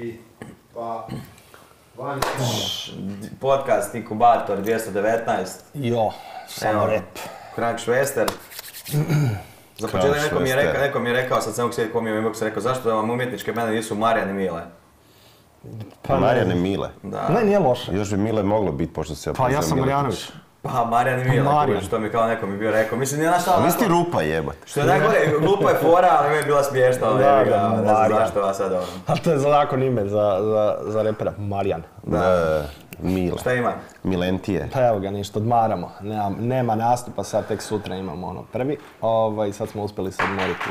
Pa... Podcast Inkubator 219. Jo, samo rep. Frank Švester. Za početak neko mi je rekao, sad sam sjediti ko mi je inbox rekao, zašto da vam umjetničke imena nisu Marijan i Mile? Pa Marijan i Mile. Da. Ne, nije loše. Još bi Mile moglo biti, pošto se ja Pa ja sam Marjanović. Pa Marijan i Mile, što mi kao neko mi bio rekao. Mislim, nije našta ovako. Nisi ti rupa jebate. Što je najgore, glupa je fora, ali mi je bila smiješna, ali ne znam zašto vas sad ono. Ali to je zakon ime za repera, Marijan. Da, Mile. Šta ima? Milentije. Pa evo ga, ništa, odmaramo. Nema nastupa, sad tek sutra imamo ono prvi. Sad smo uspjeli se odmoriti.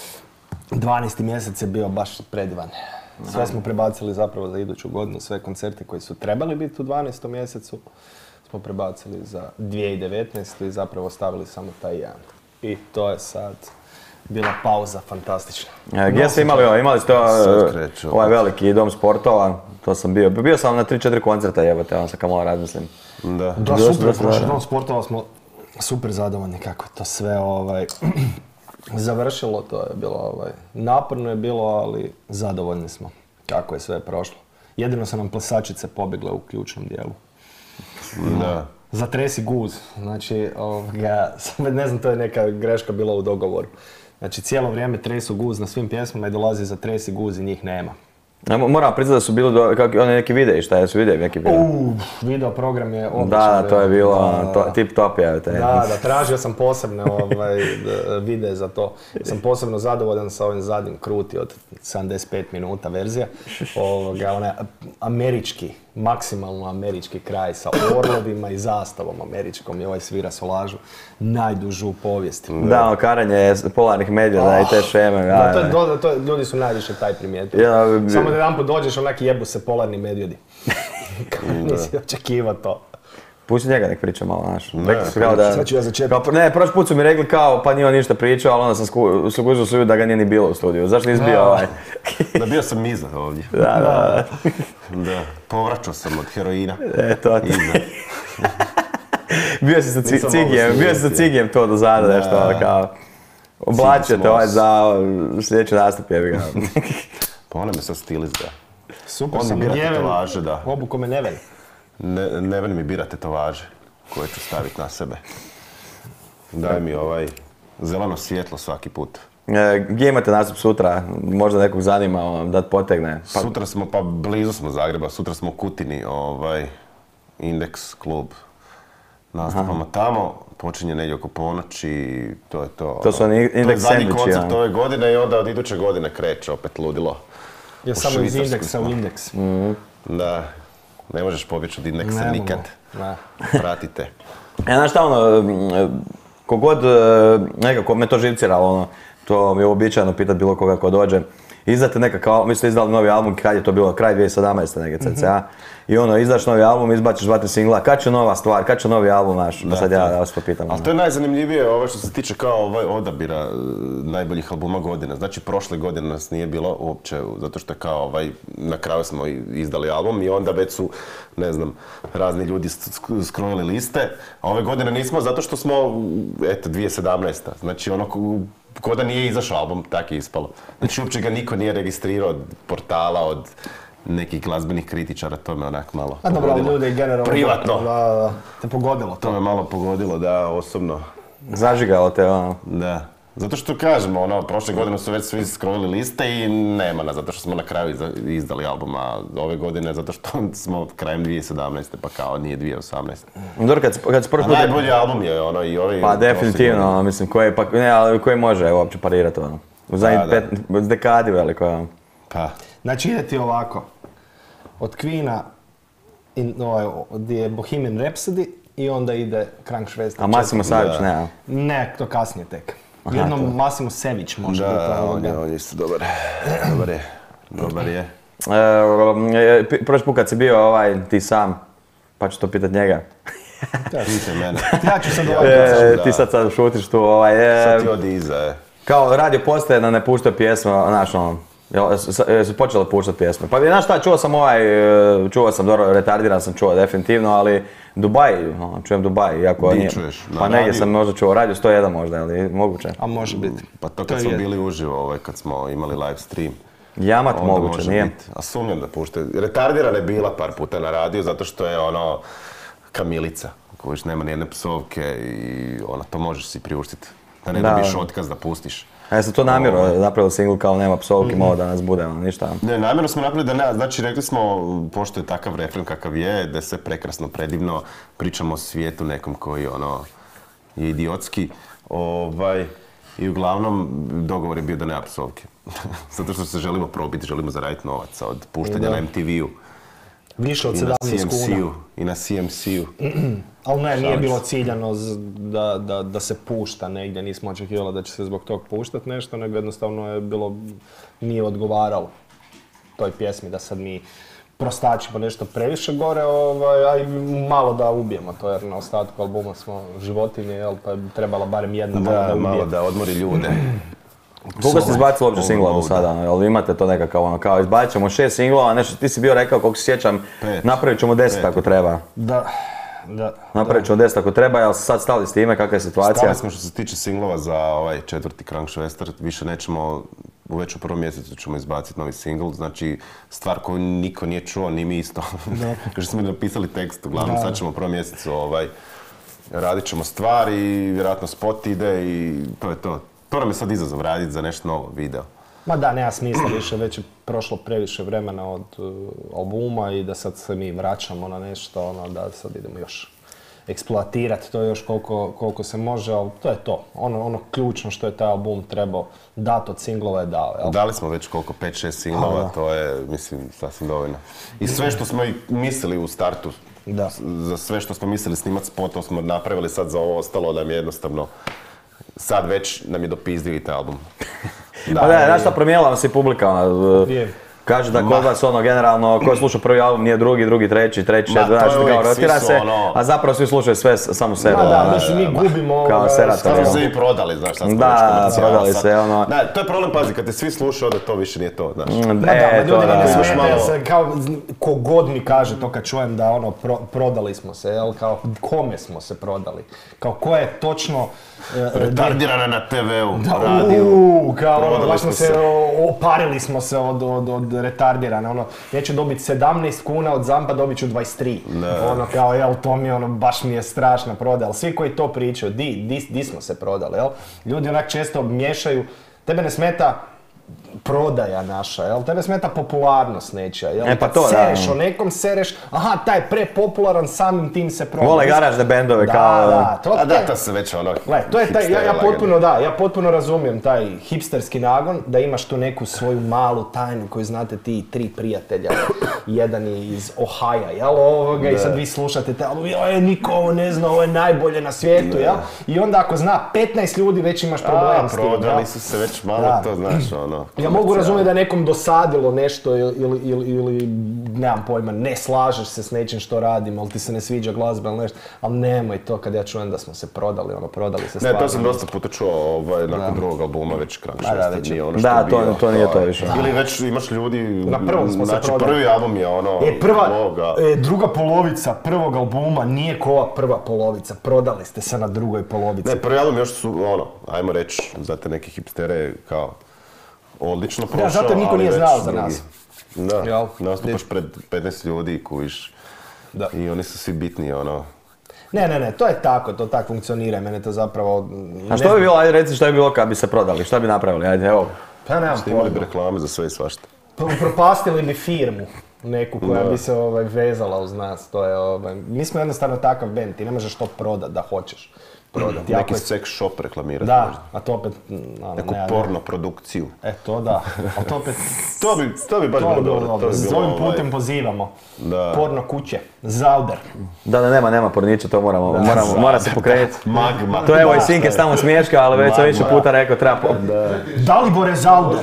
12. mjesec je bio baš predivan. Sve smo prebacili zapravo za iduću godinu, sve koncerte koji su trebali biti u 12. mjesecu smo prebacili za 2019. i zapravo ostavili samo taj jedan. I to je sad bila pauza fantastična. Gdje ste imali ste ovaj veliki dom sportova, to sam bio. Bio sam na 3-4 koncerta, jebote, ja sam malo razmislim. Da, super, prošli dom sportova smo super zadovoljni kako je to sve završilo, to je bilo naporno je bilo, ali zadovoljni smo kako je sve prošlo. Jedino su nam plesačice pobjegle u ključnom dijelu. Da. Zatresi guz, znači, ne znam, to je neka greška bila u dogovoru. Znači, cijelo vrijeme tresu guz na svim pjesmama i dolazi zatresi guz i njih nema. Moram priznati da su bili neki videi, šta su videi neki bili? Video program je odličan. Da, to je bilo tip top, javite. Da, tražio sam posebne videe za to. Sam posebno zadovoljan sa ovim zadnjim Kruti od 75 minuta verzija. Onaj američki, maksimalno američki kraj sa orlovima i zastavom američkom i ovaj svira solažu najdužu u povijesti. Da, karanje polarnih medvjeda i te šeme. Ljudi su najviše taj primijetili. Samo da jedanput dođeš, onaki jebu se polarni medvjedi. Nisi očekivao to. Pusti njega nek priča malo, znaš. Sad ću ja začepiti. Ne, prošli put su mi rekli kao, pa nije on ništa pričao, ali onda sam skužio suju da ga nije ni bilo u studiju. Zašto nisi bio ovaj? Da, bio sam iza ovdje. Da. Povraćao sam od heroina. To ti. Bio si sa cigijem to do zada, nešto kao. Oblačio te za sljedeći nastup, jebi ga. Pa ona me sad stilizda. Super sam jeven, obuko me neven. Neven mi bira tetovaže koje ću staviti na sebe. Daj mi zeleno svjetlo svaki put. Gdje imate nastup sutra? Možda nekog zanima da potegne? Sutra smo, pa blizu smo Zagreba, sutra smo u Kutini, Indeks klub. Nastupamo tamo, počinje negdje oko ponoći, to je to. To su oni Indeks sandviči. To je zadnji koncert ove godine i onda od iduće godine kreće opet ludilo. Je samo iz Indeksa u Indeks. Da, ne možeš pobjeći od Indeksa nikad. Pratite. Znaš šta kogod nekako me to živciralo, to mi je uobičajeno pitat bilo koga ko dođe. Izdate nekakav, mi ste izdali novi album, kad je to bilo, kraj 2017. negdje cca. I izdaš novi album, izbačiš 2-3 singla, kad će nova stvar, kad će novi album naš, da sad ja vas popitam. Ali to je najzanimljivije što se tiče kao odabira najboljih albuma godine. Znači prošle godine nas nije bilo uopće, zato što je kao na kraju smo izdali album i onda već su, ne znam, razni ljudi skrojili liste, a ove godine nismo zato što smo, 2017. Znači ko da nije izašao album, tak je ispalo. Znači uopće ga niko nije registrirao od portala, od nekih glazbenih kritičara, to me onak malo pogodilo. Dobro, ljudi generalno... Privatno. Da, te pogodilo to. To me malo pogodilo, da, osobno. Zažigalo te, Da. Zato što kažemo, prošle godine su već svi skrojili liste i nema nas, zato što smo na kraju izdali album, a ove godine zato što smo krajem 2017. pa kao nije 2018. Dobro, kad se a najbolji album je i ovi... Pa definitivno, mislim, koji može uopće parirati, u zadnjih dekadi veliko, Pa. Znači ide ti ovako, od Queena je Bohemian Rhapsody i onda ide Frank Švester. A Massimo Savić ne? Ne, to kasnije tek. Jednom Massimo Sević može biti. Da, on je isto dobar. Dobar je. Prošli put kad si bio ti sam, pa ću to pitat njega. Pite mene. Ja ću sad ti sad šutiš tu. Sad ti odi iza, Kao radio postaje da ne pušta pjesma, znaš su počele puštati pjesme. Pa znaš šta, čuo sam dobro, retardiran sam čuo definitivno, ali Dubaj, čujem Dubaj, iako nije. Čuješ? Pa negdje sam možda čuo, Radio 101 možda, ali moguće. A može biti. Pa to kad smo bili uživo, kad smo imali live stream. Jamat onda moguće, može nije? biti. A sumnjam da puštaju. Retardirana je bila par puta na radiju zato što je ono kamilica. Kojiš nema nijedne psovke i ono, to možeš si priuštiti. Da ne dobiš otkaz da pustiš. A jeste to namjerno napravili singl kao nema psovki, malo da nas bude, ono, ništa? Ne, namjerno smo napravili da ne, znači rekli smo, pošto je takav refren kakav je, da je sve prekrasno, predivno, pričamo o svijetu nekom koji ono, je idiotski. I uglavnom dogovor je bio da nema psovke. Zato što se želimo probiti, želimo zaraditi novaca od puštanja na MTV-u. Više od 17 kuna. I na CMC-u. Ali ne, nije bilo ciljano da se pušta negdje, nismo očekivali da će se zbog tog puštat nešto, nego jednostavno je bilo, nije odgovaralo toj pjesmi da sad mi prostačimo nešto previše gore, a i malo da ubijemo to, jer na ostatku albuma smo životinje, jel, pa je trebala barem jedna da ubije. Malo da odmori ljude. Koliko ste izbacili uopće singlova do sada? Jel imate to nekakav ono, kao izbacit ćemo 6 singlova, nešto ti si bio rekao, koliko se sjećam, napravit ćemo 10 ako treba. Da. Napravit ćemo 10 ako treba, jel sad stali s time, kakva je situacija? Stali smo što se tiče singlova za ovaj 4. Krankšvester, više nećemo, već u prvom mjesecu ćemo izbaciti novi singl, znači stvar koju niko nije čuo, ni mi isto. Kaže smo napisali tekst, uglavnom sad ćemo u prvom mjesecu radit ćemo stvar i vjerojatno spot ide i to je to. To nam je sad izazov raditi za nešto novo video. Ma da, nema smisla više, već je prošlo previše vremena od albuma i da sad se mi vraćamo na nešto, da sad idemo još eksploatirati to još koliko se može, ali to je to. Ono ključno što je taj album trebao dati od singlova je dao. Jel? Dali smo već 5-6 singlova, to je, mislim, sasvim dovoljno. I sve što smo i mislili u startu, za sve što smo mislili snimati spotov smo napravili, sad za ovo ostalo nam je jednostavno, sad već nam je dopizdio i taj album. Znaš šta, promijenila vam se publika, kaže da kod vas generalno, ko je slušao prvi album nije drugi, treći, znači kao rotira se, a zapravo svi slušaju sve samo sebe. Znači mi gubimo sad smo se i prodali, znaš, sad smo da, prodali se, ono. To je problem, pazi, kad te svi slušaju, onda to više nije to, znaš. Ljudi ne smete se, kao kogod mi kaže to kad čujem da ono, prodali smo se, jel, kao kome smo se prodali, kao ko je točno... Retardirana na TV-u, radiju. Kao, baš smo se, oparili smo se od retardirane, ono, neću dobiti 17 kuna od Zampa, dobit ću 23. Ono, kao, jel, to mi, ono, baš mi je strašna prodaja, ali svi koji to pričaju, di smo se prodali, jel? Ljudi onak često miješaju, tebe ne smeta prodaja naša, jel? Tebe smeta popularnost nečija, jel? Pa to, sereš o nekom, sereš, aha, taj je prepopularan, samim tim se prodaje. Vole garažne bendove kao... To se već ono... To je taj, ja potpuno razumijem taj hipsterski nagon, da imaš tu neku svoju malu tajnu koju znate ti 3 prijatelja, jedan je iz Ohaja, jel, i sad vi slušate te, niko ovo ne zna, ovo je najbolje na svijetu, jel? I onda ako zna 15 ljudi, već imaš problem s tim, jel? Prodali su se već malo, to znaš, ono... Ja mogu razumjeti da je nekom dosadilo nešto ili nemam pojma, ne slažeš se s nečim što radim, ali ti se ne sviđa glazba ili nešto, ali nemoj to kad ja čujem da smo se prodali, prodali se stvarno. Ne, to sam dosta puta čuo nakon drugog albuma, već Krankšvester nije ono što je bio. Da, to nije to više. Ili već imaš ljudi, na prvom smo se prodali. Prvi album je ono... Druga polovica prvog albuma nije ko ova prva polovica, prodali ste se na drugoj polovici. Ne, prvi album još su, ajmo reći, za te neke hipstere kao... odlično prošao, zato niko nije znao za nas. Da, nastupaš pred 15 ljudi, kuviš, i oni su svi bitni, ono... Ne, to je tako, to tako funkcionira, mene to zapravo... A što bi bilo, ajde reci što bi bilo kad bi se prodali, što bi napravili, ajde, evo. Pa nemam pojma. Snimali bi reklame za sve i svašta. Propastili bi firmu, neku koja bi se vezala uz nas, to je mi smo jednostavno takav band, ti ne možeš to prodat da hoćeš. Prodati. Neki sex shop reklamirati. Da, a to opet... Neku porno produkciju. To da, ali to opet... To bi baš bilo dobro. S ovim putem pozivamo. Porno kuće, Zauder. Nema pornića, to mora se pokrenuti. Magma. To je evo i Sinke stalno smiješka, ali već sam više puta rekao treba... Dalibore Zauder.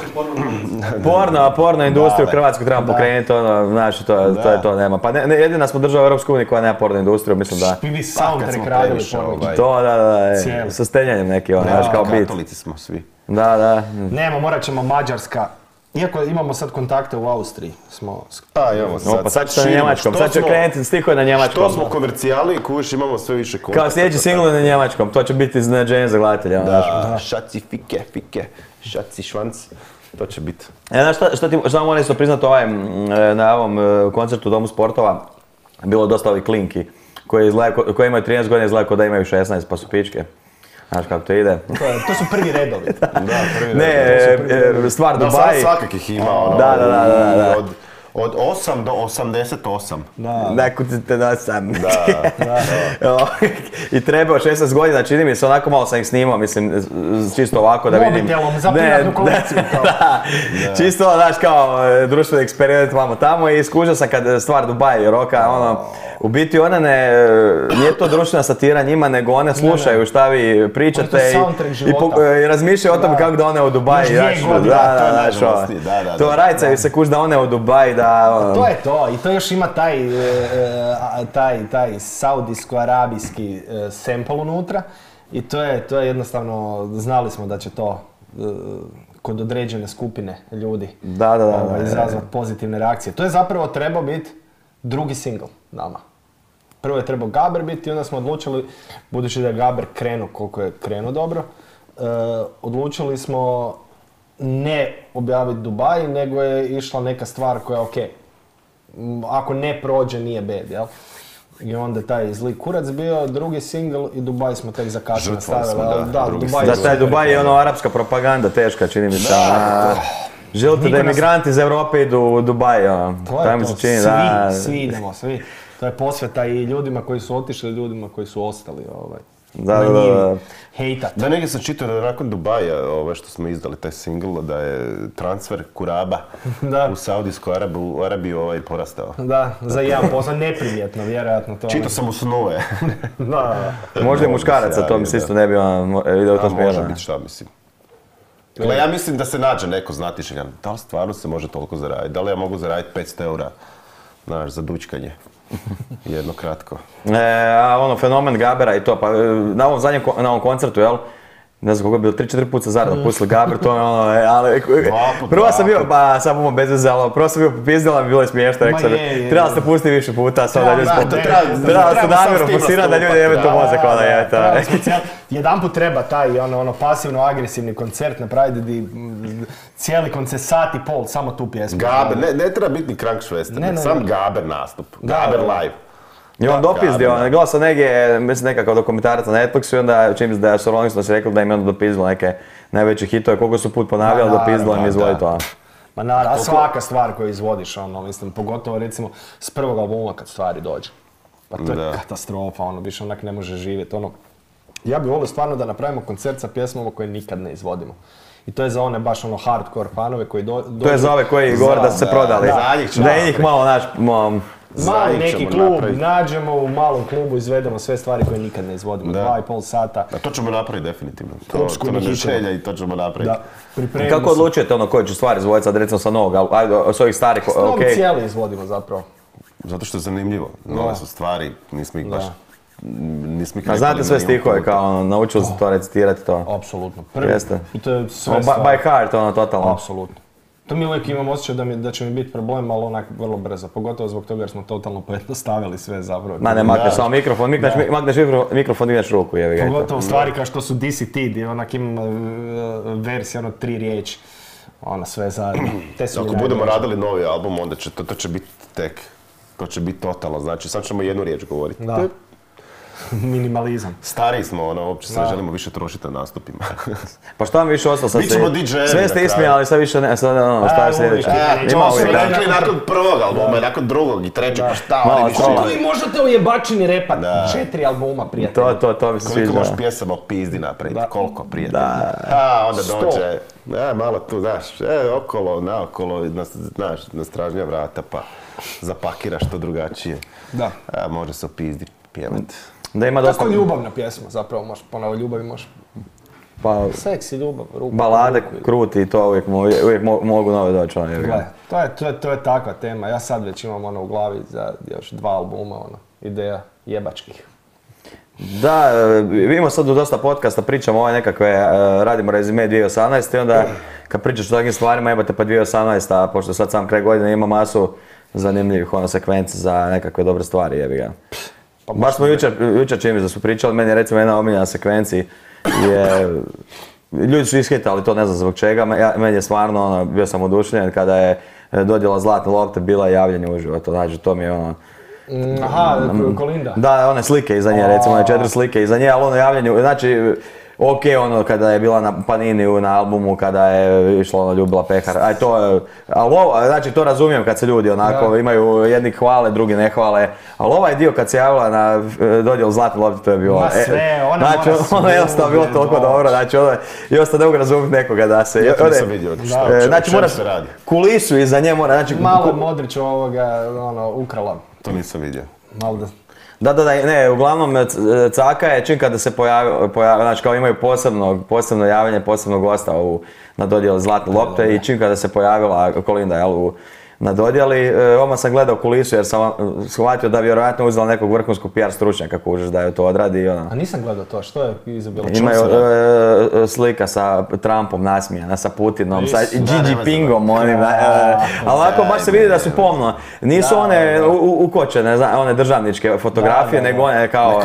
Porno industriju u Hrvatskoj treba pokrenuti, znači to je to, nema. Pa jedina smo država u Europskoj uniji koja nema porno industriju, mislim da... Vi soundtrack radili porno. To, sa stenjanjem neki, znaš, kao bit. Katolici smo svi. Da. Nemo, morat ćemo Mađarska. Iako imamo sad kontakte u Austriji, smo... Imamo sad. Pa sad ću na njemačkom, sad ću krenuti stihove na njemačkom. Što smo komercijali, kuviš, imamo sve više kontakta. Kao sljedeći singl na njemačkom, to će biti iznenađenje za gledatelja. Da, šaci fike, šaci švanc. To će biti. Znaš šta moram isto priznati na ovom koncertu u Domu sportova, bilo dosta ovih klinki koji imaju 13 godina izgledaju kao da imaju 16 pa su pičke. Znaš kako to ide? To su prvi redovi. Da, prvi redovi. Ne, stvar Dubai. Svakakih ima, ono. Da. Od 8 do 88. Nakucite na sam. I trebao 16 godina, čini mi se, onako malo sam ih snimao, mislim, čisto ovako da vidim. Mobitelom, za privatnu kolekciju. Čisto, znaš, kao društveni eksperiment vamo tamo i skužio sam kad stvar Dubai roka, ono, u biti ona nije to društvena satira njima, nego one slušaju šta vi pričate i razmišljaju o tome kako da one u Dubai. To rajcaju se kuž da one u Dubai, da... To je to, i to još ima taj saudijsko-arabijski sample unutra i to je jednostavno, znali smo da će to kod određene skupine ljudi izazvati pozitivne reakcije. To je zapravo trebao biti drugi single nama. Prvo je trebao Gaber biti i onda smo odlučili, budući da je Gaber krenuo koliko je krenuo dobro, odlučili smo ne objaviti Dubai, nego je išla neka stvar koja je okej. Ako ne prođe, nije bad, jel? I onda taj Zli kurac bio, drugi single i Dubai smo tek zakasnije stavili. Da, taj Dubai je ono arapska propaganda, teška, čini mi se. Želite da emigranti iz Europe idu u Dubai, ono. To je to, svi idemo, svi. To je posveta i ljudima koji su otišli i ljudima koji su ostali. Da. Hejtat. Da, negdje sam čitao da nakon Dubaja, što smo izdali taj single, da je transfer Kuraba u Saudijsku Arabiju porastao. Da, za 1%, neprimjetno, vjerojatno to. Čitao sam u snove. Možda i muškaraca, to mi se isto ne bi vidio u tom smjeru. Može biti, šta mislim. Ja mislim da se nađe neko znatiželjan. Da li stvarno se može toliko zaraditi? Da li ja mogu zaraditi 500 eura, znaš, za dućkanje? Jedno kratko. Fenomen Gabera i to, pa na ovom koncertu, jel? Ne znam koliko je bilo, 3-4 puta zaradno pustili Gaber, to je ono, ali... Prvo sam bio, pa sad bomo bez veze, ali prvo sam bio popizdila, mi bilo je smiješno, rekao sam, trebali ste pustiti više puta, sad da ljudi trebali ste namjerno posirati da ljudi jebe to mozak, ono je to. Jedanput treba taj pasivno-agresivni koncert napraviti gdje cijeli koncert sat i pol, samo tu pjesmu. Gaber, ne treba biti ni Krankšvester, sam Gaber nastup, Gaber live. I on dopizdio, gledao sam negdje, mislim nekakav dokumentarac na Netflixu i onda čim se da su Rolling Stones rekli da im je onda dopizdilo neke najveće hitove, koliko su put ponavljali, dopizdilo im izvodi to. Ma naravno, svaka stvar koju izvodiš, mislim, pogotovo recimo s prvog albuma kad stvari dođe. Pa to je katastrofa, više onak ne može živjeti, Ja bih volio stvarno da napravimo koncert sa pjesmama koje nikad ne izvodimo. I to je za one baš hardcore fanove koji dođu... To je za ove koji govore da su se prodali. Da je njih malo naš... Mali neki klub, nađemo u malom klubu, izvedemo sve stvari koje nikad ne izvodimo, 2,5 sata. To ćemo napraviti definitivno. To nam je želja i to ćemo napraviti. Kako odlučujete koje će stvari izvoditi sad recimo sa novog, s ovih starih, okej? S novog cijeli izvodimo zapravo. Zato što je zanimljivo. Nove su stvari, nismo ih baš... A znate sve stihove, kao naučili se to recitirati to? Apsolutno. Jeste. I to je sve stvari. By heart, totalno. Apsolutno. To mi uvijek imam osjećaj da će mi biti problem, ali onak vrlo brzo. Pogotovo zbog toga jer smo totalno pojednostavili sve zapravo. Ma ne makneš samo mikrofon, makneš mikrofon, digneš ruku, jevi ga. Pogotovo stvari kao što su DCT, gdje onak imam versija 3 riječi. Sve zajedno. Ako budemo radili novi album, onda to će biti tek. To će biti totalno, znači sad ćemo jednu riječ govoriti. Da. Minimalizam. Stariji smo, uopće se želimo više trošiti na nastupima. Pa šta vam više ostalo sad? Bićemo DJ-evi. Sve ste ismijali, sad više ne, šta je sljedeće? Ćemo se rekli nakon prvog albuma, nakon drugog i trećeg, šta oni više... Vi možete u jebačini repat 4 albuma, prijatelji. To mi se sviđa. Koliko možeš pjesama o pizdi napraviti, koliko prijatelji. Onda dođe, malo tu, znaš, okolo, naokolo, znaš, na stražnja vrata, pa zapakiraš to drugačije. Da. Može se o pizdi pjevati. Tako ljubavna pjesma, zapravo možeš, ponovo ljubavi možeš... Seks i ljubav, ruka. Balade, kruti i to uvijek mogu nove doći. To je takva tema, ja sad već imam u glavi za još 2 albuma, ideja jebačkih. Da, vidimo sad u dosta podcasta, pričamo nekakve, radimo rezime 2018. I onda kad pričaš o takvim stvarima jebate pa 2018. A pošto sad sam kraj godine ima masu zanimljivih sekvenci za nekakve dobre stvari, jebi ga. Baš smo jučer čini mi da su pričali, meni je recimo jedna omiljena sekvenciji je ljudi su ishitali to, ne znam zbog čega, meni je stvarno, ono, bio sam oduševljen kada je dodjela zlatne lopte bila javljanje uživo, to znači, to mi je ono... Aha, Kolinda. Da, one slike iza nje, recimo, one 4 slike iza nje, ali ono javljanje, znači, ok, ono, kada je bila na Paniniju na albumu, kada je išla ono Ljubila pehar, aj to je, ali ovo, znači to razumijem kad se ljudi onako imaju, jedni hvale, drugi ne hvale, ali ovaj dio kad se javila na dodjelu zlatne lopte, to je bilo, Ma sve, ona znači, mora ono je jednostavno bilo toliko dobro, znači ono, jednostavno ne mogu razumjeti nekoga da se, Ja to nisam vidio, znači mora se radi. Kulisu iza nje mora, znači... Malo Modrić ovoga, ono, ukrala. To nisam vidio. Malo da... Da, ne, uglavnom Caka je čim kada se pojavio, znači kao imaju posebno javljanje, posebnog gosta na dodjeli zlatne lopte i čim kada se pojavila Kolinda, jel, na dodjeli, odmah sam gledao kulisu jer sam shvatio da vjerojatno uzela nekog vrhunskog PR stručnjaka kužiš da je to odradi i ono. A nisam gledao to, što je izabilo? Imaju slika sa Trumpom nasmijana, sa Putinom, sa Xi Jinpingom, onim, ali ovako baš se vidi da su pomno. Nisu one ukočene, one državničke fotografije, nego one kao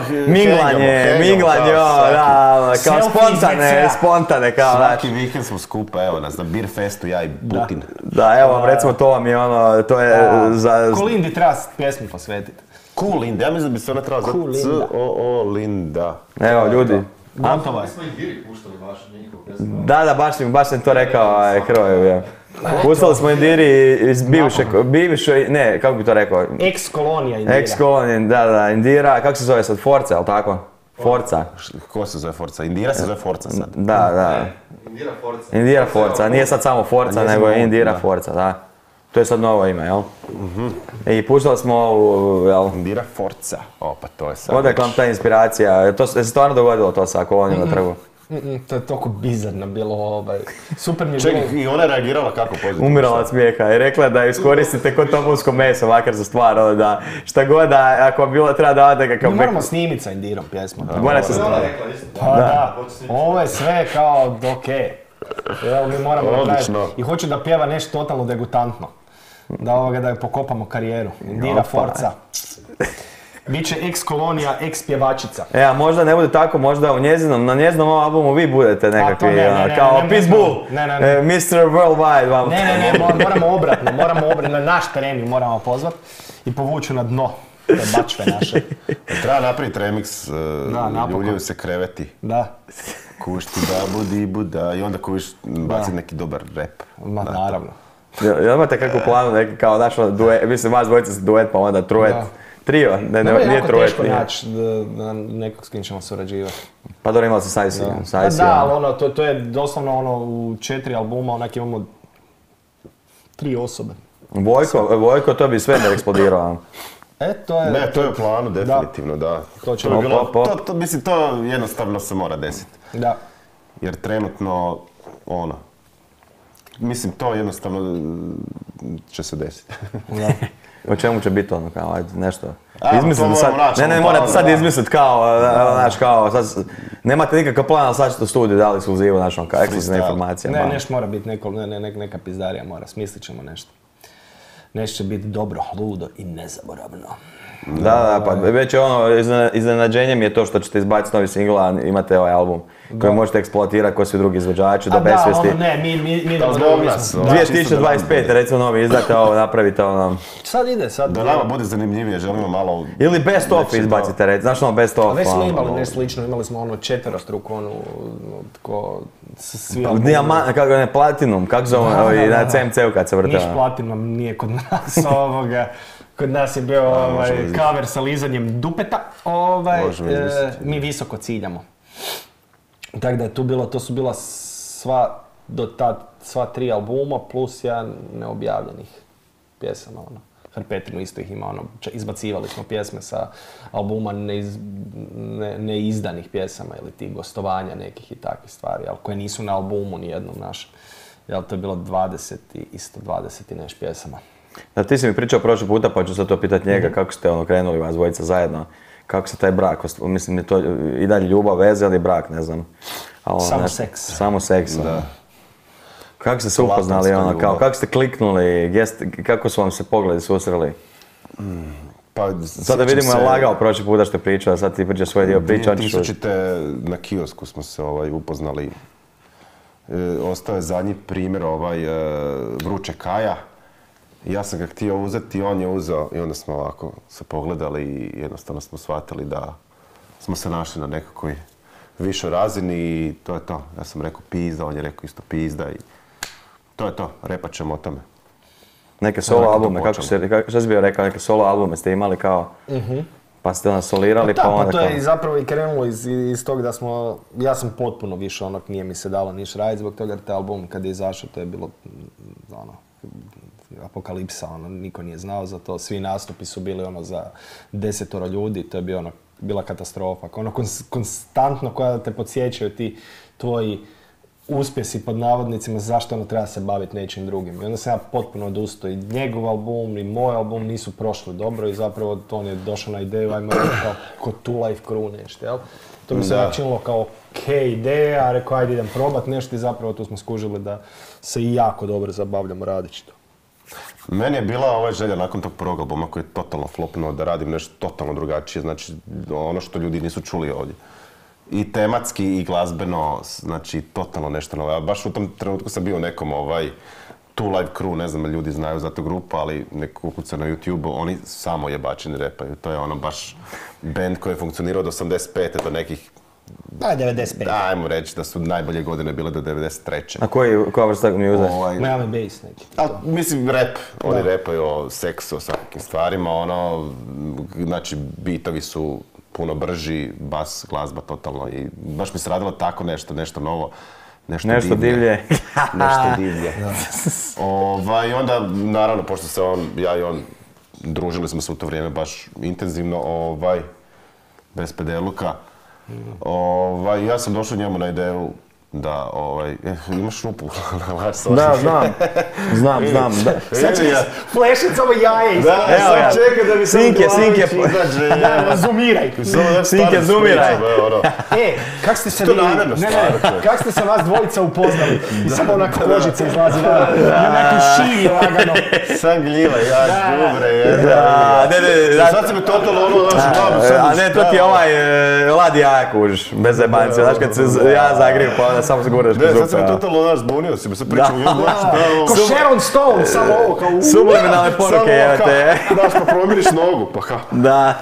minglanje, kao spontane, kao svaki vikend smo skupa, evo nas, na Beer Festu, ja i Putin. Da, evo, recimo to vam je ono, to je za... Kolindi treba pjesmu posvetiti. Linda, ja mislim da bi se ona trebala zvati C-O-O-Linda. Evo, ljudi. Gotovo je. Mi smo i Diri puštali baš na njihov pjesmu. Da, baš sam to rekao Hrvoju. Pustili smo Indiri iz bivše, ne, kako bi to rekao? Ex-kolonija Indira. Ex-kolonija, da, Indira, kako se zove sad, Forza, ali tako? Forza. Ko se zove Forza? Indira se zove Forza sad. Da. Indira Forza. Indira Forza, nije sad samo Forza, nego je Indira Forza, da. To je sad novo ime, jel? I puštali smo ovu, jel? Indira Forza. O, pa to je sad. Odakle vam ta inspiracija? To se stvarno dogodilo to sa kolonijom na trgu? To je toliko bizarno bilo, super mi je bilo. Čekaj, i ona je reagirala kako pozitivno? Umirala od smijeha i rekla da iskoristite kod topovsko meso, makar za stvar, ono da šta god da, ako bilo treba davati nekakav... Mi moramo snimiti sa Indirom pjesmu. Mora se snimiti. Pa da, ovo je sve kao okej. Evo mi moramo napraviti. I hoću da pjeva nešto totalno degutantno. Da je pokopamo karijeru. Indira Forza. Biće ex-kolonija, ex-pjevačica. A možda ne bude tako, možda na njezinom ovom albumu vi budete nekakvi, kao Pitbull, Mr. Worldwide. Ne, moramo obratno, na naš teren moramo pozvat i povući na dno te bačve naše. Treba napraviti remix, ljuljuju se kreveti. Da. Kuš ti da budi buda i onda kuš baciti neki dobar rap. Ma naravno. Jel imate kakvu planu, neki kao naš duet, mislim vas dvojice se duet pa onda truet. Trio, nije truet. Teško naći nekog s kim ćemo surađivati. Pa dobro, imali se Sajsi. Da, ali to je doslovno u 4 albuma, onak imamo 3 osobe. Vojko, to bi sve da eksplodirao. Ne, to je u planu, definitivno, da. Mislim, to jednostavno se mora desiti. Da. Jer trenutno, mislim, to jednostavno će se desiti. O čemu će biti ono, kao, ajde, nešto? Izmislite sad, ne, morate sad izmisliti kao, znaš, kao, sad, nemate nikakav plan, ali sad ćete u studiju dali ekskluzivu, znaš, kao, ekskluzivna informacija. Ne, nešto mora biti, neka pizdarija mora, smislit ćemo nešto. Nešto će biti dobro, ludo i nezaboravno. Da, pa već je iznenađenje mi je to što ćete izbaciti novi singl, a imate ovaj album koji možete eksploatirati koji su drugi izvođači do besvijesti. Mi da zbog nas. 2025, recimo novi izdate ovo, napravite ono... Sad ide. Da nama bude zanimljivije, želimo malo... Ili best of izbacite, recimo, znaš ono best of. Već smo imali nešto slično, imali smo četverostruku, tko... Kako ne, Platinum, kako zove na CMC-u kad se vrtela. Niš Platinum nije kod nas ovoga. Kod nas je bio cover sa lizanjem dupeta, mi visoko ciljamo. Tako da je to su bila sva 3 albuma plus jedan neobjavljenih pjesama. Hrpetinu isto ih ima, izbacivali smo pjesme sa albuma neizdanih pjesama ili tih gostovanja nekih i takvih stvari, ali koje nisu na albumu nijednom našem. Jel, to je bilo 20 i neš pjesama. Da, ti si mi pričao prošli puta, pa ću sad to pitati njega, kako ste krenuli vas dvojica zajedno, kako se taj brak, mislim je to i dalje ljubav, veze ili brak, ne znam. Samo seks. Samo seks, da. Kako ste se upoznali, kako ste kliknuli, kako su vam se pogledi susreli? Sad da vidimo je lagao prošli puta što je pričao, sad ti pričaš svoj dio priča. 2000 na kiosku smo se upoznali. ostao je zadnji primjer Vruće Kaja. Ja sam ga htio uzeti, on je uzeo i onda smo ovako se pogledali i jednostavno smo shvatili da smo se našli na nekakvoj višoj razini i to je to. Ja sam rekao pizda, on je rekao isto pizda i to je to, repat ćemo o tome. Neke solo albume, što si bio rekao, neke solo albume ste imali kao, pa ste onda solirali pa onda Pa to kao... je zapravo i krenulo iz tog da smo, ja sam potpuno više onog, nije mi se dalo niš raditi zbog toga jer taj album kad je izašao to je bilo apokalipsa, niko nije znao za to, svi nastupi su bili za 10 ljudi, to je bila katastrofa, konstantno koja te podsjećaju ti tvoji uspjesi pod navodnicima zašto treba se baviti nečim drugim. I onda sam ja potpuno odustao i njegov album i moj album nisu prošli dobro i zapravo on je došao na ideju, ajmo kao kod Two Life Crew nešto, jel? To mi se činilo kao okej ideja, rekao ajde idem probat nešto i zapravo tu smo skužili da se i jako dobro zabavljamo radeći to. Meni je bila želja nakon tog prvog albuma koji je totalno flopnuo da radim nešto totalno drugačije, znači ono što ljudi nisu čuli ovdje. I tematski i glazbeno, znači totalno nešto novo. Ja baš u tom trenutku sam bio u nekom Two Life Crew, ne znam ljudi znaju za tu grupu, ali neko ukuca na YouTube-u, oni samo jebačini repaju. To je baš band koji je funkcionirao od 85. do nekih... Pa 95. Ajmo reći da su najbolje godine bile do 93. A koja vrsta mi uzeš? Miami Bass neki. Mislim rap, oni repaju o seksu, o svakakvim stvarima, znači beatovi su puno brži, bas, glazba totalno i baš mi se radilo tako nešto novo. Nešto divlje. Nešto divlje. I onda, naravno, pošto se ja i on družili smo se u to vrijeme baš intenzivno, bez pedeluka. Ja sam došao njemu na ideju da, imaš rupu na vaš soši. Da, znam. Sad će flešic ovo jaje isto. Evo ja, čekaj da mi se Sinke, izađe. Zoomiraj. Sinke, zoomiraj. Kak ste se vi... Kak ste se vas dvojica upoznali? I samo onako kožica izlazi na neki šiji lagano. Sam gljiva, ja đubre, jedna. Sad si me totalno a ne, to ti je ladi jaja kužiš, bez zajebanci. Znaš kad se ja zagriju pa onda samo se guraš kroz rupe. Sad si me totalno zbunio si, sad pričamo ko Sharon Stone, samo ovo kao... Subliminalne poruke, jevate. Daš pa promiriš nogu, pa kao. Da.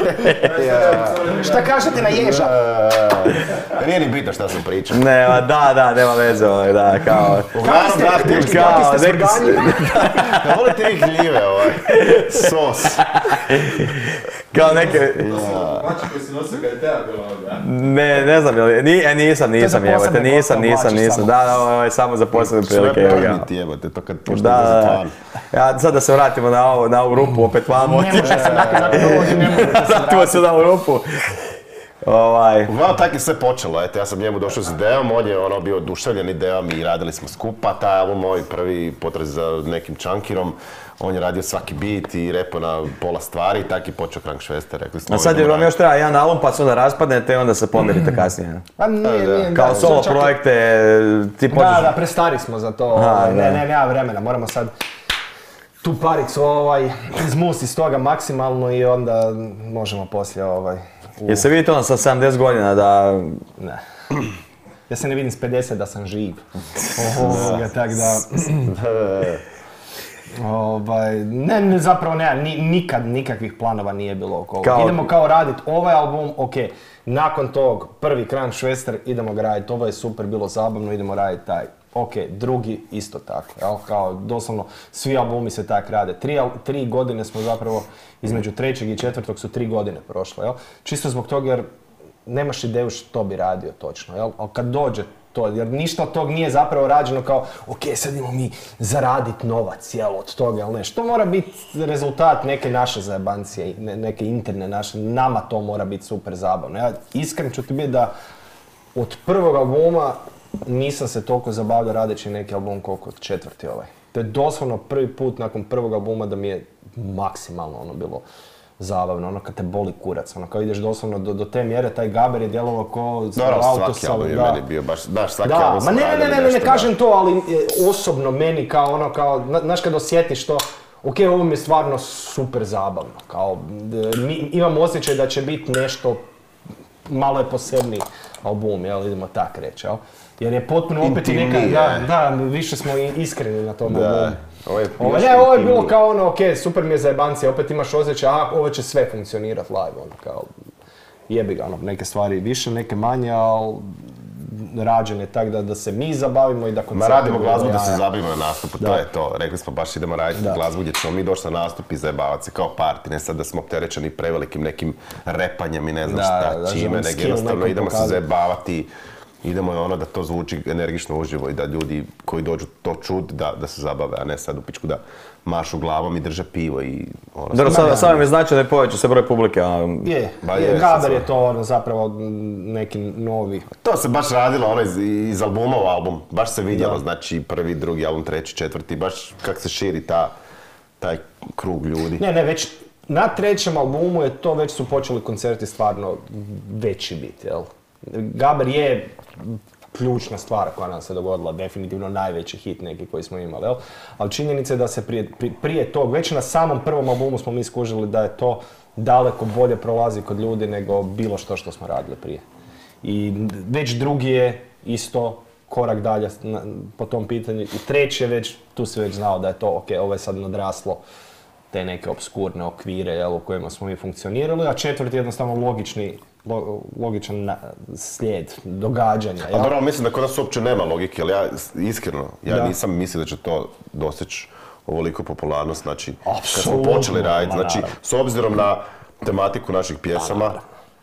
Šta kažete na ježa? Nije ni bitno šta sam pričao. Nema veze, da, kao... Kakvi ste svrganji? Da volite vi gljive, sos. Kao neke... Mači koji si nosio kad je teba bilo ovoga? Ne znam, nisam jebate, nisam. Da, samo za posebne prilike. Sve predniti jebate, to kad počne da zatvarno. Ja, sad da se vratimo na ovu rupu, opet vamo. Ne može se nakon ovo, ne može se vratimo se na ovu rupu. Uglavnom tako je sve počelo, ja sam njemu došao s idejom, on je bio oduševljen idejom i radili smo skupa, taj album moj prvi potrez za nekim čankirom, on je radio svaki beat i repao na pola stvari i tako je počeo Krankšvester, rekli smo... A sad vam još treba jedan album pa se onda raspadnete i onda se pomirite kasnije. Pa nije, kao solo projekte, ti počeš... Da, prestari smo za to, nema vremena, moramo sad tu paricu izmusti s toga maksimalno i onda možemo poslije Jel se vidite ono sa 70 godina da... Ne. Ja se ne vidim s 50 da sam živ. Tak da... Ne, zapravo nikad nikakvih planova nije bilo oko ovoga. Idemo kao raditi ovaj album, nakon tog prvi Krankšvester idemo ga raditi, ovo je super, bilo zabavno, idemo raditi taj. Drugi isto tako, kao doslovno svi albumi se tak rade. 3 godine smo zapravo, između 3. i 4. su 3 godine prošle, čisto zbog toga jer nemaš ideju što bi radio točno, ali kad dođe to, jer ništa od tog nije zapravo rađeno kao sad idemo mi zaraditi novac, od toga, ali ne. Što mora biti rezultat neke naše zajebancije, neke interne naše, nama to mora biti super zabavno. Ja iskren ću ti biti da od prvog albuma nisam se toliko zabavljao radeći neki album koliko od 4. To je doslovno prvi put nakon prvog albuma da mi je maksimalno bilo zabavno, kad te boli kurac, kao ideš doslovno do te mjere, taj Gaber je djelovao ko... Svaki album je meni bio baš svaki album smo radili nešto. Ne kažem to, ali osobno meni kao znaš kad osjetiš to, ovo mi je stvarno super zabavno, kao imam osjećaj da će biti nešto malo je posebniji album, jel, idemo tak reći, jel? Jer je potpuno opet i Intimniji, neka, da, više smo i iskreni na tom albumu. Ovo je bilo kao ono, ok, super mi je za jebancije, opet imaš osjećaj, ovo će sve funkcionirati live, ono, kao, jebi ga, ono, neke stvari više, neke manje, ali rađen je tak da se mi zabavimo i da koncerti... radimo glazbu da se zabavimo na nastupu, to je to. Rekli smo baš idemo raditi glazbu gdje ćemo mi doći na nastup i zajebavati se kao party, ne sad da smo opterećeni prevelikim nekim repanjem i ne znam šta, čime, nego jednostavno idemo se zajebavati. Idemo ono da to zvuči energično uživo i da ljudi koji dođu to čut da se zabave, a ne sad u pičku da mašu glavom i drže pivo i ono... Dobro, sad mi znači da je poveća se broj publike, a... Gaber je to ono zapravo neki novi... To se baš radilo ono iz albuma u album, baš se vidjelo, znači prvi, drugi album, treći, četvrti, baš kak se širi taj krug ljudi. Ne, već na trećem albumu je to, već su počeli koncerti stvarno veći biti, jel? Gaber je ključna stvar koja nam se dogodila, definitivno najveći hit neki koji smo imali, jel? Ali činjenica je da se prije tog, već na samom prvom albumu smo mi skužili da je to daleko bolje prolazi kod ljudi nego bilo što smo radili prije. I već drugi je isto korak dalje po tom pitanju i treći je već, tu si već znao da je to, ok, ovo je sad nadraslo te neke obskurne okvire, jel, u kojima smo mi funkcionirali, a četvrti je jednostavno logičan slijed događanja. Ali dobro, mislim da kod nas uopće nema logike, ali ja nisam mislio da će to doseći ovoliko popularnost, znači kad smo počeli raditi, znači s obzirom na tematiku naših pjesama.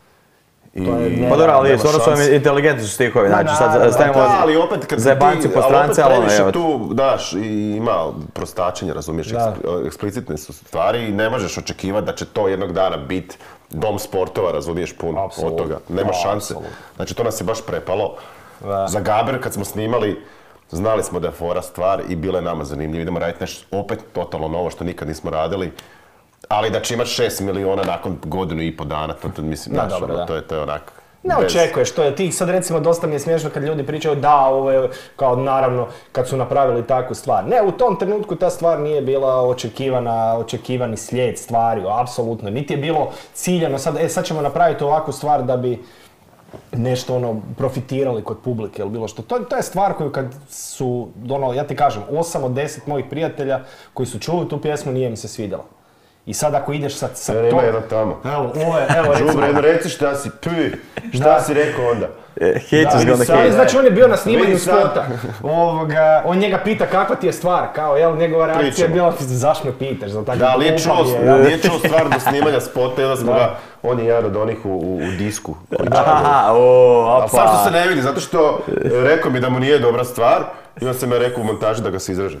Pa dobro, ali stvarno su vam inteligentni su stihovi, znači sad stavimo zajebanci po strance, ali ono je... tu, daš, ima prostačenja, razumiješ, eksplicitne su stvari i ne možeš očekivati da će to jednog dana biti dom sportova, razumiješ, pun od toga. Nema šanse. Znači to nas je baš prepalo. Za Gaber kad smo snimali, znali smo da je fora stvar i bilo je nama zanimljivo. Idemo raditi nešto opet totalno novo što nikad nismo radili. Ali da će imati 6 miliona nakon godinu i po dana, to mislim, to je onak... Ne očekuješ to, ti sad recimo dosta mi je smiješno kad ljudi pričaju da ovo je kao naravno kad su napravili takvu stvar. Ne, u tom trenutku ta stvar nije bila očekivani slijed stvari, apsolutno. Niti je bilo ciljano, sad ćemo napraviti ovakvu stvar da bi nešto ono profitirali kod publike ili bilo što. To je stvar koju kad su, ja ti kažem, 8 od 10 mojih prijatelja koji su čuli tu pjesmu nije mi se svidjela. I sad ako ideš sa to... Ima jedno tamo. Evo Džubre, reci šta si rekao onda. Hate is gonna hate. Znači on je bio na snimanju spota. On njega pita kakva ti je stvar, kao jel, njegova reakcija je bila zašto me pitaš. Da, ali nije čuo stvar do snimanja spota i onda smo ga, on je jedan od onih u disku. A sad što se ne vidi, zato što rekao mi da mu nije dobra stvar, i on se me rekao u montaži da ga se izraže.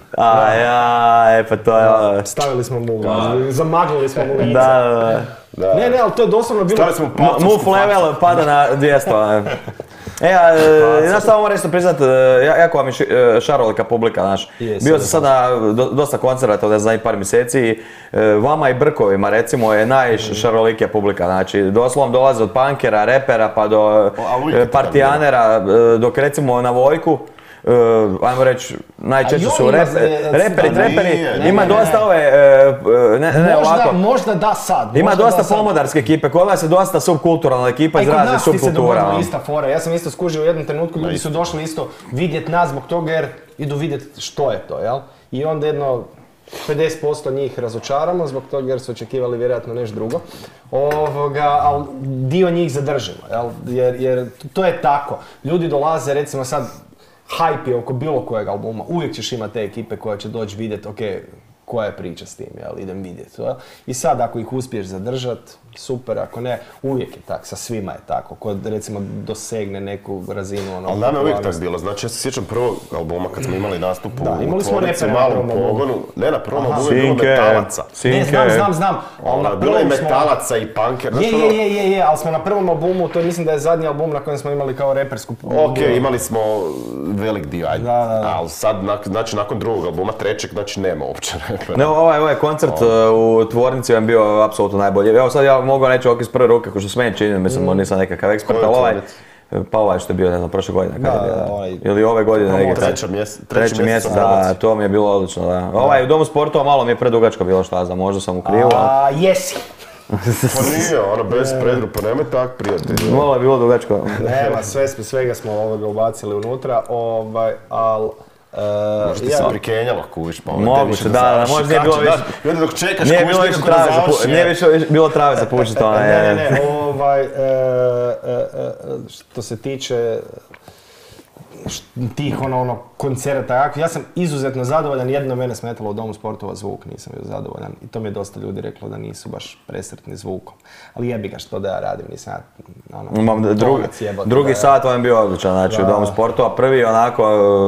Pa to je... Stavili smo mu, zamaglili smo mu lice. Da. Ne, ali to je doslovno bilo... Stavili smo palcovsku move level pada na 200. Znaš šta moram isto priznat, jako vam je šarolika publika, znaš. Bio sam sad na dosta koncerata od zadnjih par mjeseci. Vama i Brkovima, recimo, je najšarolikija publika, znači doslovno dolaze od punkera, repera pa do partijanera, dok recimo na Vojku, ajmo reći, najčešće su reperi, treperi, ima dosta ove, možda da sad. Ima dosta pomodarske ekipe, kod vas je dosta subkulturalna ekipa iz raznih subkultura. I kod nas ti se dogodila ista fora, ja sam isto skužio u jednom trenutku, ljudi su došli isto vidjet nas zbog toga jer idu vidjet što je to, jel? I onda jedno 50% njih razočaramo zbog toga jer su očekivali vjerojatno nešto drugo, ali dio njih zadržimo, jel? Jer to je tako, ljudi dolaze recimo sad, hype je oko bilo kojeg albuma, uvijek ćeš imati te ekipe koja će doći vidjeti, ok, koja je priča s tim, jel, idem vidjeti. I sad ako ih uspiješ zadržat, super, ako ne, uvijek je tako, sa svima je tako, ko recimo dosegne neku razinu ono... Ali nama je uvijek tako bilo, znači ja se sjećam prvog albuma kad smo imali nastup u Tvornici u malom pogonu. Ne, na prvom albumu je bilo Metalaca. Ne, znam. Bilo je Metalaca i Punker. Je, ali smo na prvom albumu, to mislim da je zadnji album na kojem smo imali kao repersku... Ok, imali smo velik dio, ajde. Ali sad, znači nakon drugog albuma, trećeg, znači nema uopće repera. Ne, ovaj koncert u Tvornici vam bio apsolutno najbolji. Evo sad ja mogu reći ovak iz prve ruke, ko što se meni čini, mislim, nisam nekakav ekspert, ali ovaj što je bio, ne znam, prošle godine, kada je bio, ili ove godine negdje. Treći mjesec, da, to mi je bilo odlično, da. Ovaj u Domu sportova malo mi je predugačko bilo, šta znam, možda sam u krivu. Jesi. Pa nije, ono, bez predrupa, nemoj tak, prijatelj. Malo je bilo dugačko. Nema, svega smo ubacili unutra, ali... Možda ti se prikenjalo, kuviš, pa moguće, da, možda nije bilo više... I onda dok čekaš, nije kuviš bilo više nekako da završi. nije više bilo trave za pušiti, Ne, što se tiče tih koncerata, ja sam izuzetno zadovoljan, jedno mene smetalo u Domu sportova zvuk, nisam bio zadovoljan i to mi je dosta ljudi reklo da nisu baš presretni zvukom. Ali jebi ga što da ja radim, nisam ja drugi sat vam je bio odličan, znači u Domu sportova, prvi onako,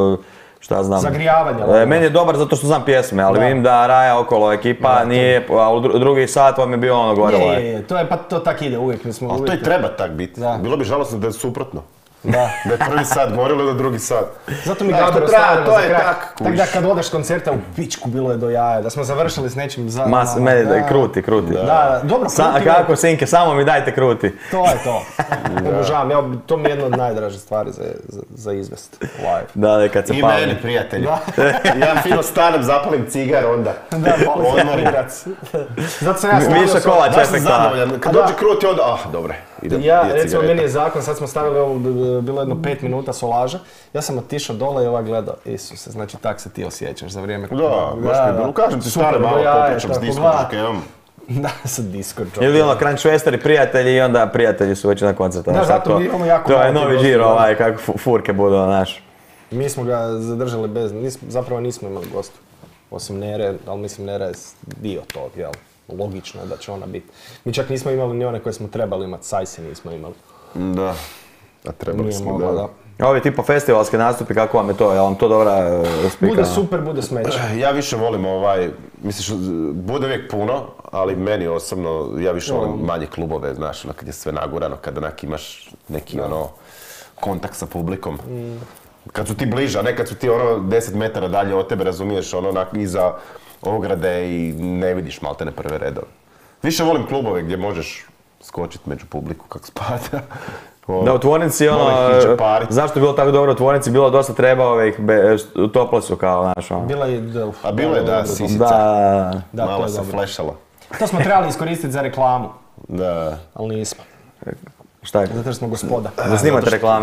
šta znam. Zagrijavanje. Meni je dobar zato što znam pjesme, ali vidim da Raja okolo ekipa nije, a u drugi sat vam je bio ono gorelo. To tak ide uvijek. Ali to i treba tak biti. Bilo bi žalosno da je suprotno. Da. Da je prvi sat gorilo, da drugi sat. Zato mi Gaber ostavljamo za kraj. Tako da kad odeš s koncerta u pičku bilo je do jaja, da smo završili s nečim za... Kruti. Da, dobro, kruti. Kako sinke, samo mi dajte kruti. To je to. Obožavam, to mi je jedna od najdražih stvari za izvest live. Da, kad se pali. I meni, prijatelji. Ja fino stanem, zapalim cigar onda. Da, volim igrac. Zato sam ja stavio... Miša Kovač efekta. Kad dođe kruti onda, dobre. Recimo, meni je zakon, sad smo stavili ovo, bilo jedno 5 minuta solaža, ja sam otišao dole i gleda, Isuse, znači tak se ti osjećaš za vrijeme... Da, baš mi je bilo, kažem ti stare malo popričam s diskočkama. Da, sa diskočkama. Ili ono, Krančvesteri prijatelji i onda prijatelji su već na koncertu. Da, zato mi imamo jako... To je novi žiro, kako furke budu, znaš. Mi smo ga zadržali bez, zapravo nismo imali gostu, osim Nere, ali mislim Nera je dio tog, jel? Logično je da će ona biti. Mi čak nismo imali ni one koje smo trebali imati, Sajsi nismo imali. Da, a trebali smo, da. Ovi tipa festivalski nastupi, kako vam je to? Je vam to dobra spika? Bude super, bude smeće. Ja više volim misliš, bude uvijek puno, ali meni osobno, ja više volim manje klubove, znaš, kad je sve nagurano, kada imaš neki kontakt sa publikom. Kad su ti bliže, a ne kad su ti 10 metara dalje od tebe, razumiješ, iza ograde i ne vidiš maltene prve redove. Više volim klubove gdje možeš skočiti među publiku kako spada. Da, u tvornici zašto je bilo tako dobro u tvornici, bilo dosta treba tople su kao, znaš, A bilo je, da, sisica. Da, malo se flešalo. To smo trebali iskoristiti za reklamu. Da. Ali nismo. Šta je? Zato što smo gospoda. Da snimate reklame.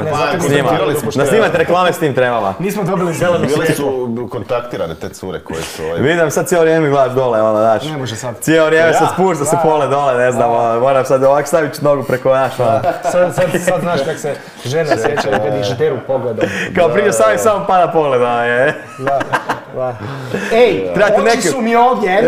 Da snimate reklame s tim temama. Nismo dobili zeleno svjetlo. Bile su kontaktirane te cure koje su... Vidim sad cijelo vrijeme gledaš dole, znaš. Ne može sad. Cijelo vrijeme sad spušta se pole dole, ne znam, moram sad ovako staviti nogu preko naš, Sad znaš kak se žena sjeća kad ih teru pogledom. Kao prije samo pada pogled, je. Da. Ej, oči su mi ovdje.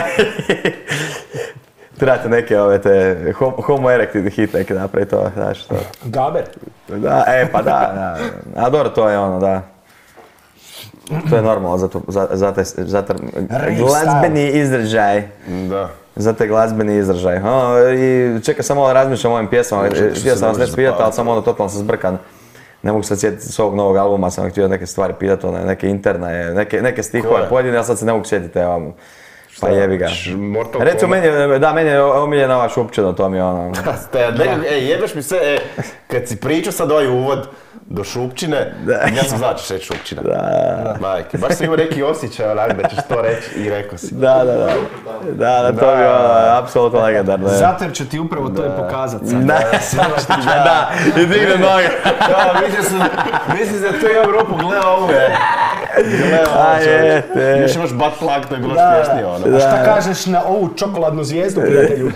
Trebate neke homo erected hit neke napraviti, znaš to. Gaber? Da, pa da. A dobro, to je da. To je normalno za taj glazbeni izražaj. Da. Za taj glazbeni izražaj. I čekaj, samo malo razmišljam o ovim pjesmama. Htio sam vas nešto pitati, ali sam totalno sam zbrkan. Ne mogu se sjetiti s ovog novog albuma, sam htio neke stvari pitati, neke interne, neke stihove pojedine, ja sad se ne mogu sjetiti. Pa jebi ga. Recimo meni je omiljena ova Šupčina, to mi je ono... Jebeš mi se, kad si pričao sad ovaj uvod do Šupčine, ja sam znao ćeš reći Šupčina. Majke, baš sam imao neki osjećaj onak da ćeš to reći i rekao si. Da, to bi apsolutno legendarno. Zato jer ću ti upravo to i pokazat sad. Da, i digne noge. Mislim da tu imam rupu, gledao ovu. Još imaš butt plug, to je bilo smješnije ono. A šta kažeš na ovu čokoladnu zvijezdu, prijatelju?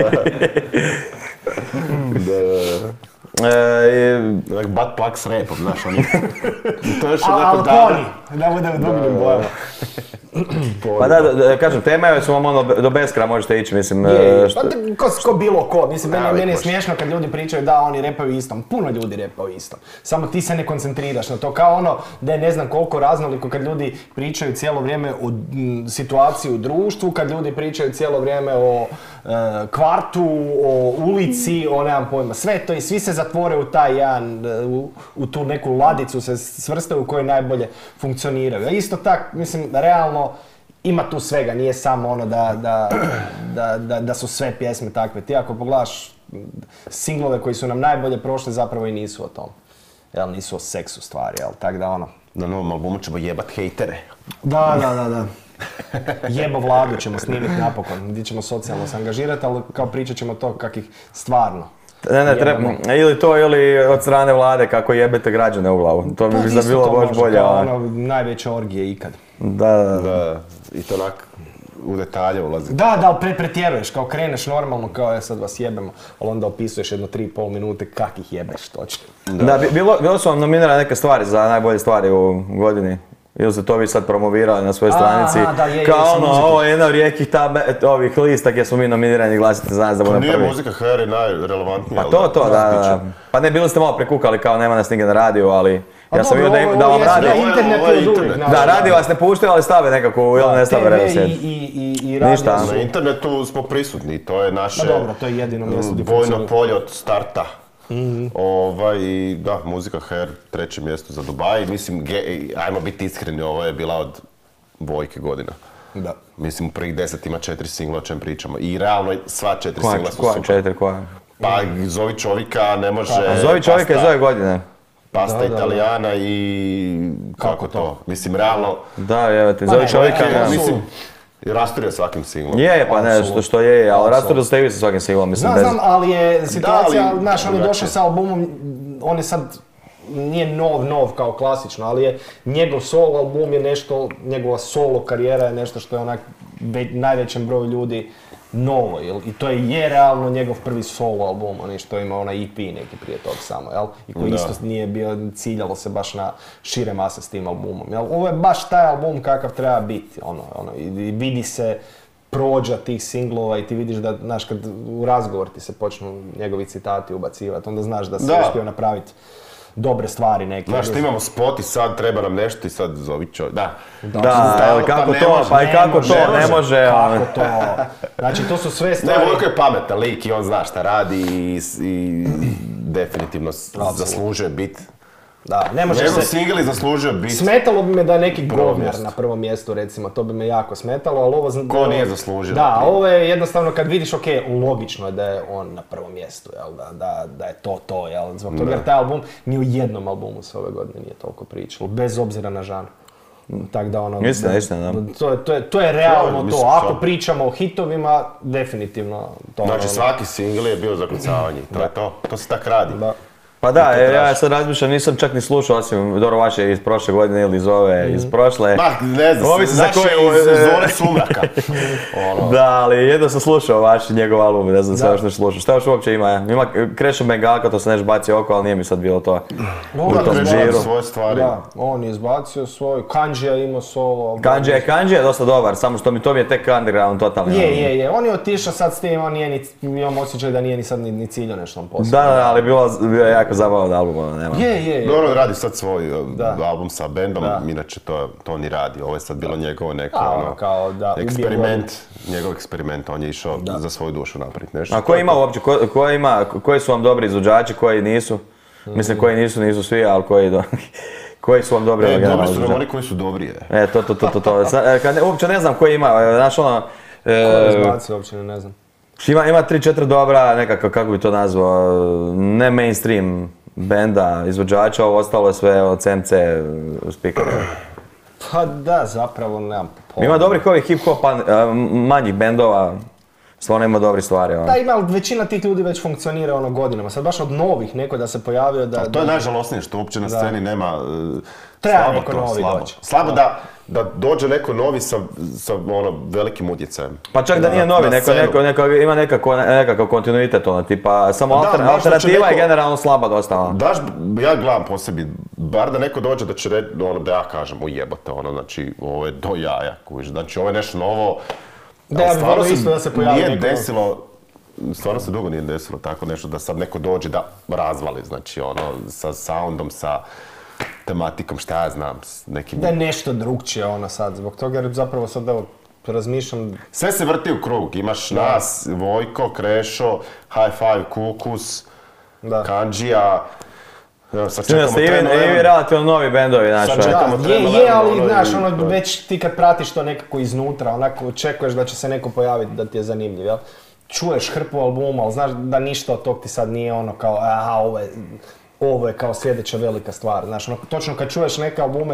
Butt plug s repom, znaš ono. To je još onako davno. Da bude u dubinim bojama. Pa da, kažem, tema je su vam ono do beskraja možete ići, mislim... Ko bilo ko, mislim, meni je smiješno kad ljudi pričaju da oni repaju istom, puno ljudi repaju istom, samo ti se ne koncentriraš na to, kao ono da je ne znam koliko raznoliko kad ljudi pričaju cijelo vrijeme o situaciji u društvu, kad ljudi pričaju cijelo vrijeme o kvartu, o ulici, o nemam pojma, sve to i svi se zatvore u taj jedan, u tu neku ladicu se svrstaju u kojoj najbolje funkcioniraju. A isto tak, mislim, realno ima tu svega, nije samo ono da su sve pjesme takve. Ti ako pogledaš singlove koji su nam najbolje prošli zapravo i nisu o tom. Jel, nisu o seksu stvari, jel, tak da ono. Na novom albumu ćemo jebat hejtere. Da. Jebo Vladu ćemo snimiti napokon, gdje ćemo socijalno se angažirati, ali kao pričat ćemo to kakih stvarno. Ne, treba, ili to ili od strane vlade kako jebete građane u glavu. To bi mislim bilo baš bolje. Kao ono najveće orgije ikad. Da, i to onak u detalje ulazi. Da, pretjeruješ, kao kreneš normalno, kao sad vas jebemo, ali onda opisuješ jedno 3,5 minute kak ih jebeš točno. Da, bilo su vam nominirane neke stvari za najbolje stvari u godini. Ili ste to vi sad promovirali na svojoj stranici, kao ono, ovo je jedna od rijetkih ovih lista gdje smo mi nominirani, glasite za nas da budemo prvi. Nije muzika HR najrelevantnija. Pa to, da. Pa ne, bili ste malo prekukali kao nema nas nigdje na radiju, ali ja sam vidio da vam radi. Da, radi vas ne puštaju, ali stave nekako ili ne stave redoslijed. Ništa. Na internetu smo prisutni, to je naše bojno polje od starta. Da, muzika HR, 3. mjesto za Dubai. Mislim, ajmo biti iskreni, ovo je bila od Vojke godina. Da. Mislim, u prvih 10 ima 4 singla o čem pričamo. I realno sva 4 singla su super. Koja? Pa, Zovi čovjeka ne može... Zovi čovjeka je Zove godine. Pasta Italijana i... Kako to? Mislim, realno... Da, evo te, Zovi čovjeka... Mislim, rasturio svakim singlom. Je, pa ne, što je, ali rasturio ste i vi sa svakim singlom, mislim. Znam, ali je situacija, znaš, on je došao sa albumom, on je sad, nije nov kao klasično, ali je njegov solo album je nešto, njegova solo karijera je nešto što je onak najvećem broju ljudi novo, i to je realno njegov prvi solo album, oni što ima onaj EP neki prije tog samo, jel? I koji isto nije bio, ciljalo se baš na šire mase s tim albumom, jel? Ovo je baš taj album kakav treba biti, i vidi se prođa tih singlova i ti vidiš da, znaš, kad u razgovor ti se počnu njegovi citati ubacivati, onda znaš da se uspio napraviti dobre stvari neke. Znaš, imamo spot i sad treba nam nešto i sad zovi čovjek. Da, kako to, pa i kako to, ne može. Kako to, znači to su sve stvari... Ne, Vojko je pametan lik i on zna šta radi i definitivno zaslužuje biti. Da, ne može se... singli zaslužio biti... Smetalo bi me da je neki govnar na prvom mjestu, recimo, to bi me jako smetalo, ali ovo... Ko nije zaslužio? Da, ovo je jednostavno kad vidiš, logično je da je on na prvom mjestu, jel, da je to, jel, zbog toga jer taj album, ni u jednom albumu se ove godine nije toliko pričalo, bez obzira na žanr. Tak da ono... Istina, da. To je realno to, ako pričamo o hitovima, definitivno to... Znači svaki singl je bio zakucavanje, to je to se tak radi. Pa da, ja sad razmišljam, nisam čak ni slušao, osim dobro vaše iz prošle godine ili iz ove, iz prošle. Ne znam, znači iz Zone sumraka. Da, ali jedno sam slušao vaš njegov album, ne znam sve još ne slušao. Šta još uopće ima? Ima Krešo Bengalka, to sam nešto bacio oko, ali nije mi sad bilo to u tom žiru. Svoje stvari. Da, on je izbacio svoj, Kanđija imao solo. Kanđija je dosta dobar, samo što to mi je tek underground totalno. Je, on je otišao sad s tim, on nije ni, imam osjećaj da nije ni sad ni ciljao nešto poslu. Da, ali bio je jako zabavan album, nema. Je. Dobro, radi sad svoj album sa bendom, inače to ni radi. Ovo je sad bilo njegovo neko eksperiment, njegov eksperiment, on je išao za svoju dušu napraviti nešto. A ko ima uopće, koji su vam dobri izvođači, koji nisu? Mislim, koji nisu svi, ali koji su vam dobri izvođači? Dobri su nam oni koji su dobri, to. Uopće ne znam koji ima, znaš ono... Ko je izbacio, uopće ne znam. Ima 3-4 dobra, nekako, kako bi to nazvao, ne mainstream benda, izvođača, ovo ostalo je sve od CMC speakera. Pa da, zapravo nemam pojma. Ima dobrih ovih hip-hopa, manjih bendova, stvarno ima dobrih stvari. Da, ima, većina tih ljudi već funkcionira godinama, sad baš od novih neko da se pojavio da... To je najžalosnije što uopće na sceni nema... Treba neko novi doći. Slabo da dođe neko novi sa velikim utjecajem. Pa čak da nije novi, ima nekakav kontinuitet, tipa samo alternativa je generalno slaba dosta. Ja gledam po sebi, bar da neko dođe da će reći, da ja kažem, ujebote, znači ovo je do jaja, kužiš, znači ovo je nešto novo. Da, ja bih volio isto da se pojavi neko. Stvarno se dugo nije desilo tako nešto da sad neko dođe da razvali, znači sa soundom, sa tematikom, šta ja znam, s nekim... Da je nešto drugčije sad, zbog toga jer zapravo sad razmišljam... Sve se vrti u krug, imaš nas, Vojko, Krešo, High Five, Kukus, Kanđija... I vi relativno novi bendovi, znaš. Ali, znaš, već ti kad pratiš to nekako iznutra, onako očekuješ da će se neko pojaviti da ti je zanimljiv, jel? Čuješ hrpu albuma, ali znaš da ništa od tog ti sad nije kao, ovo je kao sljedeća velika stvar, znaš, točno kad čuješ neke albume,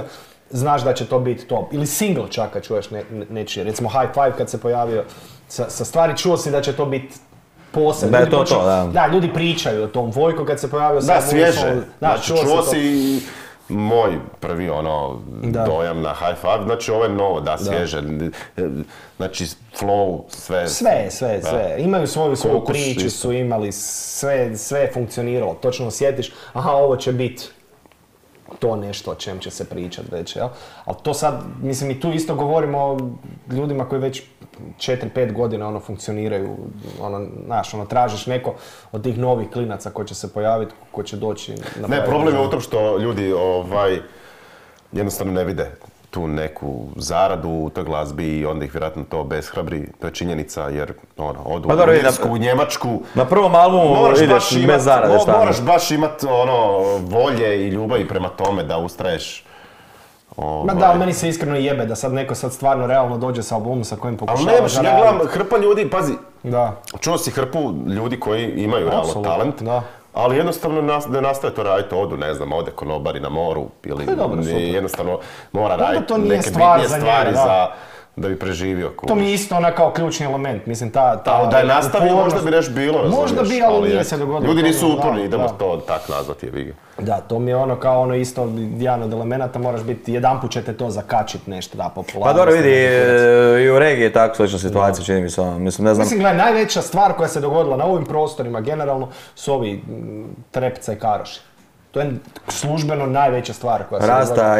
znaš da će to biti top. Ili single čak kad čuješ nečije. Recimo High Five kad se pojavio sa stvari, čuo si da će to biti posebno. Da je to to, da. Da, ljudi pričaju o tom. Vojko kad se pojavio Da, svježe. Znači, Čuo si moj prvi dojam na High Five, znači ovo je novo, da, svježe. Znači flow, sve. Sve. Imaju svoju priču, su imali, sve je funkcioniralo. Točno osjetiš, aha, ovo će biti to nešto o čem će se pričati već, jel? Ali to sad, mislim, i tu isto govorimo o ljudima koji već 4-5 godina funkcioniraju, znaš, tražiš neko od tih novih klinaca koji će se pojaviti, koji će doći na Ne, problem je u tom što ljudi jednostavno ne vide tu neku zaradu u toj glazbi i onda ih vjerojatno to beshrabri, to je činjenica jer odu u Irsku, u Njemačku. Na prvom albumu ideš bez zarade, šta? Moraš baš imat volje i ljubavi prema tome da ustraješ. Ma da, ali meni se iskreno jebe da sad neko stvarno realno dođe sa albumom sa kojim pokušava ali nemaš, ja gledam hrpa ljudi, pazi, čuo si hrpu ljudi koji imaju realno talent, ali jednostavno ne nastaje to raditi, ode konobari na moru ili jednostavno mora raditi neke bitnije stvari da bi preživio. To mi je isto kao ključni element, mislim da je nastavio možda bi nešto bilo, razumiješ. Možda bi, ali nije se dogodilo. Ljudi nisu uporni, idemo to tak nazvati, jebi ga. Da, to mi je kao isto jedan od elemenata, moraš biti, jedanput ćete to zakačit nešto, da, popularnost. Pa dobro vidi, i u regiji je tako slična situacija, čini mi se mislim, ne znam. Mislim, gledaj, najveća stvar koja se dogodila na ovim prostorima, generalno, su ovi Trepca i Karoši. To je službeno najveća stvar koja se Rasta, dogodila.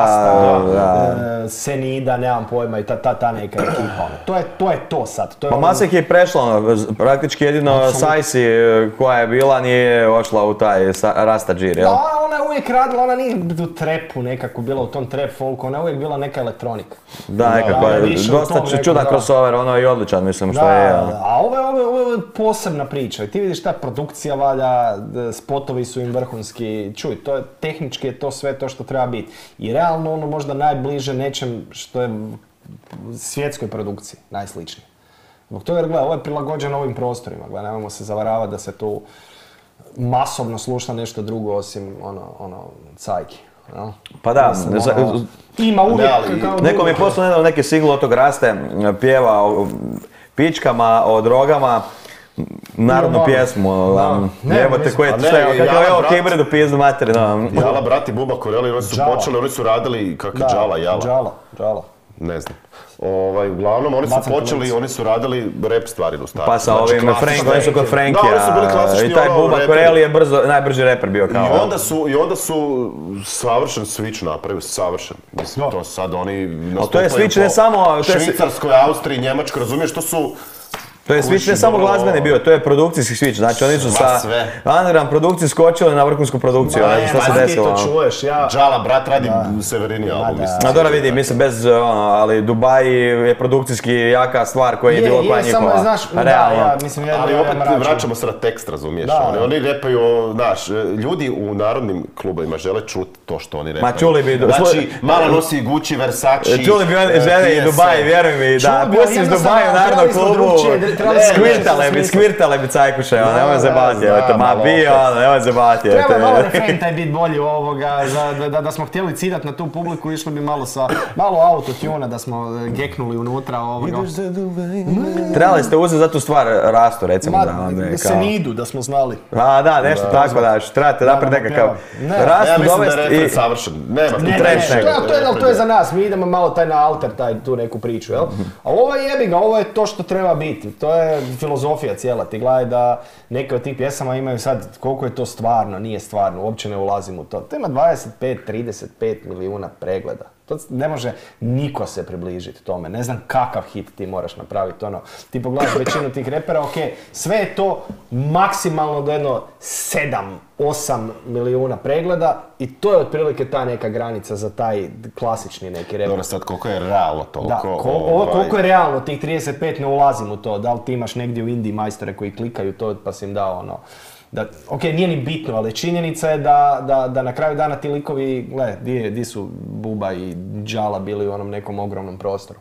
Jala, Senida, nemam pojma i ta neka ekipa. To je to sad. Pa Masek je prešla, praktički jedino Sajsi koja je bila nije ošla u taj Rasta džir, jel? Da, ona je uvijek radila, ona nije u trepu nekako bila, u tom trap folku, ona je uvijek bila neka elektronika. Da, nekako je, dosta čudan crossover, ono je i odličan, mislim što je. A ovo je posebna priča. Ti vidiš ta produkcija valja, spotovi su im vrhunski. Čuj, tehnički je to sve to što treba biti. I realno možda najbliže nečem što je svjetskoj produkciji, najsličnije. Zbog toga, gledaj, ovo je prilagođeno ovim prostorima. Gledaj, nemojmo se zavaravati da se tu masovno sluša nešto drugo osim cajki. Pa da, ima uvijek kao neko mi je poslao nedavno neki single od tog Raste, pjeva o pičkama, o drogama, narodnu pjesmu, jebote koji je kakav je ovo Kibridu pizdu materi, Jala, brati Buba Koreli, oni su počeli, oni su radili kako je Džala, Jala. Džala. Ne znam. Uglavnom, oni su radili rap stvari do starta. Pa sa ovim oni su kod Frankija i taj Buba Koreli je najbrži reper bio kao. I onda su savršen switch napravili, savršen. Mislim, to sad oni nastupaju to je switch ne samo Švicarskoj, Austriji, Njemačkoj, razumiješ, to su... To je switch ne samo glazbeni bio, to je produkcijski switch, znači oni su sa underground produkcije skočili na vrhunsku produkciju, ne znam što se desilo. Ti to čuješ, Džala, brat, radi Severini album, mislim. A dobro vidi, mislim bez, ali Dubai je produkcijski jaka stvar koja je bilo koja njihova. Je, znaš, realno. Ali opet vraćamo se na tekst, razumiješ, oni repaju, znaš, ljudi u narodnim klubovima žele čuti to što oni repaju. Ma čuli bi... Znači, malo nosi Gucci, Versace, čuli bi žene i Dubai, vjeruj mi, da pustiš Dubai u narodnom klubu. Skvirtale bi cajkuše, nemoj zebati, ma bio, nemoj zebati. Treba malo refren taj bit bolji ovoga, da smo htjeli citat na tu publiku, išlo bi malo autotuna da smo geknuli unutra ovoga. Trebali ste uzeti za tu stvar Rastu, recimo da Senidu, da smo znali. A da, nešto tako da, trebate napraviti nekakav Rastu dovesti i... Ja mislim da je refren savršen, nema tu treš nego. To je za nas, mi idemo malo taj na alter, tu neku priču, jel? A ovo je jebiga, ovo je to što treba biti, to je filozofija cijela, ti gledaj da neke od tih pjesama imaju sad koliko je to stvarno, nije stvarno, uopće ne ulazim u to. To ima 25-35 milijuna pregleda. To ne može niko se približiti tome. Ne znam kakav hit ti moraš napraviti. Ti pogledaš većinu tih repera, ok, sve je to maksimalno do jedno 7-8 milijuna pregleda i to je otprilike ta neka granica za taj klasični neki reper. Dobro, sad koliko je realno toliko... Da, koliko je realno tih 35 ne ulazim u to. Da li ti imaš negdje u Indiji majstore koji klikaju to pa si im dao ok, nije ni bitno, ali činjenica je da na kraju dana ti likovi, di su Buba i Džala bili u onom nekom ogromnom prostoru.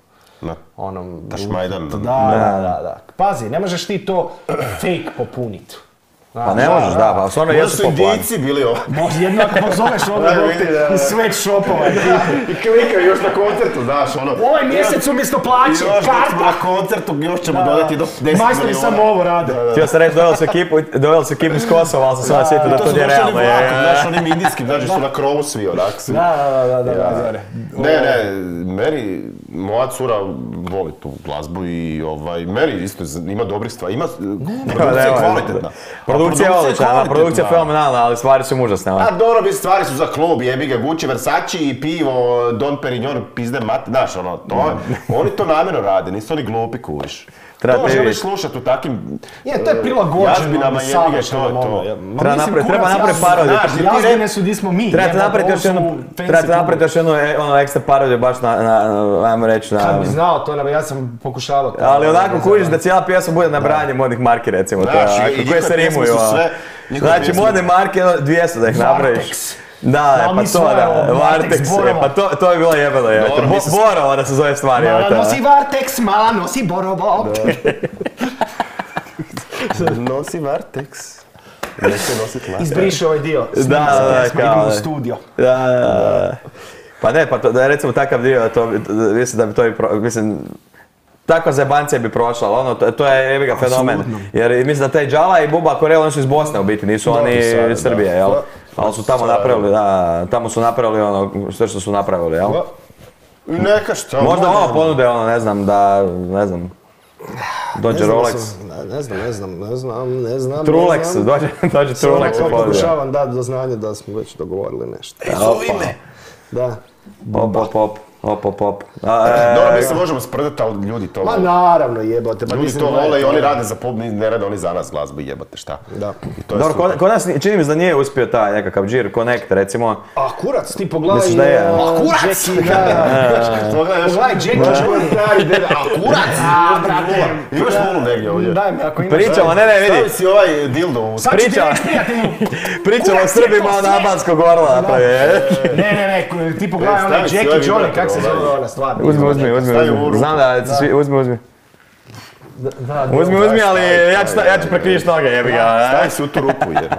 Tašmajdan. Da. Pazi, ne možeš ti to fake popuniti. Pa ne možeš, da, pa stvarno Možda jesu su popularni. Indijci bili ovo. Možda jedno ako pozoveš ono iz sweatshopova. I klikaju još na koncertu, znaš, ono. Ovaj mjesec umjesto plaće, Još dok smo karta. na koncertu, još ćemo dodati do 10 miliona. Majstori samo ovo rade. Htio sam reći, doveli su ekipu iz Kosova, ali sam se onda sjetio da I to su nije došli realno. vlakom, znaš, onim indijskim, znaš, su na krovu svi, onak svi. Da. Ne, meni, moja cura voli tu glazbu i meni isto ima dobrih stvari, produkcija je kvalitetna. Produkcija je odlična, produkcija je fenomenalna, ali stvari su užasne. A dobro, bi stvari su za klub, jebi ga, Gucci, Versace i pivo, Don Perignon, pizde mate, znaš, ono, oni to namjerno rade, nisu oni glupi, kuviš. To želiš slušat u takim To je prilagođeno jazbinama, jebi ga, to. Treba napraviti parodiju. Jazbine su di smo mi. Trebate napraviti još jednu ekstra parodiju baš ajmo reći na... Kad bi znao to, ja sam pokušavao to. Ali onako kužiš da cijela pjesma bude nabrajanje modnih marki, recimo, koje se rimuju. Znači modne marke, 200 da ih napraviš. Da, pa to da, Vartex, pa to je bilo jebeno, Borovo da se zove stvari. Mala nosi Vartex, mala nosi Borovo. Nosi Vartex. Neće nosit latte. Izbriši ovaj dio. Da, idemo u studio. Da. Pa ne, pa da je recimo takav dio, mislim da bi to mislim, takva zajebancija bi prošla, ali ono, to je jebiga fenomen. Jer mislim da taj Džala i Buba Korel, oni su iz Bosne u biti, nisu oni iz Srbije, jel? Ali su tamo napravili, da, tamo su napravili ono sve što su napravili, jel? Neka šta. Možda ovo ponude, ono, ne znam, dođe Rolex. Ne znam. Trulex, dođe Trulex u ponude. Pokušavam dati do znanja da smo već dogovorili nešto. Zovi me! Da. Op. Dobro, mi se možemo sprdati, ali ljudi to vole. Ma naravno jebote. Ljudi to vole i oni rade za pub, ne rade oni za nas glazbu, jebote, šta. Da. Dobro, kod nas čini mi se da nije uspio taj nekakav Džir Connect, recimo. A kurac, ti pogledaj... Misliš da je? Kurac! Pogledaj Jackie Johnny. A kurac! Brate. Imaš mulu negdje ovdje. Daj mi ako imaš... Pričamo, ne, vidi. Stavi si ovaj dildo u... Pričamo o Srbima od albanskog orla napravi. Ne, ti pogledaj onaj Jackie Johnny, kak se zove ona stvar. Uzmi. Znam da svi, uzmi. Uzmi, ali ja ću prekrižiti noge, jebi ga. Stavi si u tu ruku, jebe.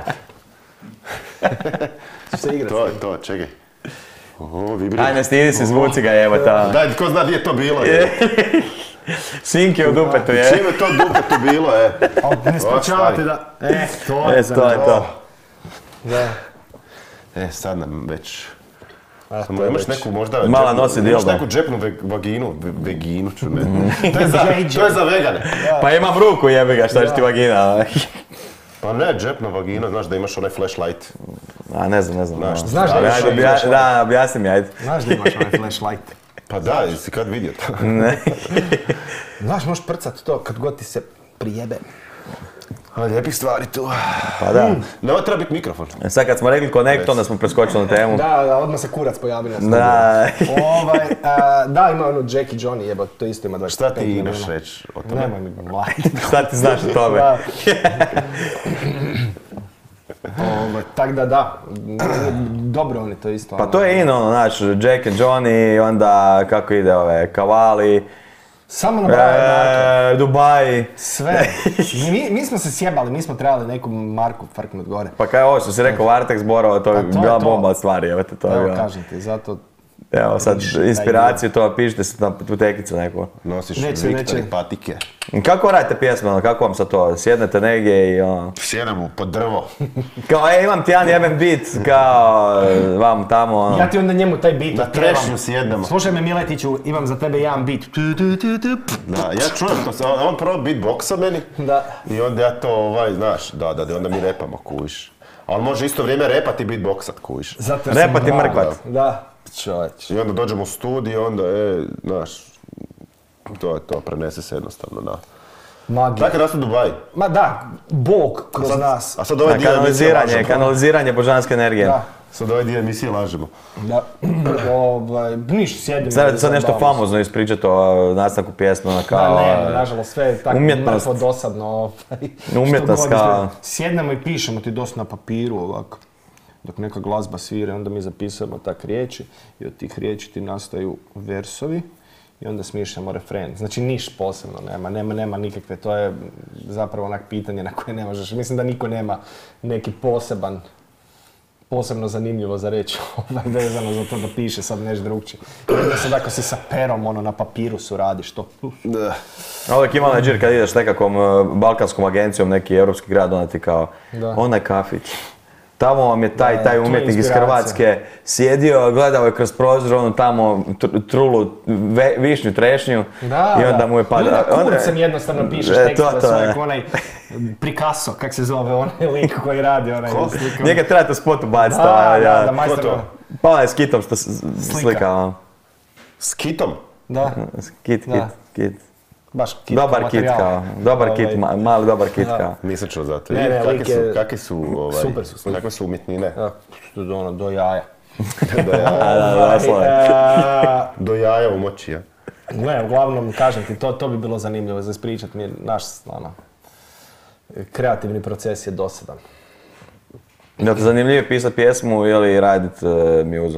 Ćeš se igrati. To, čekaj. Vibrira. Aj, ne stidi se, zvuci ga, jebota. Daj, ko zna gdje je to bilo, jebe. Svinke u dupetu, je. Čime je to dupetu bilo, Ne sprečavate da... to je to. Da. Sad nam već... Samo imaš neku možda... Mala nosi dildo. Imaš neku džepnu vaginu ću ne. To je za vegane. Pa imam ruku, jebi ga, šta će ti vagina. Pa ne, džepna vagina, znaš da imaš onaj flashlight. A, ne znam. Znaš da imaš... Da, objasni mi, ajde. Znaš da imaš onaj flashlight. Pa da, jesi kad vidio to? Ne. Znaš, možeš prcat to kad god ti se prijebe. A lijepih stvari tu. Pa da. Ne, ovo treba biti mikrofon. Sad kad smo rekli Connect, onda smo preskočili na temu. Da, odmah se kurac pojavio na Da. Da, ima ono Jackie Johnny, jebo, to isto ima 25 Šta ti imaš reći o tome? Nemoj mi mladiti. Šta ti znaš o tome? Tak da. Dobro oni to isto. Pa to je ono, znaš, Jack and Johnny, onda kako ide ove, Cavalli. Samo nabrajaj marke. Dubai. Sve. Mi smo se sjebali, mi smo trebali neku marku frknut gore. Pa kaj ovo što si rekao, Vartex, Borovo, to je bila bomba od stvari, evo te to je bilo. Evo kažem ti, zato... Evo sad inspiraciju to pišite se na tu tekicu neku. Nosiš Neće. patike. Kako radite pjesme, kako vam sad to, sjednete negdje i ono... Sjedemo pod drvo. Kao, imam ti jedan jeben beat, kao, vam tamo, ono... Ja ti onda njemu taj beat Na trešnju sjednemo. Slušaj me Miletiću, imam za tebe jedan beat. Da, ja čujem to, on prvo beatboxa meni. Da. I onda ja to, znaš, da, onda mi repamo, kuviš. Ali može isto vrijeme repati i beatboxat, kuviš. Repati mrkvat. Da. Čovječ. I onda dođemo u studij i onda, znaš, to prenese se jednostavno na... Magija. Tako je nas u Dubaji. Ma da, Bog kroz nas. A sad ovaj dio emisije lažemo. Kanaliziranje božanske energije. Da. Sad ovaj dio emisije lažemo. Da. Niš, sjedim. Sad nešto famozno ispričati o nastanku pjesme, ono kao... Ne, nažalost, sve je tako mrtvo dosadno. Umjetnost kao... Sjednemo i pišemo ti dosta na papiru ovako. Dok neka glazba svira, onda mi zapisujemo tak riječi i od tih riječi ti nastaju versovi i onda smišljamo refren. Znači niš posebno nema nikakve, to je zapravo onak pitanje na koje ne možeš. Mislim da niko nema neki posebno zanimljivo za reći vezano za to da piše sad nešto drugčije. Da sad ako si sa perom na papirusu radiš to. Uvijek ima onaj džir kad ideš nekakvom balkanskom agencijom, neki europski grad, onda ti kao onaj kafić. Tamo vam je taj umjetnik iz Hrvatske sjedio, gledao je kroz prozor, ono tamo trulu, višnju, trešnju i onda mu je pada. Kurcem jednostavno pišeš tekst da svojeg onaj Picasso, kak se zove, onaj lik koji radi onaj slikom. Njega trebate spotu baciti. Da, majstor. Pa onaj s Kitom što slika. S Kitom? Da. Kit. Baš kit dobar kit kao, mali dobar kit kao. Nisam čuo za to. Kakve su umjetnine? Do jaja. Do jaja u moći, ja. Ne, uglavnom, kažem ti, to bi bilo zanimljivo za ispričat mi, naš kreativni proces je dosadan. Je li zanimljivije pisati pjesmu ili radit muzu?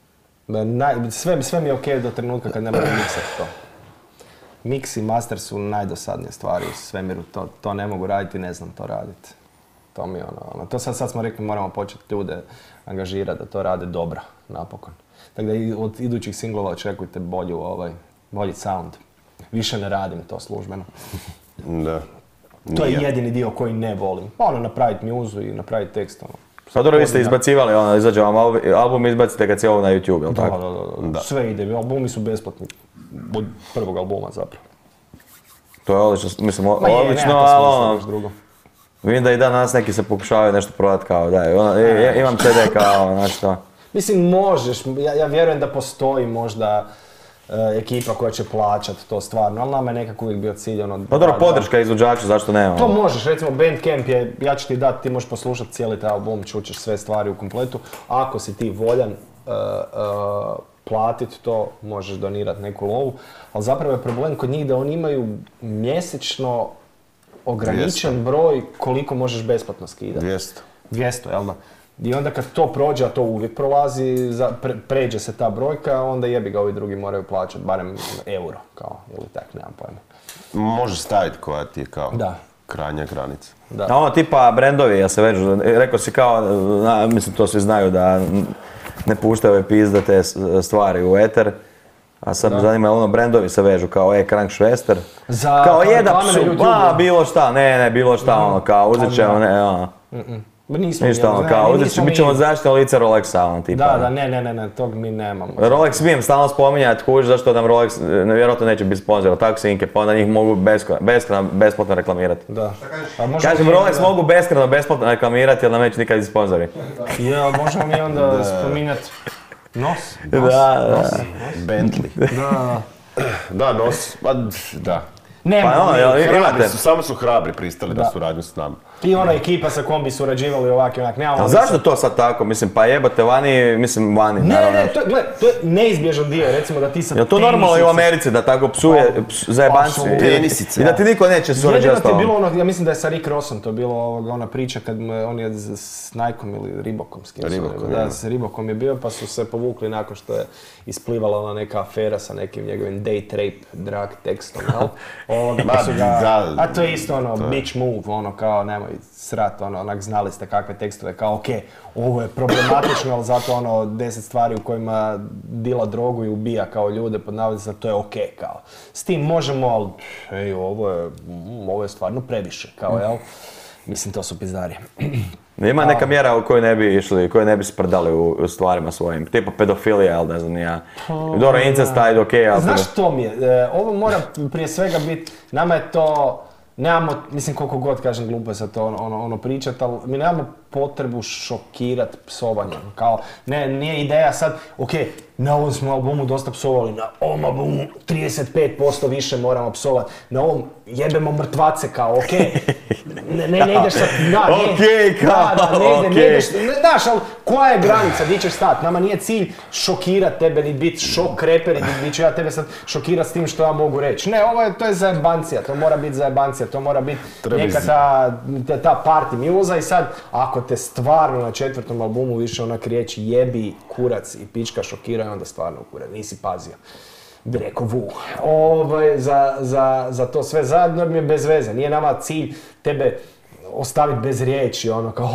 Sve mi je okej do trenutka kad ne mogu miksati to. Mix i master su najdosadnije stvari u svemiru, to ne mogu raditi i ne znam to raditi. To mi je to sad smo rekli moramo početi ljude angažirati da to rade dobro, napokon. Tako da i od idućih singlova očekujte bolji sound. Više ne radim to službeno. Da. To je jedini dio koji ne volim. Napraviti muzu i napraviti tekst. Pa dobro, vi ste izbacivali, izađe vam album, izbacite ga cijelo na YouTube, jel' tako? Da. Sve ide, albumi su besplatni. Od prvog albuma zapravo. To je odlično, mislim, odlično, ali vidim da i danas neki se pokušavaju nešto prodati kao, imam CD kao, znači to. Mislim, možeš, ja vjerujem da postoji možda ekipa koja će plaćati to stvarno, ali nama je nekako uvijek bio cilj Pa dobro, podrška izvođaču, zašto nema? To možeš, recimo Bandcamp je, ja ću ti dati, ti možeš poslušati cijeli taj album, čućeš sve stvari u kompletu. Ako si ti voljan platiti to, možeš donirati neku lovu, ali zapravo je problem kod njih da oni imaju mjesečno ograničen broj koliko možeš besplatno skidati. 200, jel da? I onda kad to prođe, a to uvijek prolazi, pređe se ta brojka, onda jebi ga ovi drugi moraju plaćati, barem euro, kao, ili tak, nemam pojma. Možeš staviti koja ti je kao krajnja granica. A tipa brendovi, ja se vežu, rekao si kao, mislim to svi znaju da ne puštaju ove pizdate stvari u eter. A sad me zanima, brendovi se vežu kao Krank Švester. Kao jedan psu, bilo šta, bilo šta, kao uzet ćemo, ništa, kao uzet ćemo zaštitno lice Rolexa, tipa. Da, ne, tog mi nemamo. Rolex smijem stalno spominjati, kužiš zašto nam Rolex vjerojatno neće biti sponzor, tako sinke, pa onda njih mogu besplatno reklamirati. Da. Kažem, Rolex mogu besplatno reklamirati, jer nam neće nikad biti sponzori. Ja, možemo mi onda spominjati Nos. Bentley. Da, Nos, da. Samo su hrabri pristali da suradnju s nama. I ona ekipa sa kom bi surađivali ovak i onak. A zašto to sad tako? Mislim, pa jebate vani, naravno. Ne, to je neizbježan dio, recimo da ti sa tenisice... Je to normalno i u Americi da tako psuje zajebanci i da ti niko neće surađivati s tobom? Jedino ti je bilo ja mislim da je sa Rick Rossom to bilo ona priča kad on je s Nikeom ili Reebokom s kim su. Da, s Reebokom je bio pa su se povukli nakon što je isplivala ona neka afera sa nekim njegovim date rape drag tekstom, jel? A to je isto bitch move, kao nemoj srat, onak znali ste kakve tekstove, kao okej, ovo je problematično, ali zato 10 stvari u kojima dila drogu i ubija kao ljude, pod navodnicima, to je okej, kao. S tim možemo, ali ovo je stvarno previše, kao, jel? Mislim, to su pizdarije. Ima neka mjera u kojoj ne bi išli, koje ne bi sprdali u stvarima svojim, tipa pedofilija, ali ne znam, ja. Dobro, incest, ajde, okej, ali... Znaš što mi je? Ovo mora prije svega biti, nama je to... Nemamo, mislim koliko god kažem glupo je sad to pričat, ali mi nemamo potrebu šokirat psovanjem. Kao, nije ideja sad, okej, na ovom smo albumu dosta psovali, na ovom albumu 35% više moramo psovat, na ovom jebemo mrtvace, kao, okej, ne ideš sad, ne ideš, znaš, ali koja je granica, di ćeš stat? Nama nije cilj šokirat tebe, ni biti šok reper, ni ću ja tebe sad šokirat s tim što ja mogu reći. Ne, to je zajebancija, to mora biti zajebancija, to mora biti neka ta party muza i sad, ako te stvarno na 4. albumu više onak riječi jebi, kurac i pička šokiraju, onda stvarno kurac, nisi pazio. bi rekao Vu, za to sve zajedno jer mi je bez veze. Nije nama cilj tebe ostaviti bez riječi, ono kao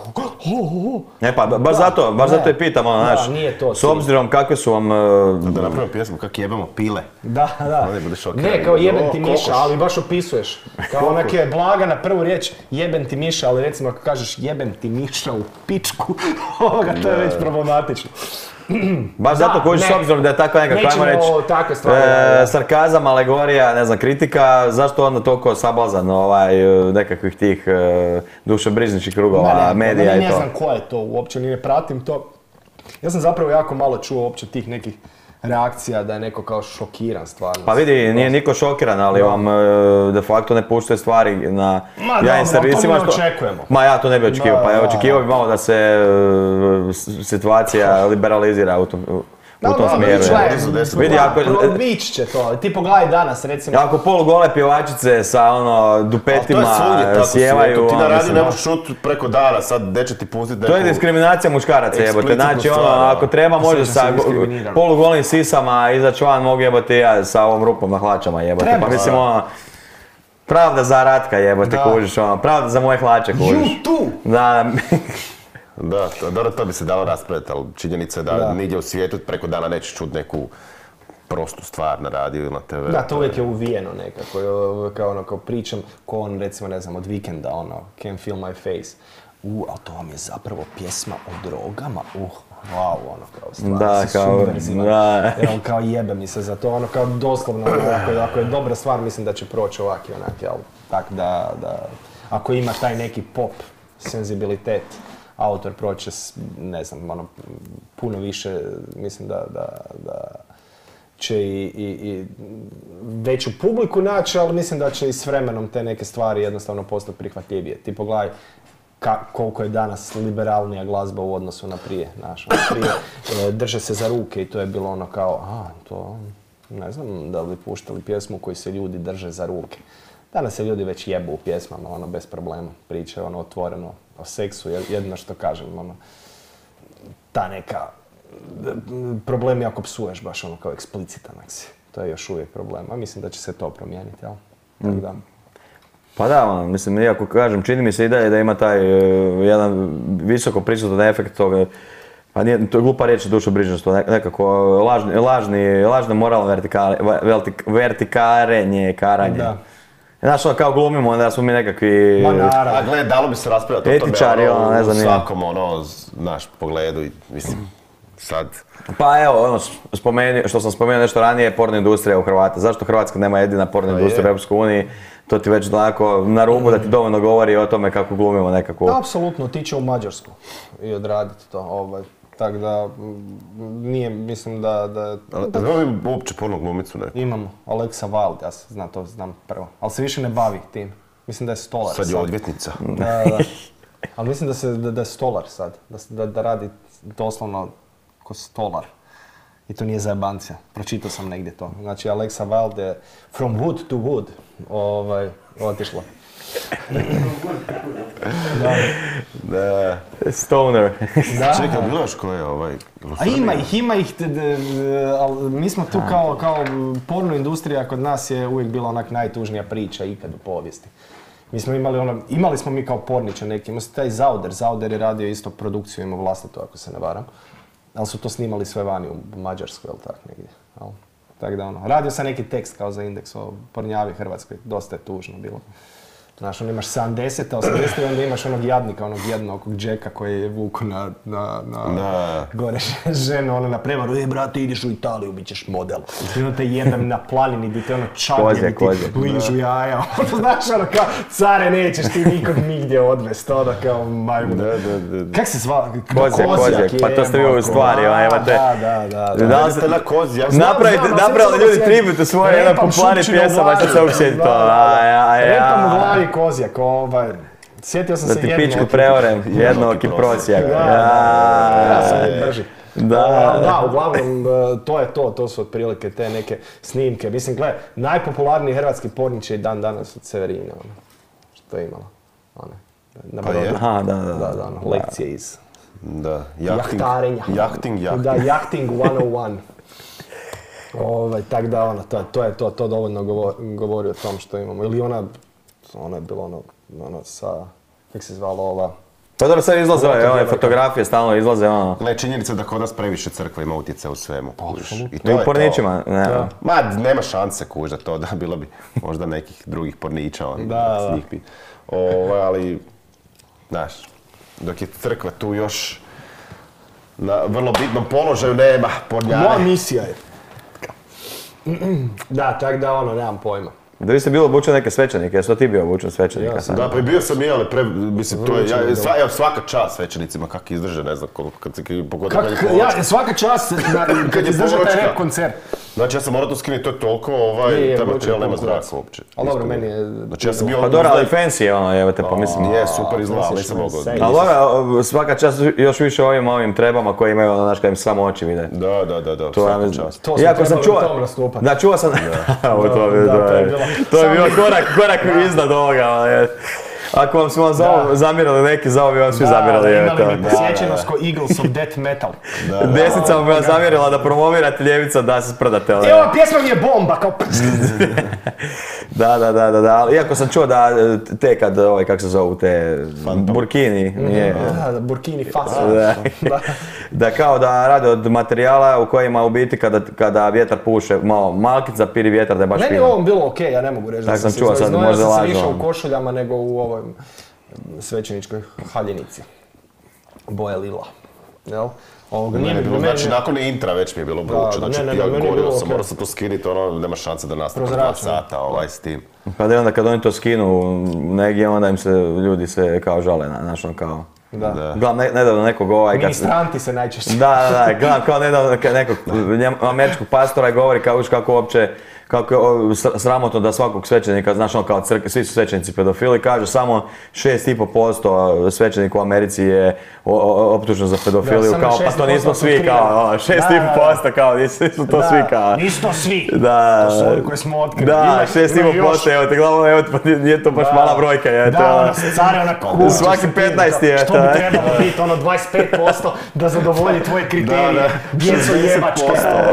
Ne pa, baš zato i pitam, ono, znaš, nije to s obzirom kakve su vam... Da napravimo pjesmu kako jebemo pile. Da. Onda bude šokiran. Ne, kao jebem ti Miša, ali baš opisuješ. Kao onak je blaga na prvu riječ jebem ti Miša, ali recimo ako kažeš jebem ti Miša u pičku, to je već problematično. Baš zato koji s obzirom da je tako nekako, ajmo reći, sarkazam, alegorija, ne znam, kritika, zašto onda toliko sablazan nekakvih tih dušobrižničkih krugova, medija i to? Ne znam ko je to, uopće ni ne pratim to. Ja sam zapravo jako malo čuo uopće tih nekih reakcija da je neko kao šokiran stvarno. Pa vidi, nije niko šokiran, ali vam de facto ne puštuje stvari na javnim servisima. Ma dobro, to ne očekujemo. Ma ja to ne bi očekivao, pa ja očekivao bi malo da se situacija liberalizira u tom smjeru. Vidi, probić će to, ti pogledaj danas recimo. Ako polugole pjevačice sa dupetima sjevaju... Ti na radiju ne možeš čuti preko dana, sad neće ti pustiti neku... To je diskriminacija muškaraca jebote, znači ako treba može sa polugolim sisama izaći van, mogu jebote ja sa ovom rupom na hlačama jebote, pa mislim pravda za Ratka jebote kužiš, pravda za moje hlače kužiš. Da, Da, dobro, to bi se dalo raspraviti, ali činjenica je da nigdje u svijetu preko dana nećeš čuti neku prostu stvar na radiju ili na TV. Da, to uvijek je uvijeno nekako, kao pričam, ko on recimo, ne znam, od Weekenda, Can't Feel My Face. Ali to vam je zapravo pjesma o drogama, wow, kao stvar, si subverzivan. Jer on kao jebe mi se za to, kao doslovno, ako je dobra stvar, mislim da će proći ovak i onak, jel? Tak da, ako ima taj neki pop senzibilitet, autor proće, ne znam, puno više, mislim da će i veću publiku naći, ali mislim da će i s vremenom te neke stvari jednostavno postati prihvatljivije. Ti pogledaj koliko je danas liberalnija glazba u odnosu na prije, prije drže se za ruke i to je bilo ono kao, to ne znam da li puštali pjesmu koji se ljudi drže za ruke. Danas se ljudi već jebu u pjesmama, bez problema, pričaju otvoreno o seksu, jedino što kažem, ta neka, problemi ako psuješ baš kao eksplicitan si, to je još uvijek problem, a mislim da će se to promijeniti, jel? Tako da. Pa da, mislim, iako kažem, čini mi se i dalje da ima taj jedan visoko prisutan efekt toga, pa nije, to je glupa riječ dušobrižnost, nekako lažno moralno vertikarenje, karanje. Da. Znaš, kao glumimo, da smo mi nekakvi... Ma naravno. A gled, dalo bi se raspravljati o tome, etičari, ne znam, u svakom, naš pogledu i, mislim, sad... Pa evo, što sam spomenuo nešto ranije, porno industrija u Hrvata. Zašto Hrvatska nema jedina porno industrija u Europskoj uniji? To ti već onako na rubu da ti dovoljno govori o tome kako glumimo nekako... Apsolutno, ti će u Mađarsku i odraditi to, tako da, nije, mislim da... Znamo li uopće porno glumicu neku? Imamo, Alexa Wilde, ja znam prvo, ali se više ne bavi tim. Mislim da je stolar sad. Sad je odvjetnica. Da. Ali mislim da je stolar sad, da radi doslovno ko stolar. I to nije zajebancija, pročitao sam negdje to. Znači, Alexa Wilde je from wood to wood, otišla. Da. Stoner. Čekaj, bilo još ko je A ima ih, ali mi smo tu kao porno industrija kod nas je uvijek bila onak najtužnija priča ikad u povijesti. Mi smo imali smo mi kao porniče neki, imao se taj Zauder je radio isto produkciju, imao vlastitu ako se ne varam. Ali su to snimali sve vani u Mađarskoj ili tak negdje. Tako da radio sam neki tekst kao za Indeks o pornjavi Hrvatskoj, dosta je tužno bilo. Znaš, imaš 70-a, 80-a i onda imaš onog jadnika, onog jednog Jacka koji je vuku na gore ženu, na prevaru, brate, ideš u Italiju, bit ćeš model. I onda te jebem na planini, di te čaglje, di ti ližu jaja. Znaš, kao, care, nećeš ti nikog nigdje odvest, kao majmun. Kak se zva? Kozjak, pa to ste vi u stvari, Da. Radite na Kozjak. Napravili ljudi tributu svoje, jedan populani pjesama, će se uksjeti to. Repam u glavi Kozjak, sjetio sam se jednog. Da ti pičku preorem, jednoki prosjak. Ja sam drži. Da, uglavnom, to su otprilike te neke snimke. Mislim, gledaj, najpopularniji hrvatski pornič je dan danas od Severine, što je imala. Pa je? Da, lekcije iz jahtarenja. Da, jahting 101. Tak da, ono, to dovoljno govori o tom što imamo. Ili ona je bilo ono sa, kako se zvalo ova... Pa dobro, sad izlaze ove fotografije, stalno izlaze ono... Gle, činjenica da kod nas previše crkva ima utjecaja u svemu, kužiš. I to I u je porničima, to. ne. Ma, nema šanse, kužiš, da to, da bilo bi možda nekih drugih porniča, Da. s njih pi. Ali, znaš, dok je crkva tu još na vrlo bitnom položaju, nema pornjane. Moja misija je. Da, tak da, ono, nemam pojma. Da vi ste bili obučeni neke svećenike, jesu ti bio obučen svećenika? Ja Da, pa i bio sam i, ali mislim, to je, evo, svaka čast svećenicima kak izdrže, ne znam koliko, kad se pogotovo kad je poločka. Svaka čast kad izdrže taj rap koncert. Znači, ja sam morao to skinuti, to je toliko, taj materijal nema zraka uopće. Ali dobro, meni je... Znači, ja sam bio... Pa dobro, ali fancy je ono, evo te, pa mislim... Nije, super izgleda, ali nisam mogao... Ali dobro, svaka čast još više ovim trebama koji imaju, ono, znaš, kad im samo oči vide. Da, To svaka je, čast. To smo trebali u tom nastupati. Da, čuo sam... To je bilo korak iznad ovoga. Ako vam smo zamjerali neki, za ovo bi vam svi zamjerali. Imali bi posjećenost ko Eagles of Death Metal. Desnica bi vam zamjerila da promovirate, ljevica da se sprdate. I ova pjesma mi je bomba, kao... Da, iako sam čuo da te kad, kako se zovu, te burkini, Da, Burkini Faso. da kao da rade od materijala u kojima u biti kada vjetar puše, malo malkica piri vjetar da je baš fino. Meni je ovo bilo okej, ja ne mogu reći da sam se iznojio, ja sam se išao u košuljama nego u ovoj svećeničkoj haljinici. Boja lila. Jel? Znači, nakon intra već mi je bilo vruće, znači ja gorio sam, morao sam to skinuti, ono, nema šanse da nastavim 2 sata s tim. Pa da onda kad oni to skinu negdje, onda im se ljudi se kao žale, znaš, kao... Gledam nedavno nekog Ministranti se najčešće. Da, gledam kao nedavno nekog američkog pastora i govori kako uopće, kako je sramotno da svakog svećenika, znaš ono kao svi su svećenici pedofili, kaže samo 6,5% svećenika u Americi je optužen za pedofiliju, kao pa to nismo svi kao, 6,5% kao nisu to svi kao. Nisu to svi, to su oni koje smo otkrili. Da, 6,5%, evo te gledamo, evo te, nije to baš mala brojka. Da, ono se care ona kuća. Svaki 15 je. Što bi trebalo biti, ono 25% da zadovolji tvoje kriterije, djeco jebačke.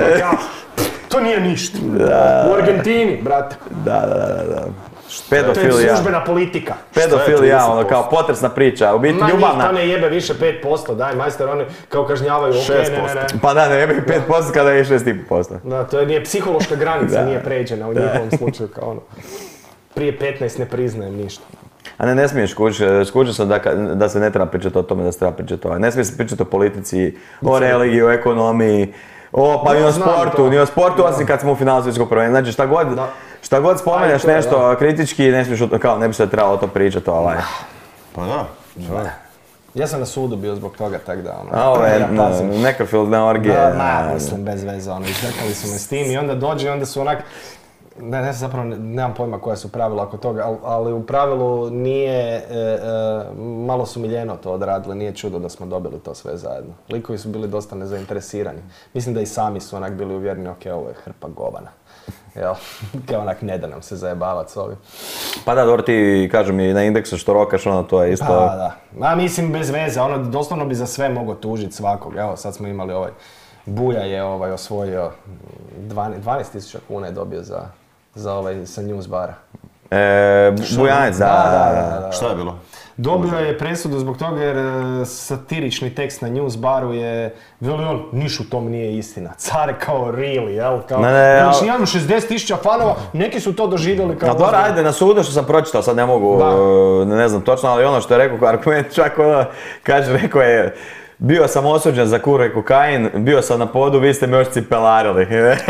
To nije ništa. U Argentini, brate. Da. Pedofilija. To je službena politika. Pedofilija, ono kao potresna priča, u biti ljubavna. Ma njih to ne jebe više 5%, daj majster, oni kao kažnjavaju, ne. Pa da, ne jebe 5% kada je 6,5%. Da, to nije psihološka granica, nije pređena u njihovom slučaju, kao ono. Prije 15 ne priznajem ništa. A ne smiješ, skužio sam da se ne treba pričati o tome, da se treba pričati o... Ne smije se pričati o politici, o religiji, o ekonomiji, pa ni o sportu, osim kad smo u finalu svjetskog prvenstva. Znači šta god spomeneš nešto kritički, ne smiješ, kao ne bi se trebalo o to pričati, Pa da. Ja sam na sudu bio zbog toga, tak da ono... A ove, nekrofilne orgije... Mislim, bez veze, ono, izdrkali su me s tim i onda dođe i onda su onak... Ne, zapravo nemam pojma koja su pravila oko toga, ali u pravilu nije, malo su miljeno to odradili, nije čudo da smo dobili to sve zajedno. Likovi su bili dosta nezainteresirani. Mislim da i sami su onak bili uvjereni, ok, ovo je hrpa govana. Jel, kao onak ne da nam se zajebavat s ovim. Pa da, dobro ti, kažem i na indeksu što rokaš, ono to je isto... Pa da, ma mislim bez veze, ono doslovno bi za sve mogao tužiti svakog. Evo sad smo imali Buja je osvojio 12.000 kuna je dobio za sa News bara. Bujanec, da. Šta je bilo? Dobio je presudu zbog toga jer satirični tekst na News baru je, veli on, niš u tom nije istina. Care kao really, jel? Znači imamo 60.000 fanova, neki su to doživjeli kao... Dobro, ajde, na sudu što sam pročitao, sad ne mogu, ne znam točno, ali ono što je rekao, argument čak ono, kaže, rekao je, bio sam osuđen za kuru i kokain, bio sam na podu, vi ste me još cipelarili.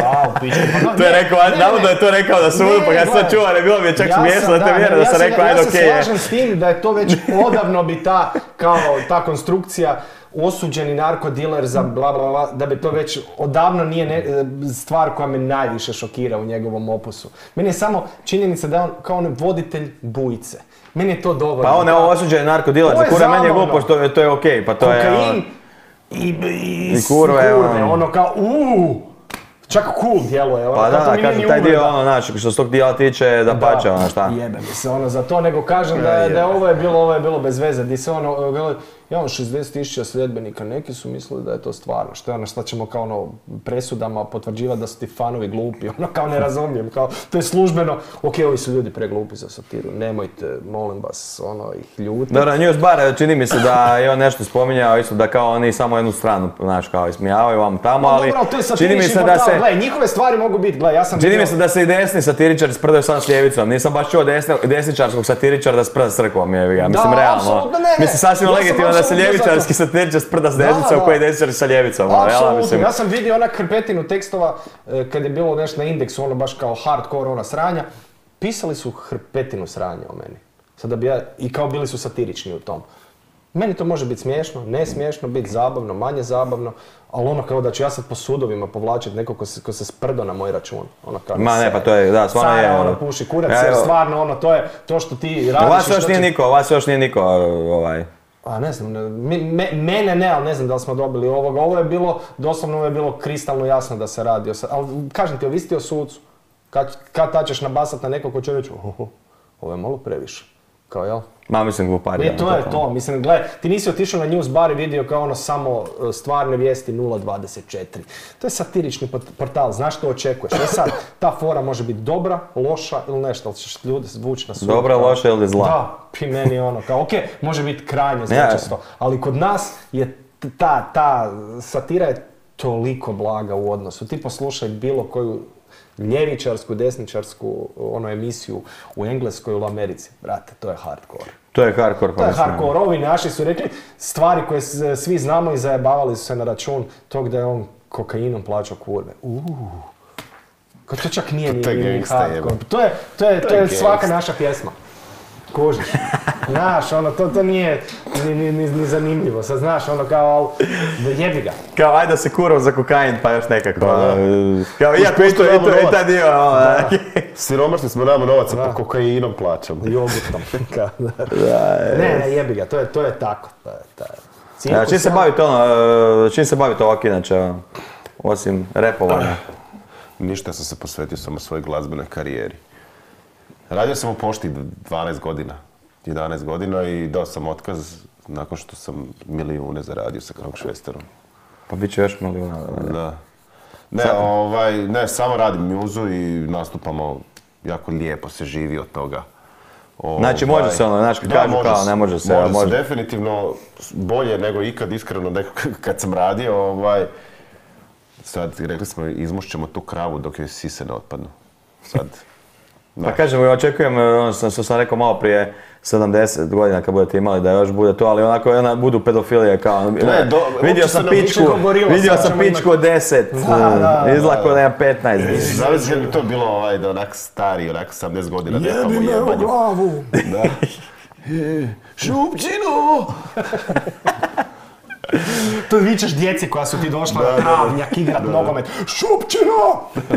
To je rekao, navodno je to rekao na sudu, pa kad sam čuo, bilo mi je čak smiješno da te vjera da sam rekao, ajde okej. Ja se slažem s tim da je to već odavno bi ta konstrukcija osuđeni narkodiler za bla bla bla, da bi to već odavno nije stvar koja me najviše šokira u njegovom opusu. Meni je samo činjenica da je on kao voditelj bujice. Meni je to dovoljno. Pa on je osuđen narkodiler, za kura meni je glupo što to je okej, pa to je... Kokain i kurve, ono kao čak cool djeluje. Pa da, kažem, taj dio ono, znači, što se tog dijela tiče, da pače, ono šta. Jebe mi se ono za to, nego kažem da ovo je bilo bez veze, di se ono, Ja imam 60.000 sljedbenika, neki su mislili da je to stvarno. Što je ono, šta ćemo kao ono presudama potvrđivati da su ti fanovi glupi, ono kao ne razumijem, kao to je službeno. Ok, ovi su ljudi preglupi za satiru, nemojte, molim vas, ono, ih ljuti. Dobro, News Bar, čini mi se da je on nešto spominjao, isto da kao oni samo jednu stranu, znaš, kao ismijavaju vam tamo, ali Dobro, to je čini mi se satirični da portal, se... gledaj, njihove stvari mogu biti, gledaj, ja sam Čini vidio- mi se da se i desni satiričari sprdaju sam s ljevicom. Nisam baš čuo desničarskog satiričara da sprda s crkvom, jebi ga. Mislim, Da, realno. apsolutno ne. Mislim, sasvim Ja sam legitimno da se apsolutno ljevičarski satiričar sprda s desnicom da. koji je desničar sa ljevicom. Apsolutno, ja sam vidio onak hrpetinu tekstova kad je bilo nešto na indeksu, ono baš kao hardcore ona sranja. Pisali su hrpetinu sranja o meni. Sada bi ja, i kao bili su satirični u tom. Meni to može biti smiješno, ne smiješno, biti zabavno, manje zabavno, ali ono kao da ću ja sad po sudovima povlačiti neko ko se sprdo na moj račun. Ono kao Ma ne, pa to je, da, stvarno je... Cara, ono, puši kurac, Ja, jer evo. stvarno ono, to je to što ti radiš. Vas i još što nije će- niko, vas još nije niko, A ne znam, mene ne, ali ne znam da li smo dobili ovoga. Ovo je bilo, doslovno ovo je bilo kristalno jasno da se radi o... Ali kažem ti, ovisi ti o sucu. Kad ta ćeš nabasat na nekog ko će reći, ovo je malo previše. Kao, jel? Ma mislim gluparija. To je to, mislim, gledaj, ti nisi otišao na News Bar i vidio kao ono samo stvarne vijesti 0.24. To je satirični portal, znaš što očekuješ. E sad, ta fora može biti dobra, loša ili nešto, ali ćeš ljude zvući na sud. Dobra, kao- loša ili zla. Da, pi meni ono, kao okej, može biti krajnje zločesto, ali kod nas je ta satira je toliko blaga u odnosu. Ti poslušaj bilo koju ljevičarsku, desničarsku ono emisiju u Engleskoj ili u Americi. Brate, to je hardcore. To je hardcore. To je hardcore. Ovi naši su rekli stvari koje svi znamo i zajebavali su se na račun tog da je on kokainom plaćao kurve. Kao to čak nije To je ni gangsta, hardcore. jebe. To je svaka gangsta. naša pjesma. Kužiš. Znaš, ono, to nije ni zanimljivo. Sad znaš, ono kao, jebi ga. Kao, ajde da se kurov za kokain, pa još nekako. Kao, Pusti iako isto nama i novac. taj dio. Siromašni smo, nama novaca po kokainom plaćamo. Jogurtom. Ne, jebi ga, to je tako. Ja, čim se bavite ovak inače, osim repovanja? Ništa, sam se posvetio samo svojoj glazbenoj karijeri. Radio sam u pošti 12 godina, 11 godina i dao sam otkaz nakon što sam milijune zaradio sa Kraukšvesterom. Pa bit će još milijuna. Da. Ne, samo radim muzu i nastupamo, jako lijepo se živi od toga. Znači može se ono, znaš kad kažu kao ne može se. Može se, definitivno bolje nego ikad, iskreno nego kad sam radio. Sad rekli smo izmušćemo tu kravu dok joj sise ne otpadnu. Sad. Pa kažem, očekujem, ono što sam rekao malo prije, 70 godina kad budete imali da još bude to, ali onako budu pedofilije kao... Vidio sam pičku od 10, izlako da imam 15. Zavisi kad bi to bilo da onak stari, onak 70 godina depamo Jebi me u jebanju. glavu! Da. Šupčino! To vičeš djeci koja su ti došla na travnjak igrat nogomet. Šupčino!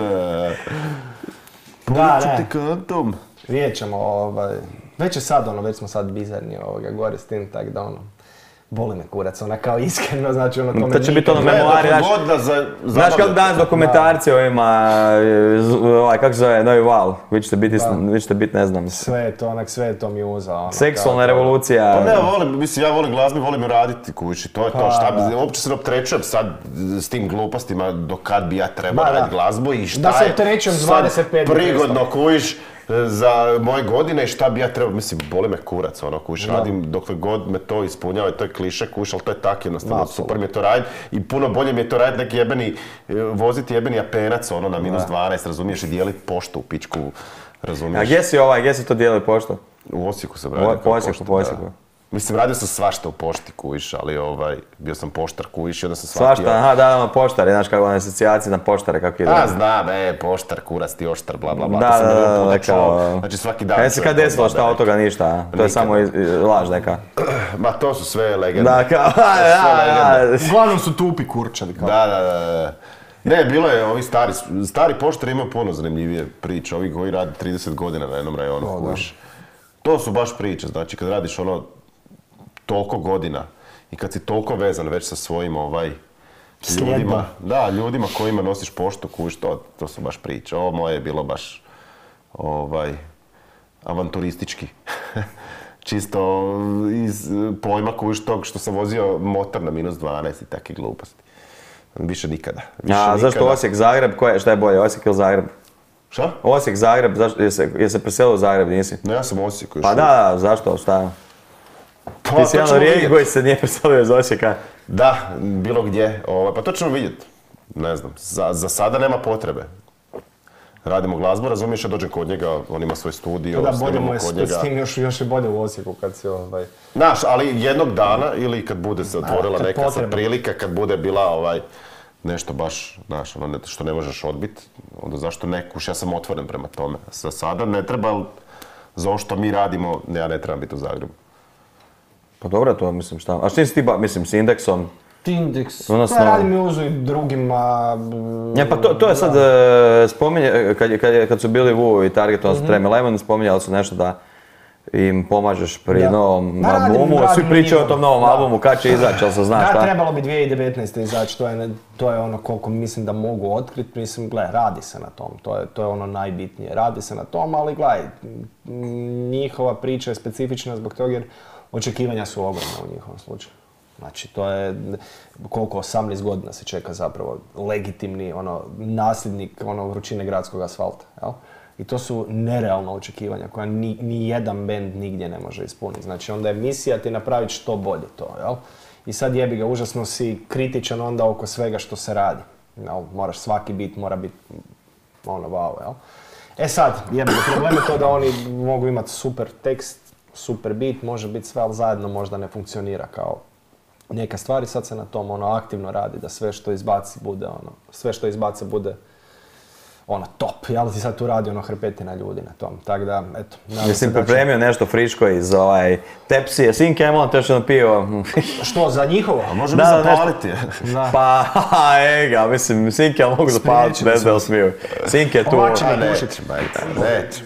Povuću ti kantom. Vidjet ćemo, već je sad već smo sad bizarni gore s tim, tak da boli me kurac, ona kao iskreno, znači To će biti ono memoari, znaš kako danas dokumentarci o ima, kako se zove, Novi val, vi ćete biti, ne znam. Sve je to muza. Seksualna revolucija. Pa ne, ja volim glazbu, volim raditi kući, to je to, uopće se ne opterećujem sad s tim glupostima do kad bi ja trebao raditi glazbu i šta je sad prigodno kujiš za moje godine i šta bi ja trebao, mislim, boli me kurac, kuš, radim dokle god me to ispunjava i to je kliše, kuš, ali to je tak jednostavno, super mi je to raditi i puno bolje mi je to raditi neki voziti jebeni apenac, na minus 12, razumiješ, i dijeliti poštu u pičku, razumiješ. A gdje si to dijeli poštu? U Osijeku sam radio kao poštu. Mislim, radio sam svašta u pošti kujiš, ali bio sam poštar kujiš i onda sam shvatio... Svašta, da, poštar, znaš kako je asocijacija na poštare, kako ide. Znam, poštar, kuras ti oštar, bla bla bla, to sam milion puta čuo, znači svaki dan... Kaj se kad desilo šta od toga ništa, to je samo laž neka. Ma to su sve legende. Da, kao, Uglavnom su tupi kurčevi. Da. Ne, bilo je, ovi stari poštari imaju puno zanimljivije priče, ovi koji radi 30 godina na jednom rajonu kujiš. To su baš priče, znači kad radiš toliko godina i kad si toliko vezan već sa svojim ljudima, ljudima kojima nosiš poštu, kuš, to su baš priče. Ovo moje je bilo baš avanturistički. čisto iz pojma kužiš tog što sam vozio motor na -12 i takve gluposti. Više nikada. A zašto Osijek-Zagreb? Šta je bolje, Osijek ili Zagreb? Šta? Osijek-Zagreb, je se preselio u Zagreb, nisi? No ja sam u Osijeku još. Pa da, zašto? Šta? Ti si jedan od rijetkih koji se nije preselio iz Osijeka. Da, bilo gdje. Pa to ćemo vidjeti. Ne znam, za sada nema potrebe. Radimo glazbu, razumiješ, ja dođem kod njega, on ima svoj studio, snimamo kod njega. S tim još je bolje u Osijeku kad si Znaš, ali jednog dana ili kad bude se otvorila neka sad prilika, kad bude bila nešto baš, znaš, ono što ne možeš odbiti, onda zašto ne kuš, ja sam otvoren prema tome. Za sada ne treba, za ovo što mi radimo, ja ne trebam biti u Zagrebu. Pa dobro to, mislim, šta? A što si ti mislim, s Indeksom? Index, ja radim i uzu i drugima. Ja, pa to je sad, spominje, kad su bili Wu i Target, odnosno Treme Lemon, spominjali su nešto da im pomažeš pri novom albumu. Svi pričaju o tom novom albumu, kad će izaći, ali se znaš šta? Da, trebalo bi 2019. izaći, to je ono koliko mislim da mogu otkriti. Mislim, gle, radi se na tom, to je ono najbitnije. Radi se na tom, ali gledaj, njihova priča je specifična zbog toga jer očekivanja su ogromna u njihovom slučaju. Znači, to je koliko 18 godina se čeka zapravo legitimni nasljednik vrućine gradskog asfalta, jel? I to su nerealna očekivanja koja ni jedan bend nigdje ne može ispuniti. Znači, onda je misija ti napraviti što bolje to, jel? I sad jebi ga, užasno si kritičan onda oko svega što se radi. Jel? Moraš, svaki bit mora biti wow, jel? E sad, jebi ga, problem je to da oni mogu imati super tekst, super beat, može biti sve, ali zajedno možda ne funkcionira kao neka stvari. Sad se na tom aktivno radi da sve što izbaci bude top. Ja li ti sad tu radi hrpetina ljudi na tom, tako da, eto. Mislim, pripremio nešto friško iz Tepsije, Sin Camel, to što napio. Što, za njihovo? A možemo zapaliti. Pa, ega, mislim, Sinke mogu zapaliti, ne znam da li smiju. Sinke tu... Ovakće mi dušić. Neće.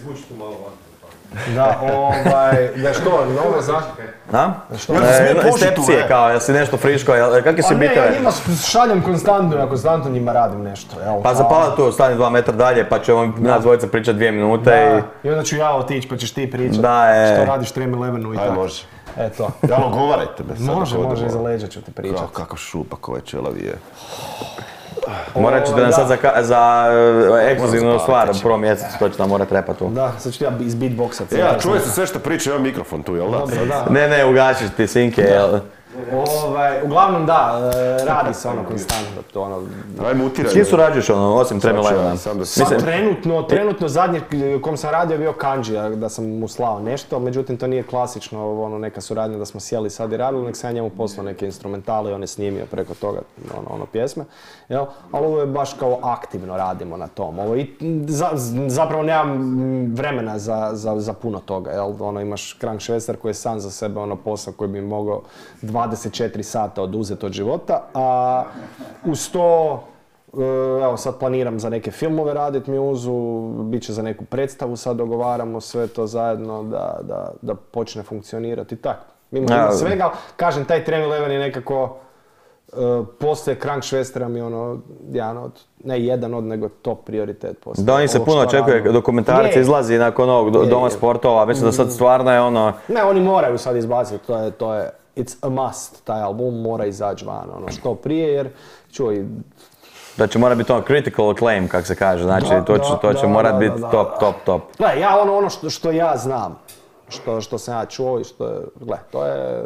Da što, novo za... Da? Iz Tepsije kao, jel si nešto friško, kakvi si bitove? Ja njima šaljem konstantno, ja konstantno njima radim nešto. Pa zapala tu, stani 2 metra dalje, pa ćemo nas dvojica pričati 2 minute i onda ću ja otići pa ćeš ti pričati što radiš Treme Levenu i tako. Aj, može. Eto. Jel, govarajte me sad. Može, iza leđa ću ti pričati. Kakav šupak ovaj čelavi je. Morat ćete nam sad za ekskluzivnu stvar u prvom mjesecu, to će nam morat repat tu. Da, sad ću ti ja iz beatboxa. Ja, čuje se sve što priča, imam mikrofon tu, jel da? Ne, ugašiš ti Sinke, jel? Uglavnom da, radi se konstantno. Aj mutiraj. S kim surađuješ osim Treme Levena? Trenutno zadnje kom sam radio je bio Kanji, da sam mu slao nešto, međutim to nije klasično neka suradnja da smo sjeli sad i radili, nek sam ja njemu poslao neke instrumentale i on je snimio preko toga pjesme. Ali ovo je baš kao aktivno radimo na tom. Zapravo nemam vremena za puno toga. Imaš Krankšvester koji je sam za sebe posao koji bi mogao 24 sata oduzeti od života, a uz to, evo sad planiram za neke filmove raditi muzu, bit će za neku predstavu, sad dogovaramo sve to zajedno da počne funkcionirati i tako. Mimo svega, kažem, taj Treme Leven je nekako, poslije Krankšvestera mi jedan od, nego top prioritet poslije. Da, oni se puno očekuje, dokumentarac izlazi nakon ovog Doma sportova, mislim da sad stvarno je Ne, oni moraju sad izbaciti, to je it's a must, taj album mora izaći van, što prije, jer čuj... Da će mora biti critical acclaim, kak se kaže, znači to će morat biti top. Gle, ja što ja znam, što sam ja čuo i što je, gle, to je...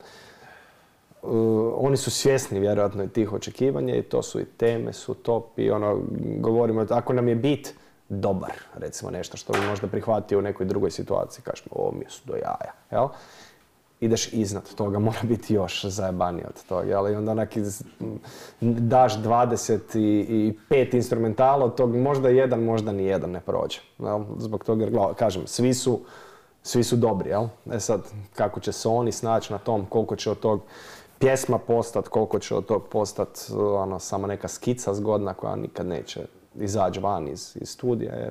Oni su svjesni vjerojatno i tih očekivanja i to su i teme, su top i govorimo, ako nam je beat dobar, recimo nešto što bi možda prihvatio u nekoj drugoj situaciji, kažemo, ovo mi je do jaja, jel? Ideš iznad toga, mora biti još zajebaniji od toga, jel? I onda daš 25 instrumentala, od tog možda jedan, možda ni jedan ne prođe, jel? Zbog toga, jer kažem, svi su dobri, jel? E sad, kako će se oni snaći na tom, koliko će od tog pjesma postati, koliko će od tog postati samo neka skica zgodna koja nikad neće izaći van iz studija je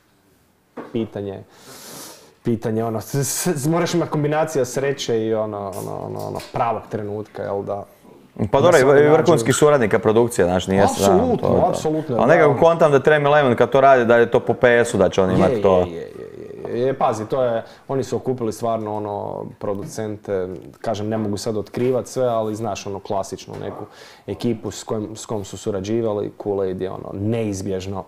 pitanje moraš imati kombinacija sreće i pravog trenutka, jel da... Pa dobro, i vrhunskih suradnika produkcija, znaš, nije se... Apsolutno. Ali nekako kontam da Treme Leven kad to radi, da je to po PS-u, da će on imati to... Pazi, oni su okupili stvarno ono producente, kažem ne mogu sad otkrivati sve, ali znaš ono klasičnu neku ekipu s kojom su surađivali, Kool-Aid je ono neizbježno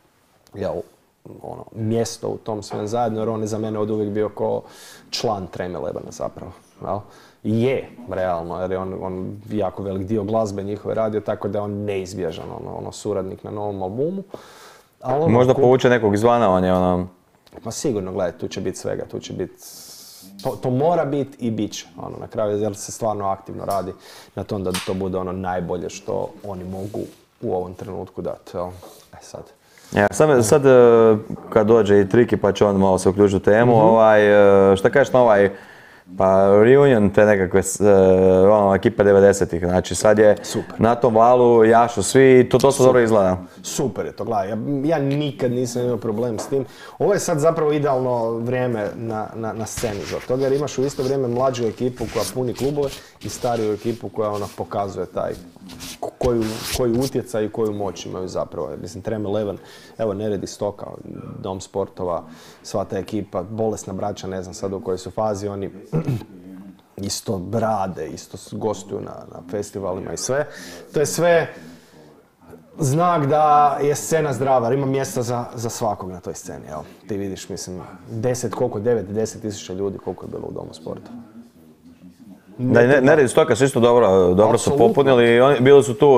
mjesto u tom svem zajedno, jer on je za mene od uvijek bio kao član Treme Lebana zapravo. Jel? Je, realno, jer je on jako velik dio glazbe njihove radio, tako da je on neizbježan suradnik na novom albumu. Možda povuče nekog izvana, on je ono... Pa sigurno, gledaj, tu će biti svega, tu će biti... To mora biti i bit će, na kraju, jer se stvarno aktivno radi na tom da to bude ono najbolje što oni mogu u ovom trenutku dati. Sad. Ja, sad kad dođe i Triki pa će on malo se uključiti u temu, šta kažeš na pa reunion te nekakve ekipe 90-ih, znači sad je na tom valu jašu svi i to dosta dobro izgleda. Super je to, gledaj, ja nikad nisam imao problem s tim. Ovo je sad zapravo idealno vrijeme na sceni za toga jer imaš u isto vrijeme mlađu ekipu koja puni klubove i stariju ekipu koja pokazuje taj koji utjecaj i koju moć imaju zapravo. Mislim, Treme Eleven, evo Nered iz Stoka, Dom sportova, sva ta ekipa, Bolesna braća, ne znam sad u kojoj su fazi, oni isto rade, isto gostuju na festivalima i sve. To je sve znak da je scena zdrava, ima mjesta za svakog na toj sceni. Evo, ti vidiš, mislim, 10 tisuća ljudi koliko je bilo u Domu sporta. Nered iz Stoka su isto dobro su popunili, bili su tu,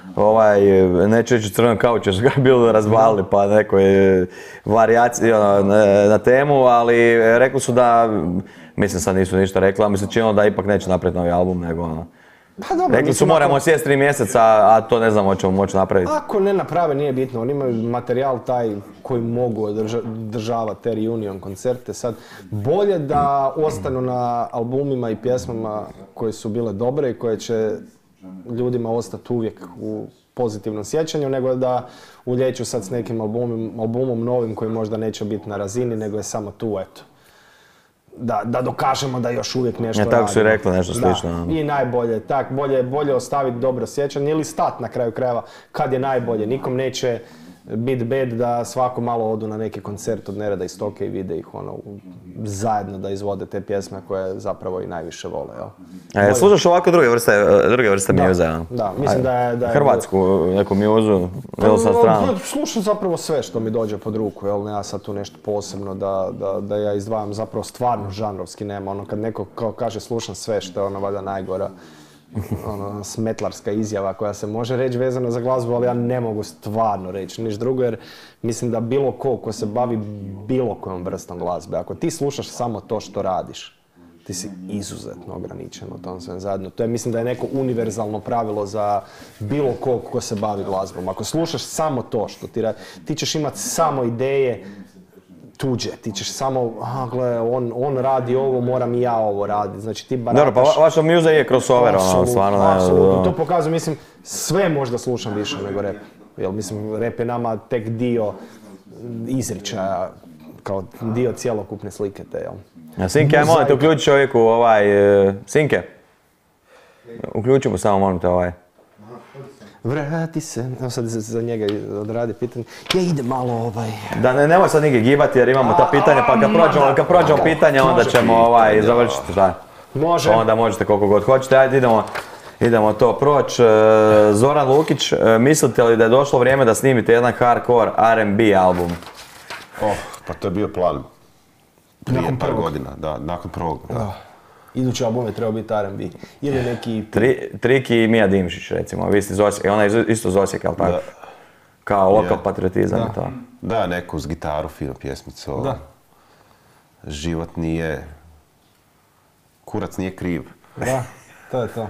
neću reći crvenom kauču, jer su ga bili razvalili pa nekoj variaciji na temu, ali rekli su da, mislim sad nisu ništa rekli, ali mi se činilo da ipak neće napraviti novi album, nego ono. Pa dobro, rekli su moramo sjesti 3 mjeseca, a to ne znamo hoćemo moći napraviti. Ako ne naprave nije bitno, oni imaju materijal taj koji mogu održavati te reunion koncerte. Sad, bolje da ostanu na albumima i pjesmama koje su bile dobre i koje će ljudima ostati uvijek u pozitivnom sjećanju, nego da ulijeću sad s nekim albumom novim koji možda neće biti na razini, nego je samo tu, eto. Da dokažemo da još uvijek nešto radimo. Tako su i rekli nešto slično. I najbolje, bolje ostaviti dobro sjećanje ili stat na kraju krajeva kad je najbolje. Nikom neće biti bed da svako malo odu na neki koncert od Nereda iz Stoke i vide ih zajedno da izvode te pjesme koje zapravo i najviše vole. Slušaš ovako druge vrste mjuze? Da, mislim da je... Hrvatsku, neku mjuzu, ili sa stranu? Slušam zapravo sve što mi dođe pod ruku, nema sad tu nešto posebno da ja izdvajam, zapravo stvarno žanrovski nema. Kad neko kaže slušam sve što je valjda najgora smetlarska izjava koja se može reći vezana za glazbu, ali ja ne mogu stvarno reći niš drugo jer mislim da bilo ko se bavi bilo kojom vrstom glazbe, ako ti slušaš samo to što radiš, ti si izuzetno ograničen u tom sve zajedno. To je, mislim da je neko univerzalno pravilo za bilo ko se bavi glazbom. Ako slušaš samo to što ti radi, ti ćeš imati samo ideje tuđe, ti ćeš samo, gle, on radi ovo, moram i ja ovo raditi, znači ti barataš... Dobro, pa vaša muza je crossover, stvarno. Apsolutno, to pokazuje, mislim, sve možda slušam više nego rap. Jer, mislim, rap je nama tek dio izričaja, kao dio cjelokupne slike te, jel? Sinke, ja molim te uključi čovjeku Sinke. Uključi mu samo, molim te Vrati se, evo sad za njega odradi pitanje. Ja idem malo Da nemoj sad nigdje gibati jer imamo ta pitanja, pa kad prođemo pitanja onda ćemo završiti, da. Može. Onda možete koliko god hoćete, ajde idemo to proći. Zoran Lukić, mislite li da je došlo vrijeme da snimite jedan hardcore R&B album? Pa to je bio plan. Prije par godina, da, nakon prvog. Idući album je trebao biti R&B. Ili neki... Triki i Mija Dimšić, recimo. Vi ste iz Osijeka, ona je isto iz Osijeka, ali tako? Kao lokal patriotizam i to. Da, neku uz gitaru, finu pjesmicu. Da. Život nije... Kurac nije kriv. Da, to je to.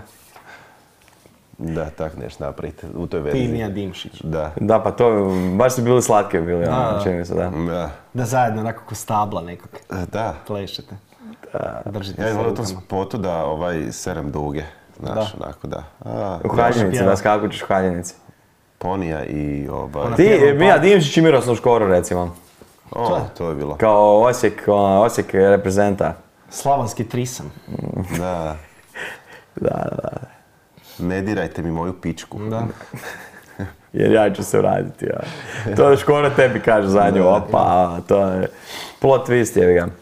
Da, tak nešto napravite u toj verziji. Ti i Mija Dimšić. Da. Da, pa to, baš su bili slatke bili, čini mi se, da. Da zajedno, onako ko stabla nekog. Da. Plešete. Ja je volio u tom spotu da serem duge, znaš, onako da. U haljinici, da skakućeš u haljinici. Ponija i Ti, Mija Dimšić i Miroslav Škoro, recimo. To je bilo. Kao Osijek reprezenta. Slavonski trisam. Da. Da. Ne dirajte mi moju pičku. Da. Jer ja ću se vratiti, ja. To Škoro tebi kaže za nju, opa, to je... Plot twist je ga.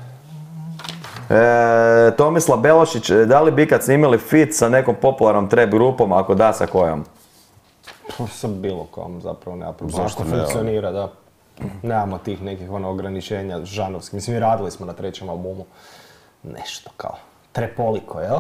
Tomislav Belošić, da li bi ikad snimili fit sa nekom popularnom trap grupom, ako da, sa kojom? Sa bilo kom zapravo nema problema. Zašto Ako ne, funkcionira, da. Nemamo tih nekih ograničenja žanovskih. Mislim, mi radili smo na 3. albumu nešto kao trepoliko, jel?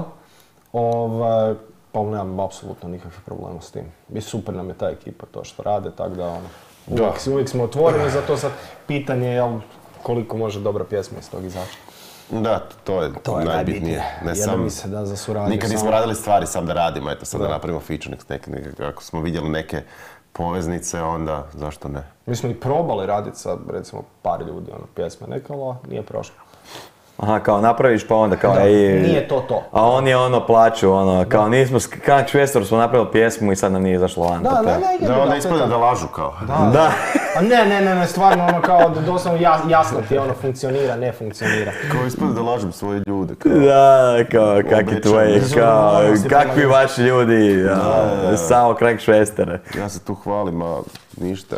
Pa nemam apsolutno nikakvih problema s tim. I super nam je ta ekipa, to što rade, tako da uvijek smo otvoreni za to. Sad pitanje je koliko može dobra pjesma iz tog izaći. Da, to je najbitnije. Ne sam, mi se da za suradnju. nikad nismo radili stvari sam da radimo, eto sad da napravimo featuring, ako smo vidjeli neke poveznice, onda zašto ne? Mi smo i probali raditi sa, recimo, par ljudi, pjesme neka, ali nije prošlo. Aha, kao napraviš pa onda kao nije to. A oni plaću, kao nismo, kao Čvestor smo napravili pjesmu i sad nam nije izašlo van. Da, onda ispada da lažu kao. Da. A ne, stvarno kao doslovno jasno ti funkcionira, ne funkcionira. Kao ispada da lažem svoje ljude. Kao. Da, kao kakvi tvoji, kao kakvi vaši ljudi, samo krak Čvestere. Ja se tu hvalim, a ništa.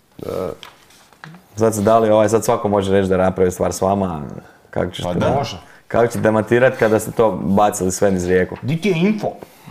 Sad se dali, sad svako može reći da napravi stvar s vama. Kako ćete demantirati kada ste to bacili sve niz rijeku? Di ti je info?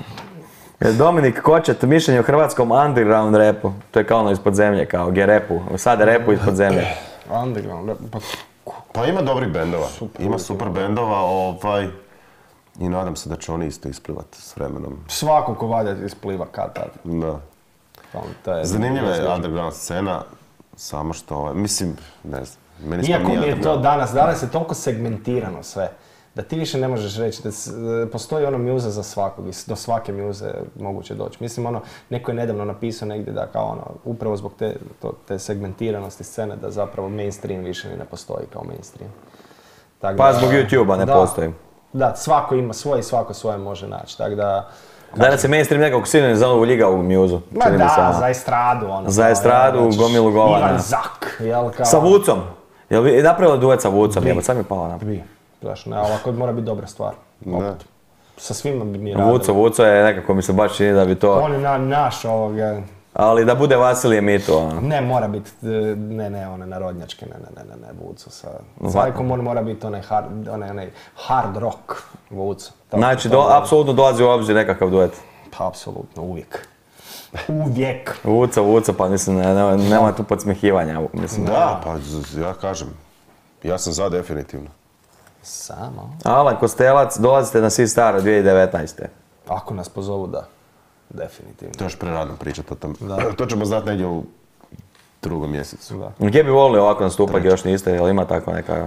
Dominik Kočet, mišljenje o hrvatskom underground rapu. To je kao ono ispod zemlje, kao G-rapu. Sad je rapu ispod zemlje. Underground rap, pa ima dobrih bendova. Ima super bendova, i nadam se da će oni isto isplivati s vremenom. Svako ko valja ispliva kad tad. Da. Zanimljiva je underground scena, samo što, mislim, ne znam. Iako mi je to danas je toliko segmentirano sve, da ti više ne možeš reći da postoji muza za svakog i do svake muze moguće doći. Mislim, neko je nedavno napisao negdje da kao upravo zbog te segmentiranosti scene da zapravo mainstream više ne postoji kao mainstream. Pa zbog YouTube-a ne postoji. Da, svako ima svoje i svako svoje može naći, tako da... Danas je mainstream nekako sinonim za ovu ljiga u muzu. Ma da, za estradu Za estradu, gomilu govana. Ivan Zak, jel kao... Sa Vucom. Jel vi napravili duet sa Vucom? Jel sad mi je palo napraviti? Ne, ali ako mora biti dobra stvar. Sa svima bi mi radili. Vuco je nekako mi se baš čini da bi to... On je naš ovoga... Ali da bude Vasilije mito. Ne, mora biti, one narodnjačke, ne, Vuco sa Zajkom, on mora biti onaj hard rock Vuco. Znači, apsolutno dolazi u obzir nekakav duet? Pa, apsolutno, uvijek. Uvijek. Vuco, pa mislim, nema tu podsmehivanja, mislim. Da, pa ja kažem, ja sam za definitivno. Samo? Alan Kostelac, dolazite na Sea Star 2019. Ako nas pozovu, da. Definitivno. To je još prerano pričati o tom. To ćemo znati negdje u 2. mjesecu. Gdje bi volio ovako nastupati, još niste, jel ima tako neka...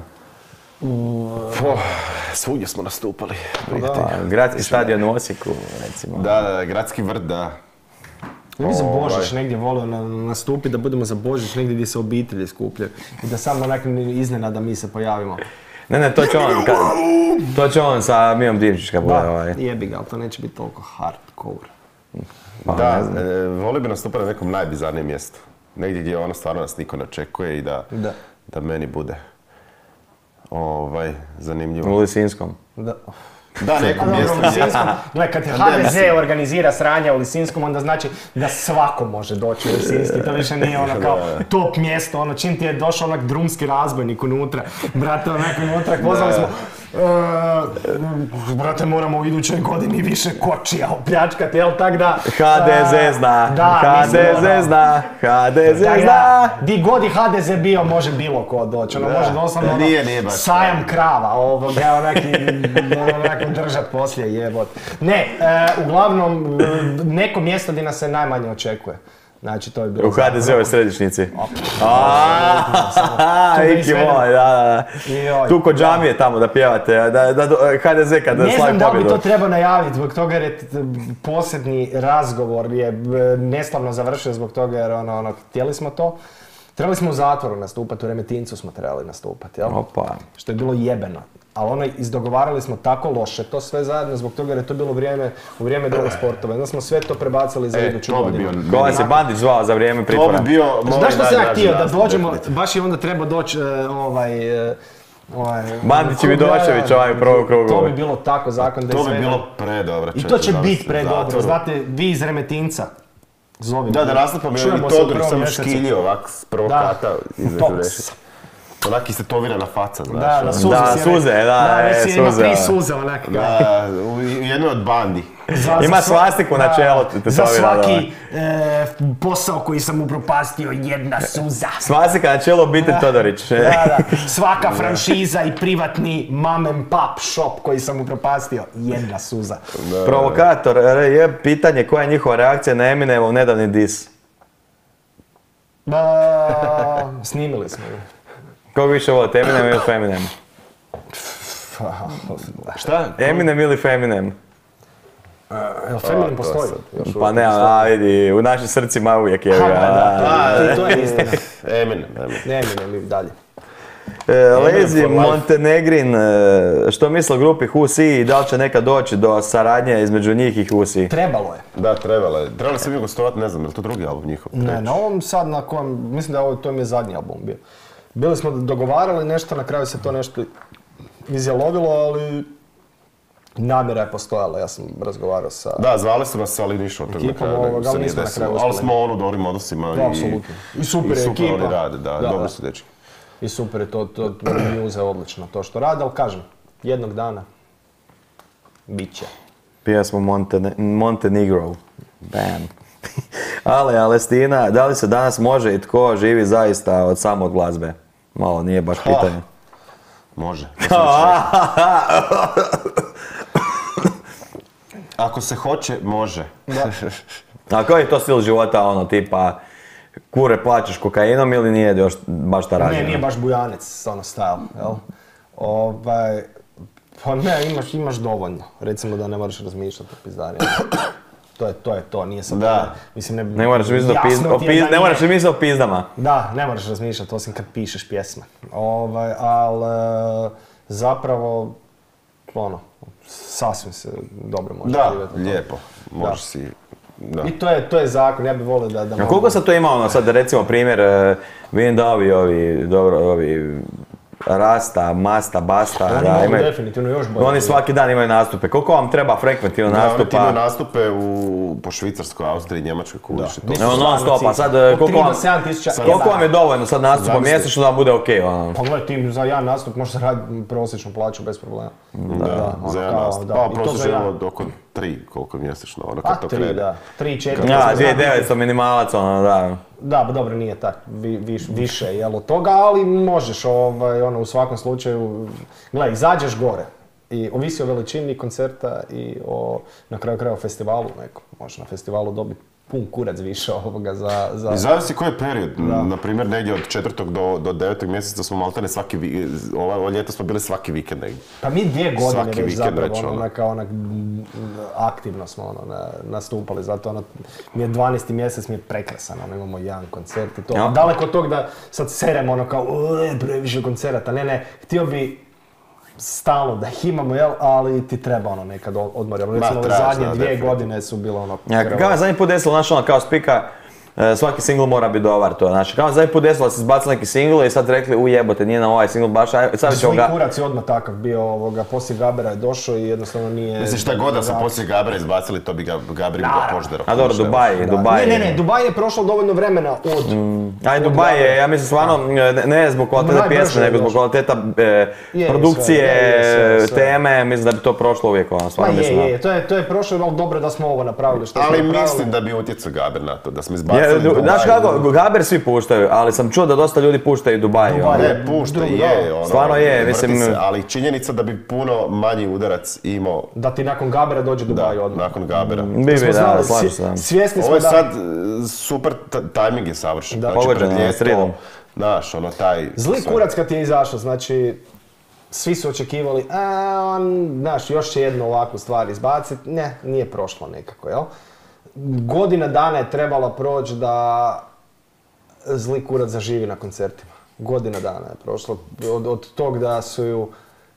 Svugdje smo nastupali. Gradski stadion u Osijeku, recimo. Da, Gradski vrt, da. Mi za Božić negdje volio nastupiti, da budemo za Božić negdje gdje se obitelji skupljaju. I da samo nekim iznenada mi se pojavimo. Ne, to će on sa Mijom Divčić kad bude Da, jebi ga, ali to neće biti toliko hardcore. Da, volio bi nastupati na nekom najbizarnijem mjestu. Negdje gdje stvarno nas niko ne očekuje i da meni bude zanimljivo. U Lisinskom. Da, neko mjesto gdje... Kad HDZ organizira sranja u Lisinskom, onda znači da svako može doći u Lisinski. To više nije kao top mjesto, čim ti je došao drumski razbojnik unutra. Brate, unutra, pozvali smo... Brate, moramo u idućoj godini više kočija opljačkati, jel tak da... HDZ zna, HDZ zna. Di god je HDZ bio, može bilo ko doći. Može doslovno sajam krava, onako držat poslije jebot. Ne, uglavnom, neko mjesto gdje nas se najmanje očekuje. Znači, to je bilo... U HDZ-ovoj središnjici. Iki moj, da. Tu kod džamije tamo da pjevate, HDZ kad slavi pobjedu. Ne znam da li bi to trebao najaviti, zbog toga jer je posljednji razgovor je neslavno završio zbog toga jer htjeli smo to. Trebali smo u zatvoru nastupati, u Remetincu smo trebali nastupati, jel? Opa. Što je bilo jebeno. Ali izdogovarali smo tako loše to sve zajedno zbog toga jer je to bilo u vrijeme drugog sportova. Onda smo sve to prebacili za iduću godinu. Koga se Bandić zvao za vrijeme pritvora? To bi bio znaš što sam ja htio? Da dođemo, baš je onda treba doći Bandić i Vidošević u prvom krugu. To bi bilo tako zakon da je sve... To bi bilo predobro. I to će biti predobro. Znate, vi iz Remetinca. Da nastupam i Todor sam škilio ovak s prvog kata između reši. Onak istetovirana faca, znaš. Da, suze. Da, suze, već ima suze. 3 suze onak. Da, u jednoj od bandi. Ima svastiku na čelu. Za svaki posao koji sam upropastio, jedna suza. Svastika na čelu obitelj Todorić. Da. Svaka franšiza i privatni mom and pop shop koji sam upropastio, jedna suza. Provokator, je pitanje koja je njihova reakcija na Eminemov nedavni dis. Snimili smo ju. Koga više volite, Eminem ili Feminem? Šta? Eminem ili Feminem? Jel Feminin postoji? Pa ne, vidi, u našim srcima uvijek je. To je istina. Eminem. Eminem i dalje. Lazy Montenegrin, što misle o grupi Who See i da li će nekad doći do saradnje između njih i Who See? Trebalo je. Da, trebalo je. Trebalo se mi gostovati, ne znam, je li to drugi album njihov? Ne, na ovom sad na kojem, mislim da to mi je zadnji album bio. Bili smo dogovarali nešto, na kraju se to nešto izjalovilo, ali namjera je postojala, ja sam razgovarao sa... Da, zvali su nas, ali ništa od toga na ekipom kraju ovoga, se nije nismo na kraju desilo. Ali uspjeli. smo u dobrim odnosima Da, apsolutno. I super je ekipa. oni rade, da, dobro su dečki. I super je to Muse odlično to što rade, ali kažem, jednog dana bit će. Pjesmo Montenegro. Bam. Ale, Alestina, da li se danas može i tko živi zaista od samo od glazbe? Malo, nije baš pitanje. Može. Ako se hoće, može. A koji je to stil života, ono, tipa, kure plaćaš kokainom ili nije još baš ta razina? Ne, nije baš bujanec, ono, style, jel? Pa ne, imaš dovoljno. Recimo da ne moraš razmišljati o pizdarima. To je to, nije sad... Da. Mislim, Ne moraš misliti o pizdama. Da, ne moraš razmišljati, osim kad pišeš pjesme. Ali zapravo, ono, sasvim se dobro može živjeti. Da, lijepo. Možeš si... Da. I to je zakon, ja bih volio da... A koliko sad to ima, ono, sad recimo primjer, vidim da ovi Rasta, Masta, Basta, Oni da mogu imaju... definitivno još bolje. Oni svaki dan imaju nastupe. Koliko vam treba frekventivno Da, oni ti nastupa? imaju nastupe po Švicarskoj, Austriji, Njemačkoj, kuliš i to. Evo non stop, a sad koliko vam je dovoljno sad nastupa mjesečno da bude okej, ono? Pa gledaj, ti za jedan nastup možeš raditi prosječnu plaću bez problema. Da, za jedan nastup. Pa prosječno imamo oko 3 koliko mjesečno, ono kad to krene. Da, 3, 4. Ja, 2900 minimalac, ono, da. Da, dobro, nije tak, više jel od toga, ali možeš, ono, u svakom slučaju, gledaj, izađeš gore i ovisi o veličini koncerta i na kraju krajeva festivalu nekom. Možeš na festivalu dobiti pun kurac više ovoga za... I zavisi koji je period, naprimjer negdje od 4. do 9. mjeseca smo maltene ovo ljeto smo bili svaki vikend negdje. Pa mi 2 godine Svaki već vikend zapravo aktivno smo nastupali, zato mi je 12. mjesec mi je prekrasan, imamo jedan koncert i to. Ja. Daleko od tog da sad seremo kao previše koncerata, ne, htio bi stalno da ih imamo, jel, ali ti treba nekad odmor. Recimo ove zadnje 2 godine su bilo Kako je zadnji put desilo, znaš kao spika, svaki singl mora biti dobar, to znači. Kao zadnji put desilo da se izbacili neki singl i sad rekli ujebote, nije na ovaj singl baš, sad ćemo ga... Zli kurac je odmah takav bio, poslije Gabera je došao i jednostavno nije... Mislim šta god da su poslije Gabera izbacili, to bi Gabri ga poždero. A dobro, Dubaj. Ne, Dubaj je prošlo dovoljno vremena od... Aj, Dubaj je, ja mislim stvarno, ne zbog kvalitete pjesme, nego zbog kvaliteta produkcije, teme, mislim da bi to prošlo uvijek, stvarno mislim. Je, to je prošlo, ali dobro da smo ovo napravili što smo napravili. Ali mislim da bi utjecao Gaber na to, da smo izbacili Dubaj. Znaš kako, Gaber svi puštaju, ali sam čuo da dosta ljudi puštaju Dubaj. Ne, pušta, je, stvarno je, mislim... Ali činjenica da bi puno manji udarac imao... Da ti nakon Gabera dođe Dubaj odmah. Nakon Gabera. Da, slažem se. Svjesni smo ovo je sad super, tajming je savršen. Znači pred ljeto, znaš, taj... Zli kurac kad je izašao, znači... Svi su očekivali, znaš, još će jednu ovakvu stvar izbaciti. Ne, nije prošlo nekako, jel? Godina dana je trebala proći da Zli kurac zaživi na koncertima. Godina dana je prošlo. Od tog da su ju,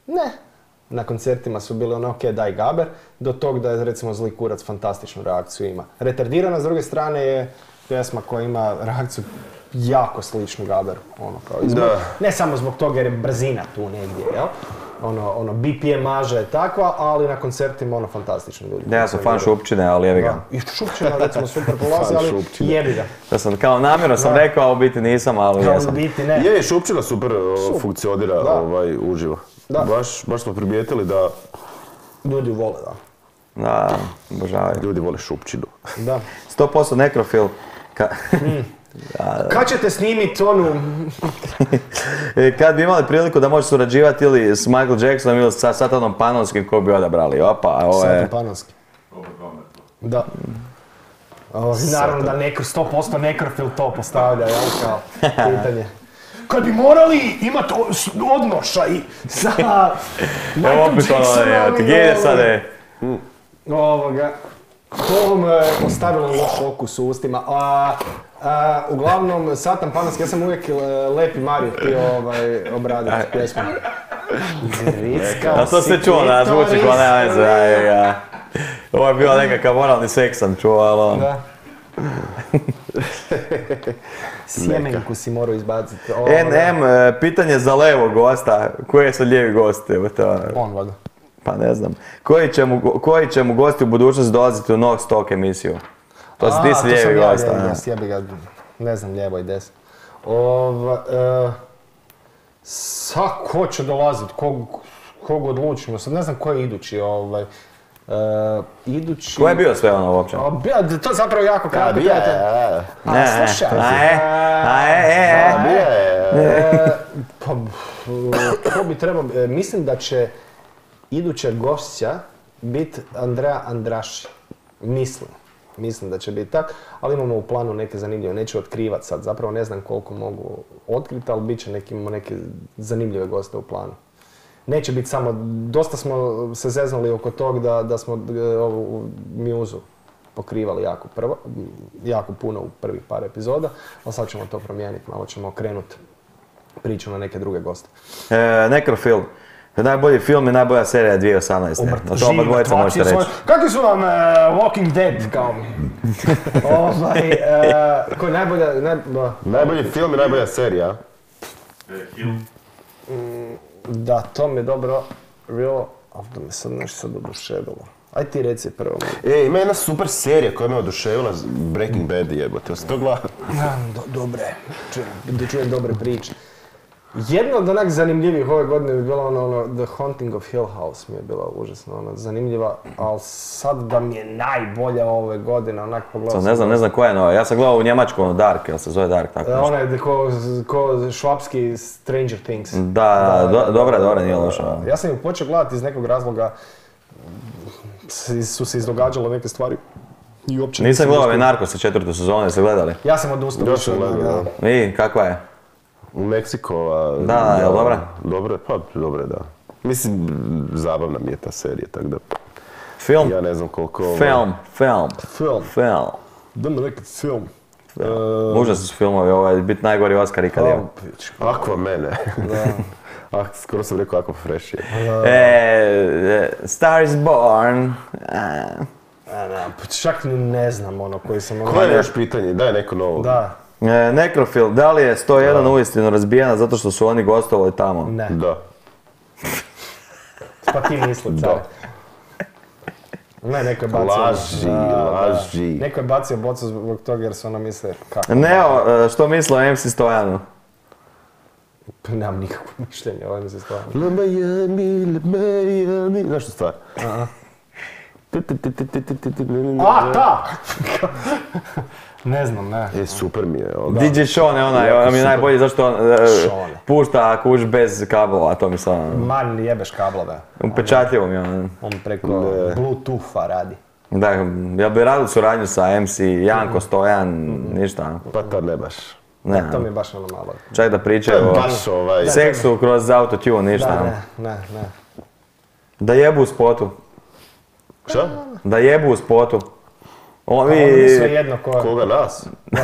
na koncertima su bili ok, daj Gaber, do tog da je recimo Zli kurac fantastičnu reakciju ima. Retardirana s druge strane je pjesma koja ima reakciju jako sličnu Gaberu. Ne samo zbog toga jer je brzina tu negdje, jel? ono BPM-aža je takva, ali na koncertima ono fantastični ljudi. Ja sam fan Šupčine, ali jebi ga. I Šupčina recimo super prolazi, ali jebi ga. Da sam kao namjerno sam rekao, a u biti nisam, ali Kao u jesam. biti ne. Je, Šupčina super funkcionira uživo. Da. Baš smo primijetili da Ljudi vole, da. Da, obožavaju. ljudi vole Šupčinu. Da. 100% nekrofil. Kad ćete snimit onu... Kad bi imali priliku da možeš surađivati ili s Michael Jacksonom ili sa Satanom Panonskim, ko bi odabrali? Opa, ovo je... Satan Panonski. Da. Naravno da 100% nekrofil to postavlja, jel, kao pitanje. Kad bi morali imati odnošaj sa Evo opet ono, gdje je sad Ovoga. To me ostavilo loš okus u ustima. Uglavnom, Satan Panonski, ja sam uvijek Lepi Mario htio obraditi pjesmu. A to se čuo, da zvuči ko nema veze. Ovo je bio nekakav moralni seks sam čuo, ali ono. Da. Sjemenku si morao izbaciti. Pitanje za levog gosta. Koji je sad lijevi gost? On, valjda. Pa ne znam. Koji će mu gosti u budućnosti dolaziti u non-stop emisiju? To si ti si lijevi gost. Jebi ga, ne znam, lijevo i desno. Ko će dolaziti, kog odlučimo, sad ne znam ko je idući. Ko je bio sve ono uopće? To je zapravo jako kratko. Slušaj. Ko bi trebao, mislim da će iduća gošća biti Andrea Andraši. Mislim da će biti tak, ali imamo u planu neke zanimljive, neću otkrivat sad, zapravo ne znam koliko mogu otkriti, ali bit će neke zanimljive goste u planu. Neće biti samo, dosta smo se zeznuli oko tog da smo ovu Muzu pokrivali jako puno u prvih par epizoda, ali sad ćemo to promijeniti, malo ćemo okrenuti priču na neke druge goste. Nekrofil. Najbolji film i najbolja serija 2018. O tome dvojica možete reći. Kakvi su vam Walking Dead, kao koji je najbolja... Najbolji film i najbolja serija. Da, to mi je dobro. Real, ali da me sad nešto sad oduševilo. Aj ti reci prvo. Ima jedna super serija koja me oduševila, Breaking Bad jebote, jel si to gledao? Dobre, da čujem dobre priče. Jedna od onak zanimljivih ove godine bi bila ono The Haunting of Hill House mi je bila užasno zanimljiva, ali sad da mi je najbolja ove godine, onak pogledao sam... Ne znam koja je nova, ja sam gledao u Njemačku Dark, jel se zove Dark tako nešto? Ona je ko švapski Stranger Things. Da, dobra, nije loša. Ja sam ju počeo gledati iz nekog razloga, su se izdogađale neke stvari. Nisam gledao ove Narcose 4. sezone, jeste gledali? Ja sam odustao. I, kakva je? U Meksiko, Da, jel dobra? Dobro, da. Mislim, zabavna mi je ta serija, tako da... Film? Ja ne znam koliko... Film. Da mi rekli film. Užasni su filmovi, ovo je biti najgori Oscar ikad je. Aquaman, skoro sam rekao Aquafresh je. Star is Born. Čak ni ne znam ono koji sam... Koje je još pitanje? Daj neko novo. Da. Nekrofil, da li je 101 uistinu razbijena zato što su oni gostovali tamo? Ne. Da. Pa ti misli, care. Ne, neko je bacio... Laži. Neko je bacio bocu zbog toga jer su ono misle kako... Neo, što misle o MC Stojanu? Nemam nikakvo mišljenje o MC Stojanu. Znaš što stvar? Ta! Ne znam, ne. Super mi je. DJ Sean je onaj, mi je najbolji zašto on pušta kuć bez kablova, to mi stvarno... Man, jebeš kablove. Upečatljivo mi je on. On preko Bluetootha radi. Da, jel bi radili suradnju sa MC, Janko Stojan, ništa? Pa to ne baš. Ne, to mi je baš ono malo. Čak da pričaju o seksu kroz autotune, ništa. Ne. Da jebu u spotu. Šta? Da jebu u spotu. Oni sve jedno ko... Koga nas?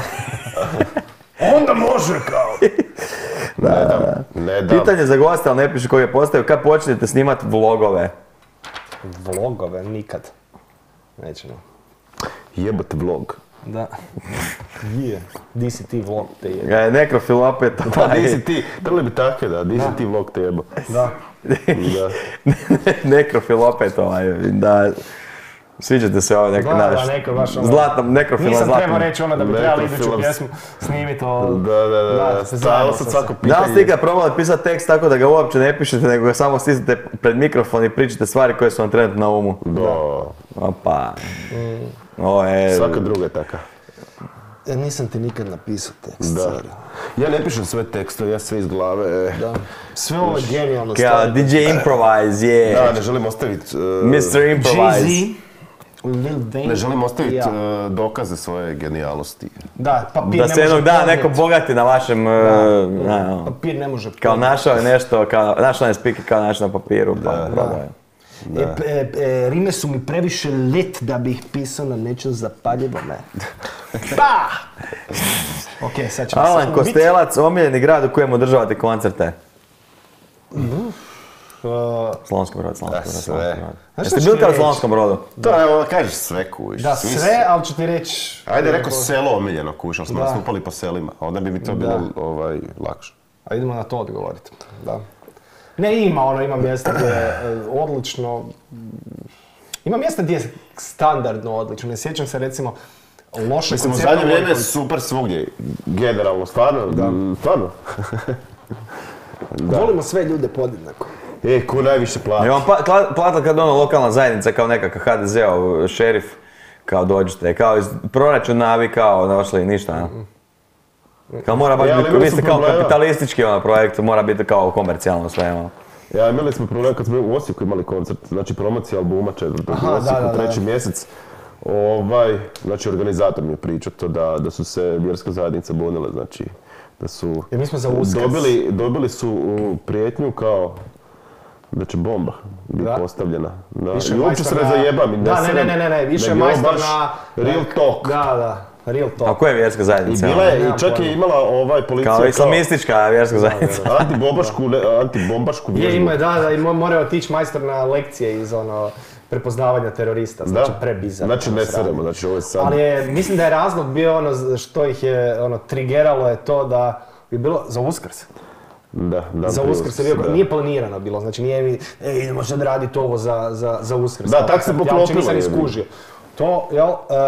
Onda može kao... Ne dam. Pitanje za gosta, ali ne piše koji je postavio. Kad počnete snimati vlogove? Vlogove? Nikad. Nećemo. Jebote vlog. Da. DCT vlog te jebe. Nekrofil opet. Pa DCT, trebali bi takve da, DCT vlog te jebo. Da. Nekrofil opet da... Sviđate se ovo neko naš... neko baš ono... Zlatno, nekrofila Nisam zlatno. trebao reći ono da bi trebali iduću pjesmu snimiti ovo... Da. Stajalo sad svako pitanje. Da li ste ikad probali pisati tekst tako da ga uopće ne pišete, nego ga samo stisnete pred mikrofon i pričate stvari koje su vam trenutno na umu? Da. Opa. Ovo je... Svaka druga je taka. Ja nisam ti nikad napisao tekst. Da. Ja ne pišem sve tekstove, ja sve iz glave. Da. Sve ovo je genijalno Kao staviti. DJ Improvise, je. Da, ne želim ostaviti... Mr. Improvise. Jay-Z, Lil Wayne. Ne želim ostaviti Ja. dokaze svoje genijalnosti. Da, papir Da ne se može jednog dana podnijeti. neko bogati na vašem... Papir ne može Kao podnijeti. našao je nešto, našao je spike kao našao na papiru, pa probao je. Rime su mi previše lit da bi ih pisao na nečem zapaljivo, ne. Pa! Ok, sad ćemo Alan samo Kostelac, omiljeni grad u kojem održavate koncerte? Slavonskom Brodu, sve. Jeste bili kad u Slavonskom Brodu? To je ovo, kažeš sve kuviš. Da, sve, ali ću ti reći... Ajde, rekao selo omiljeno kuviš, ali smo nastupali po selima. Onda bi mi to bilo lakše. A idemo na to odgovoriti. Da. Ne, ima mjesta gdje je odlično... Ima mjesta gdje je standardno odlično. Ne sjećam se recimo loše Mislim, u koncerta zadnje vrijeme je Vojković. super svugdje. Generalno, stvarno. Stvarno. Volimo sve ljude podjednako. Ko najviše plati. Je vam platila kad ono lokalna zajednica kao nekakav HDZ-ov šerif, kao dođete, kao iz proračuna, vi kao došli ništa, a? Kao mora baš biti, vi ste kao kapitalistički projekt, mora biti kao komercijalno sve, ono. Ja, imali smo problem kad smo u Osijeku imali koncert, znači promocija albuma 4. u Osijeku, 3. mjesec. Znači organizator mi je pričao to da su se vjerska zajednica bunile, znači da su... Jer mi smo za Uskrs. Dobili su prijetnju kao da će bomba biti postavljena. I uopće se ne zajebam i ne srem. Ne, više je majstor na... Real talk. Da, real talk. A koja je vjerska I zajednica? bila je, i čak je imala policija Kao islamistička vjerska zajednica. Antibombašku Je, vježbu. ima, i morao otići majstor na lekcije iz prepoznavanja terorista, znači prebizarno. Znači ne seremo, znači ovo je sad... Ali mislim da je razlog bio što ih je trigeralo je to da je bilo za Uskrs. Da, za Uskrs je bilo, nije planirano bilo, znači nije mi, idemo sad raditi ovo za Uskrs. Da, tak se poklopilo. Ja uopće nisam iskužio. To, jel,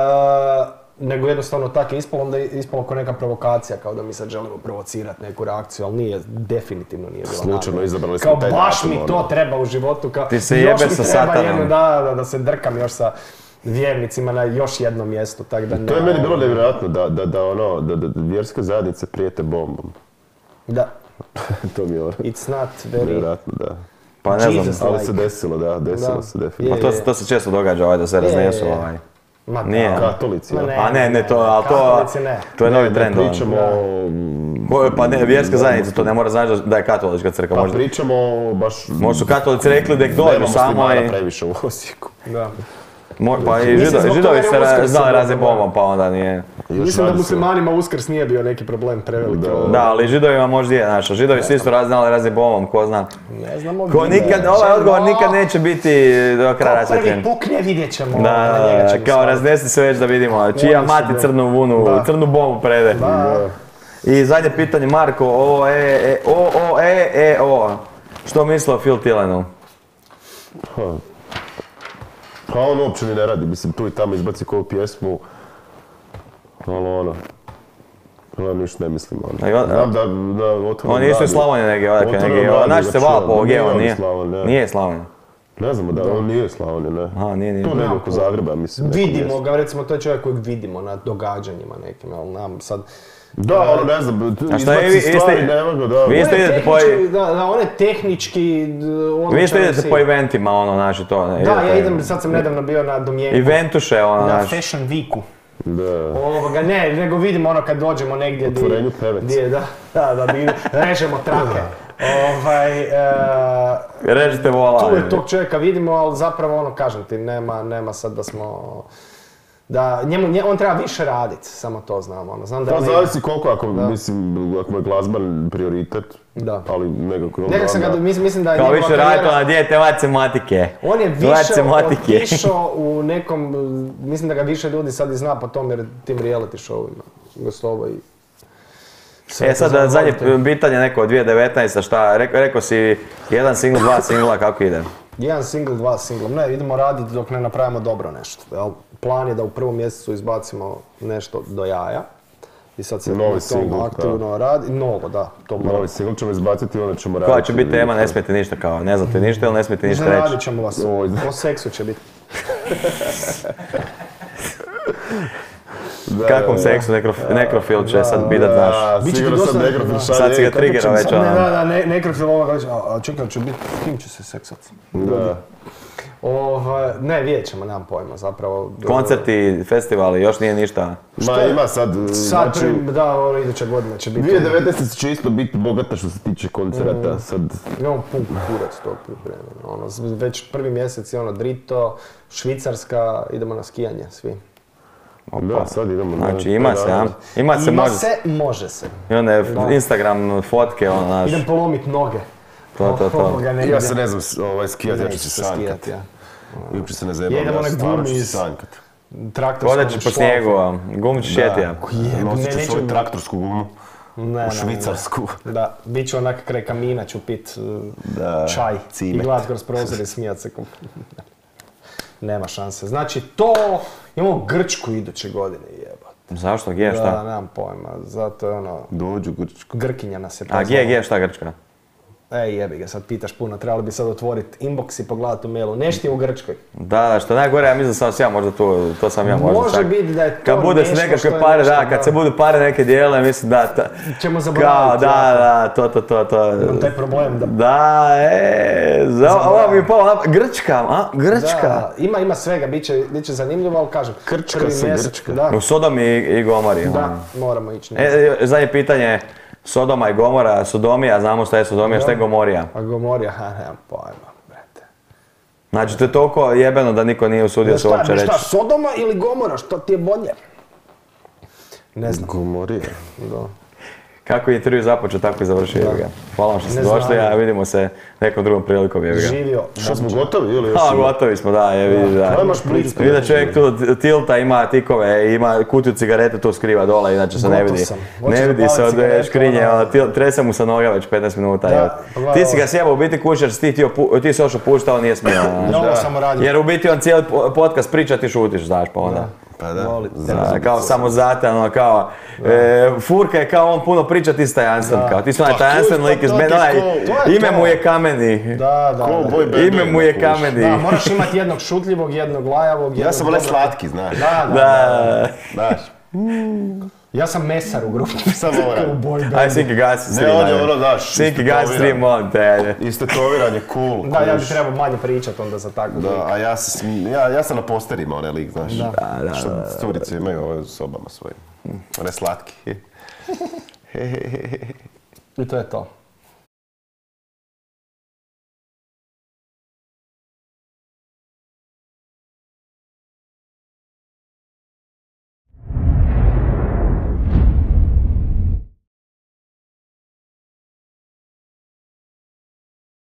nego jednostavno tako je ispalo, onda je ispalo kao neka provokacija, kao da mi sad želimo provocirati neku reakciju, ali nije, definitivno nije bilo namjerno. Slučajno izabrali smo taj datum. Kao baš datum, mi to treba u životu, kao ti se jebe sa satanom. Da se drkam još sa vjernicima na još jednom mjestu, tako da ne... To je meni bilo nevjerojatno, da vjerske zajednice prijete bombom. Da. To mi je It's not very... nevjerojatno, da. Pa ne znam, ali se desilo, desilo se definitivno. Pa to se često događa, da se raznesu Ma nije. Katolici, ja. A ne, to je novi trend. Pričamo Pa ne, vjerska zajednica, to ne mora znači da je katolička crkva. Pa pričamo baš... Možda su katolici rekli da ih dođu samo i... Nemamo previše u Osijeku. Da. Pa i židovi se znali razne bombom, pa onda nije... Mislim da muslimanima Uskrs nije bio neki problem prevelik. Da, ali židovima možda je, znaš, židovi su isto znali razne bombom, ko zna. Ne znamo... Ovaj odgovor nikad neće biti do kraja rasvjetljen. Prvi pukne vidjet ćemo. Da, kao raznesi se već da vidimo čija mati crnu vunu, crnu bombu prede. I zadnje pitanje, Marko, što misle o Phil Tillanu? Pa on uopće ni ne radi, mislim tu i tamo izbaci koju pjesmu, ali ja ništa ne mislim, znam da otvoreno on je isto iz Slavonije negdje, naći se val po OG-u, nije Slavonija. Ne znamo da, on nije Slavonija, ne. Aha, nije. Tu negdje oko Zagreba, mislim. Vidimo ga, recimo to je čovjek kojeg vidimo na događanjima nekim, ali nam sad... Da, ne znam, izbaci stvari, nema ga, da. Vi isto idete po... Da, on je tehnički... Vi isto idete po eventima, znači to. Da, ja idem, sad sam nedavno bio na Domjenku. Eventuše, na Fashion Weeku. Da. Ne, nego vidimo kad dođemo negdje gdje... Otvorenju Pevec. Da, režemo trake. Režite vola. Tu je tog čovjeka vidimo, ali zapravo kažem ti, nema sad da smo... Da, on treba više raditi, samo to znamo. Znam da zavisi koliko, ako je glazban prioritet, ali nekako je on mislim da je kao više raditi na dijete matematike. On je više otišao u nekom, mislim da ga više ljudi sad i zna po tom jer tim reality showima gostovao i Sad zadnje pitanje neko od 2019. Šta, rekao si jedan singl, dva singla, kako ide? Jedan singl, dva singla. Ne, idemo raditi dok ne napravimo dobro nešto. Jel? Plan je da u prvom mjesecu izbacimo nešto do jaja. I sad se Novi na singl, tom aktivno radi. Novo, da. To moramo. Novi singl ćemo izbaciti, onda ćemo raditi. Koja će biti tema, ne smijete ništa kao, ne znate ništa ili ne smijete ništa reći? Radit ćemo vas. O seksu će biti. Kakvom seksu nekrofil će sad biti da znaš? Sigurno sad nekrofil šalje. Sad si ga triggerao već ono. Da, nekrofil ovoga već, a čekaj, će biti, s kim će se seksat? Da. Ne, vidjet ćemo, nemam pojma, zapravo. Koncerti, festivali, još nije ništa. Ma ima sad, znači... Da, ovo iduća godina će biti. 2019 će isto biti bogata što se tiče koncerata, sad... Imamo pun kurac to pripremljeno. Već prvi mjesec je Drito, Švicarska, idemo na skijanje svi. Da, sad idemo na... Znači ima se, a? Ima se, može se. I onda je Instagram fotke, ono, znaš. Idem polomit noge. To. Ja se ne znam skijati, ja ću se sanjkat. Uopće se ne zajebam, ja stvarno ću se sanjkat. Hodat ćeš po snijegu, gumu ćeš jetija. Nosit ću svoju traktorsku gumu. U švicarsku. Da, bit ću onak kraj kamina, ću pit čaj i gledat kroz prozor i smijat se. Nema šanse. Znači to, imamo Grčku iduće godine, jebat. Zašto? Gdje, šta? Da, nemam pojma, zato je ono... Dođu Grčku. Grkinja nas je pozvala. A gdje, šta Grčka? Jebi ga, sad pitaš puno, trebali bi sad otvoriti inbox i pogledati u mailu. Nešto je u Grčkoj. Da, što najgore, ja mislim da sam ja možda to sam ja možda. Može biti da je to kad bude nešto nekakve što je pare, nešto, da, kad se budu pare neke dijele, mislim da... Ćemo zaboraviti. Da, to. Imam taj problem da... Da, ovo mi je palo, Grčka. Da, ima svega, bit će zanimljivo, ali kažem. Grčka se Grčka. U Sodomi i Gomori. Da, moramo ići. Zadnje pitanje. Sodoma i Gomora, Sodomija, znamo šta je Sodomija, šta je Gomorija? A Gomorija, nemam pojma, brate. Znači to je toliko jebeno da niko nije usudio se uopće reći. Šta, Sodoma ili Gomora, što ti je bolje? Ne znam. Gomorija. Da. Kako je intervju započeo, tako i završio. Hvala vam što ste došli, a vidimo se nekom drugom prilikom. Živio. Što smo gotovi ili još? Gotovi smo, da. Vidi da čovjek tu tilta, ima tikove, ima kutiju cigarete tu skriva dole, inače se ne vidi. Ne vidi se od škrinje, trese mu sa noga već 15 minuta. Ti si ga sjebao, u biti kućer, ti si ošao puštao, nije smio. Jer u biti on cijeli podcast priča, ti šutiš, znaš, pa onda. Pa da. Kao samo zato, kao... Furka je kao on puno priča, ti si tajanstven, kao ti si onaj tajanstven lik iz mene, ime mu je Kameni. Da. Ime mu je Kameni. Da, moraš imati jednog šutljivog, jednog lajavog. Ja sam onaj slatki, znaš. Da. Znaš. Ja sam mesar u grupu. Samo moram. Aj, Sinki gasi stream. Ne, on je ono, znaš, Sinki gasi stream, molim te, ajde. Istetoviran je cool. Da, ja bi trebao manje pričat onda za takvu liku. Da, a ja sam na posterima onaj lik, znaš. Da. Što curice imaju ove sobama svojim. One slatki. I to je to.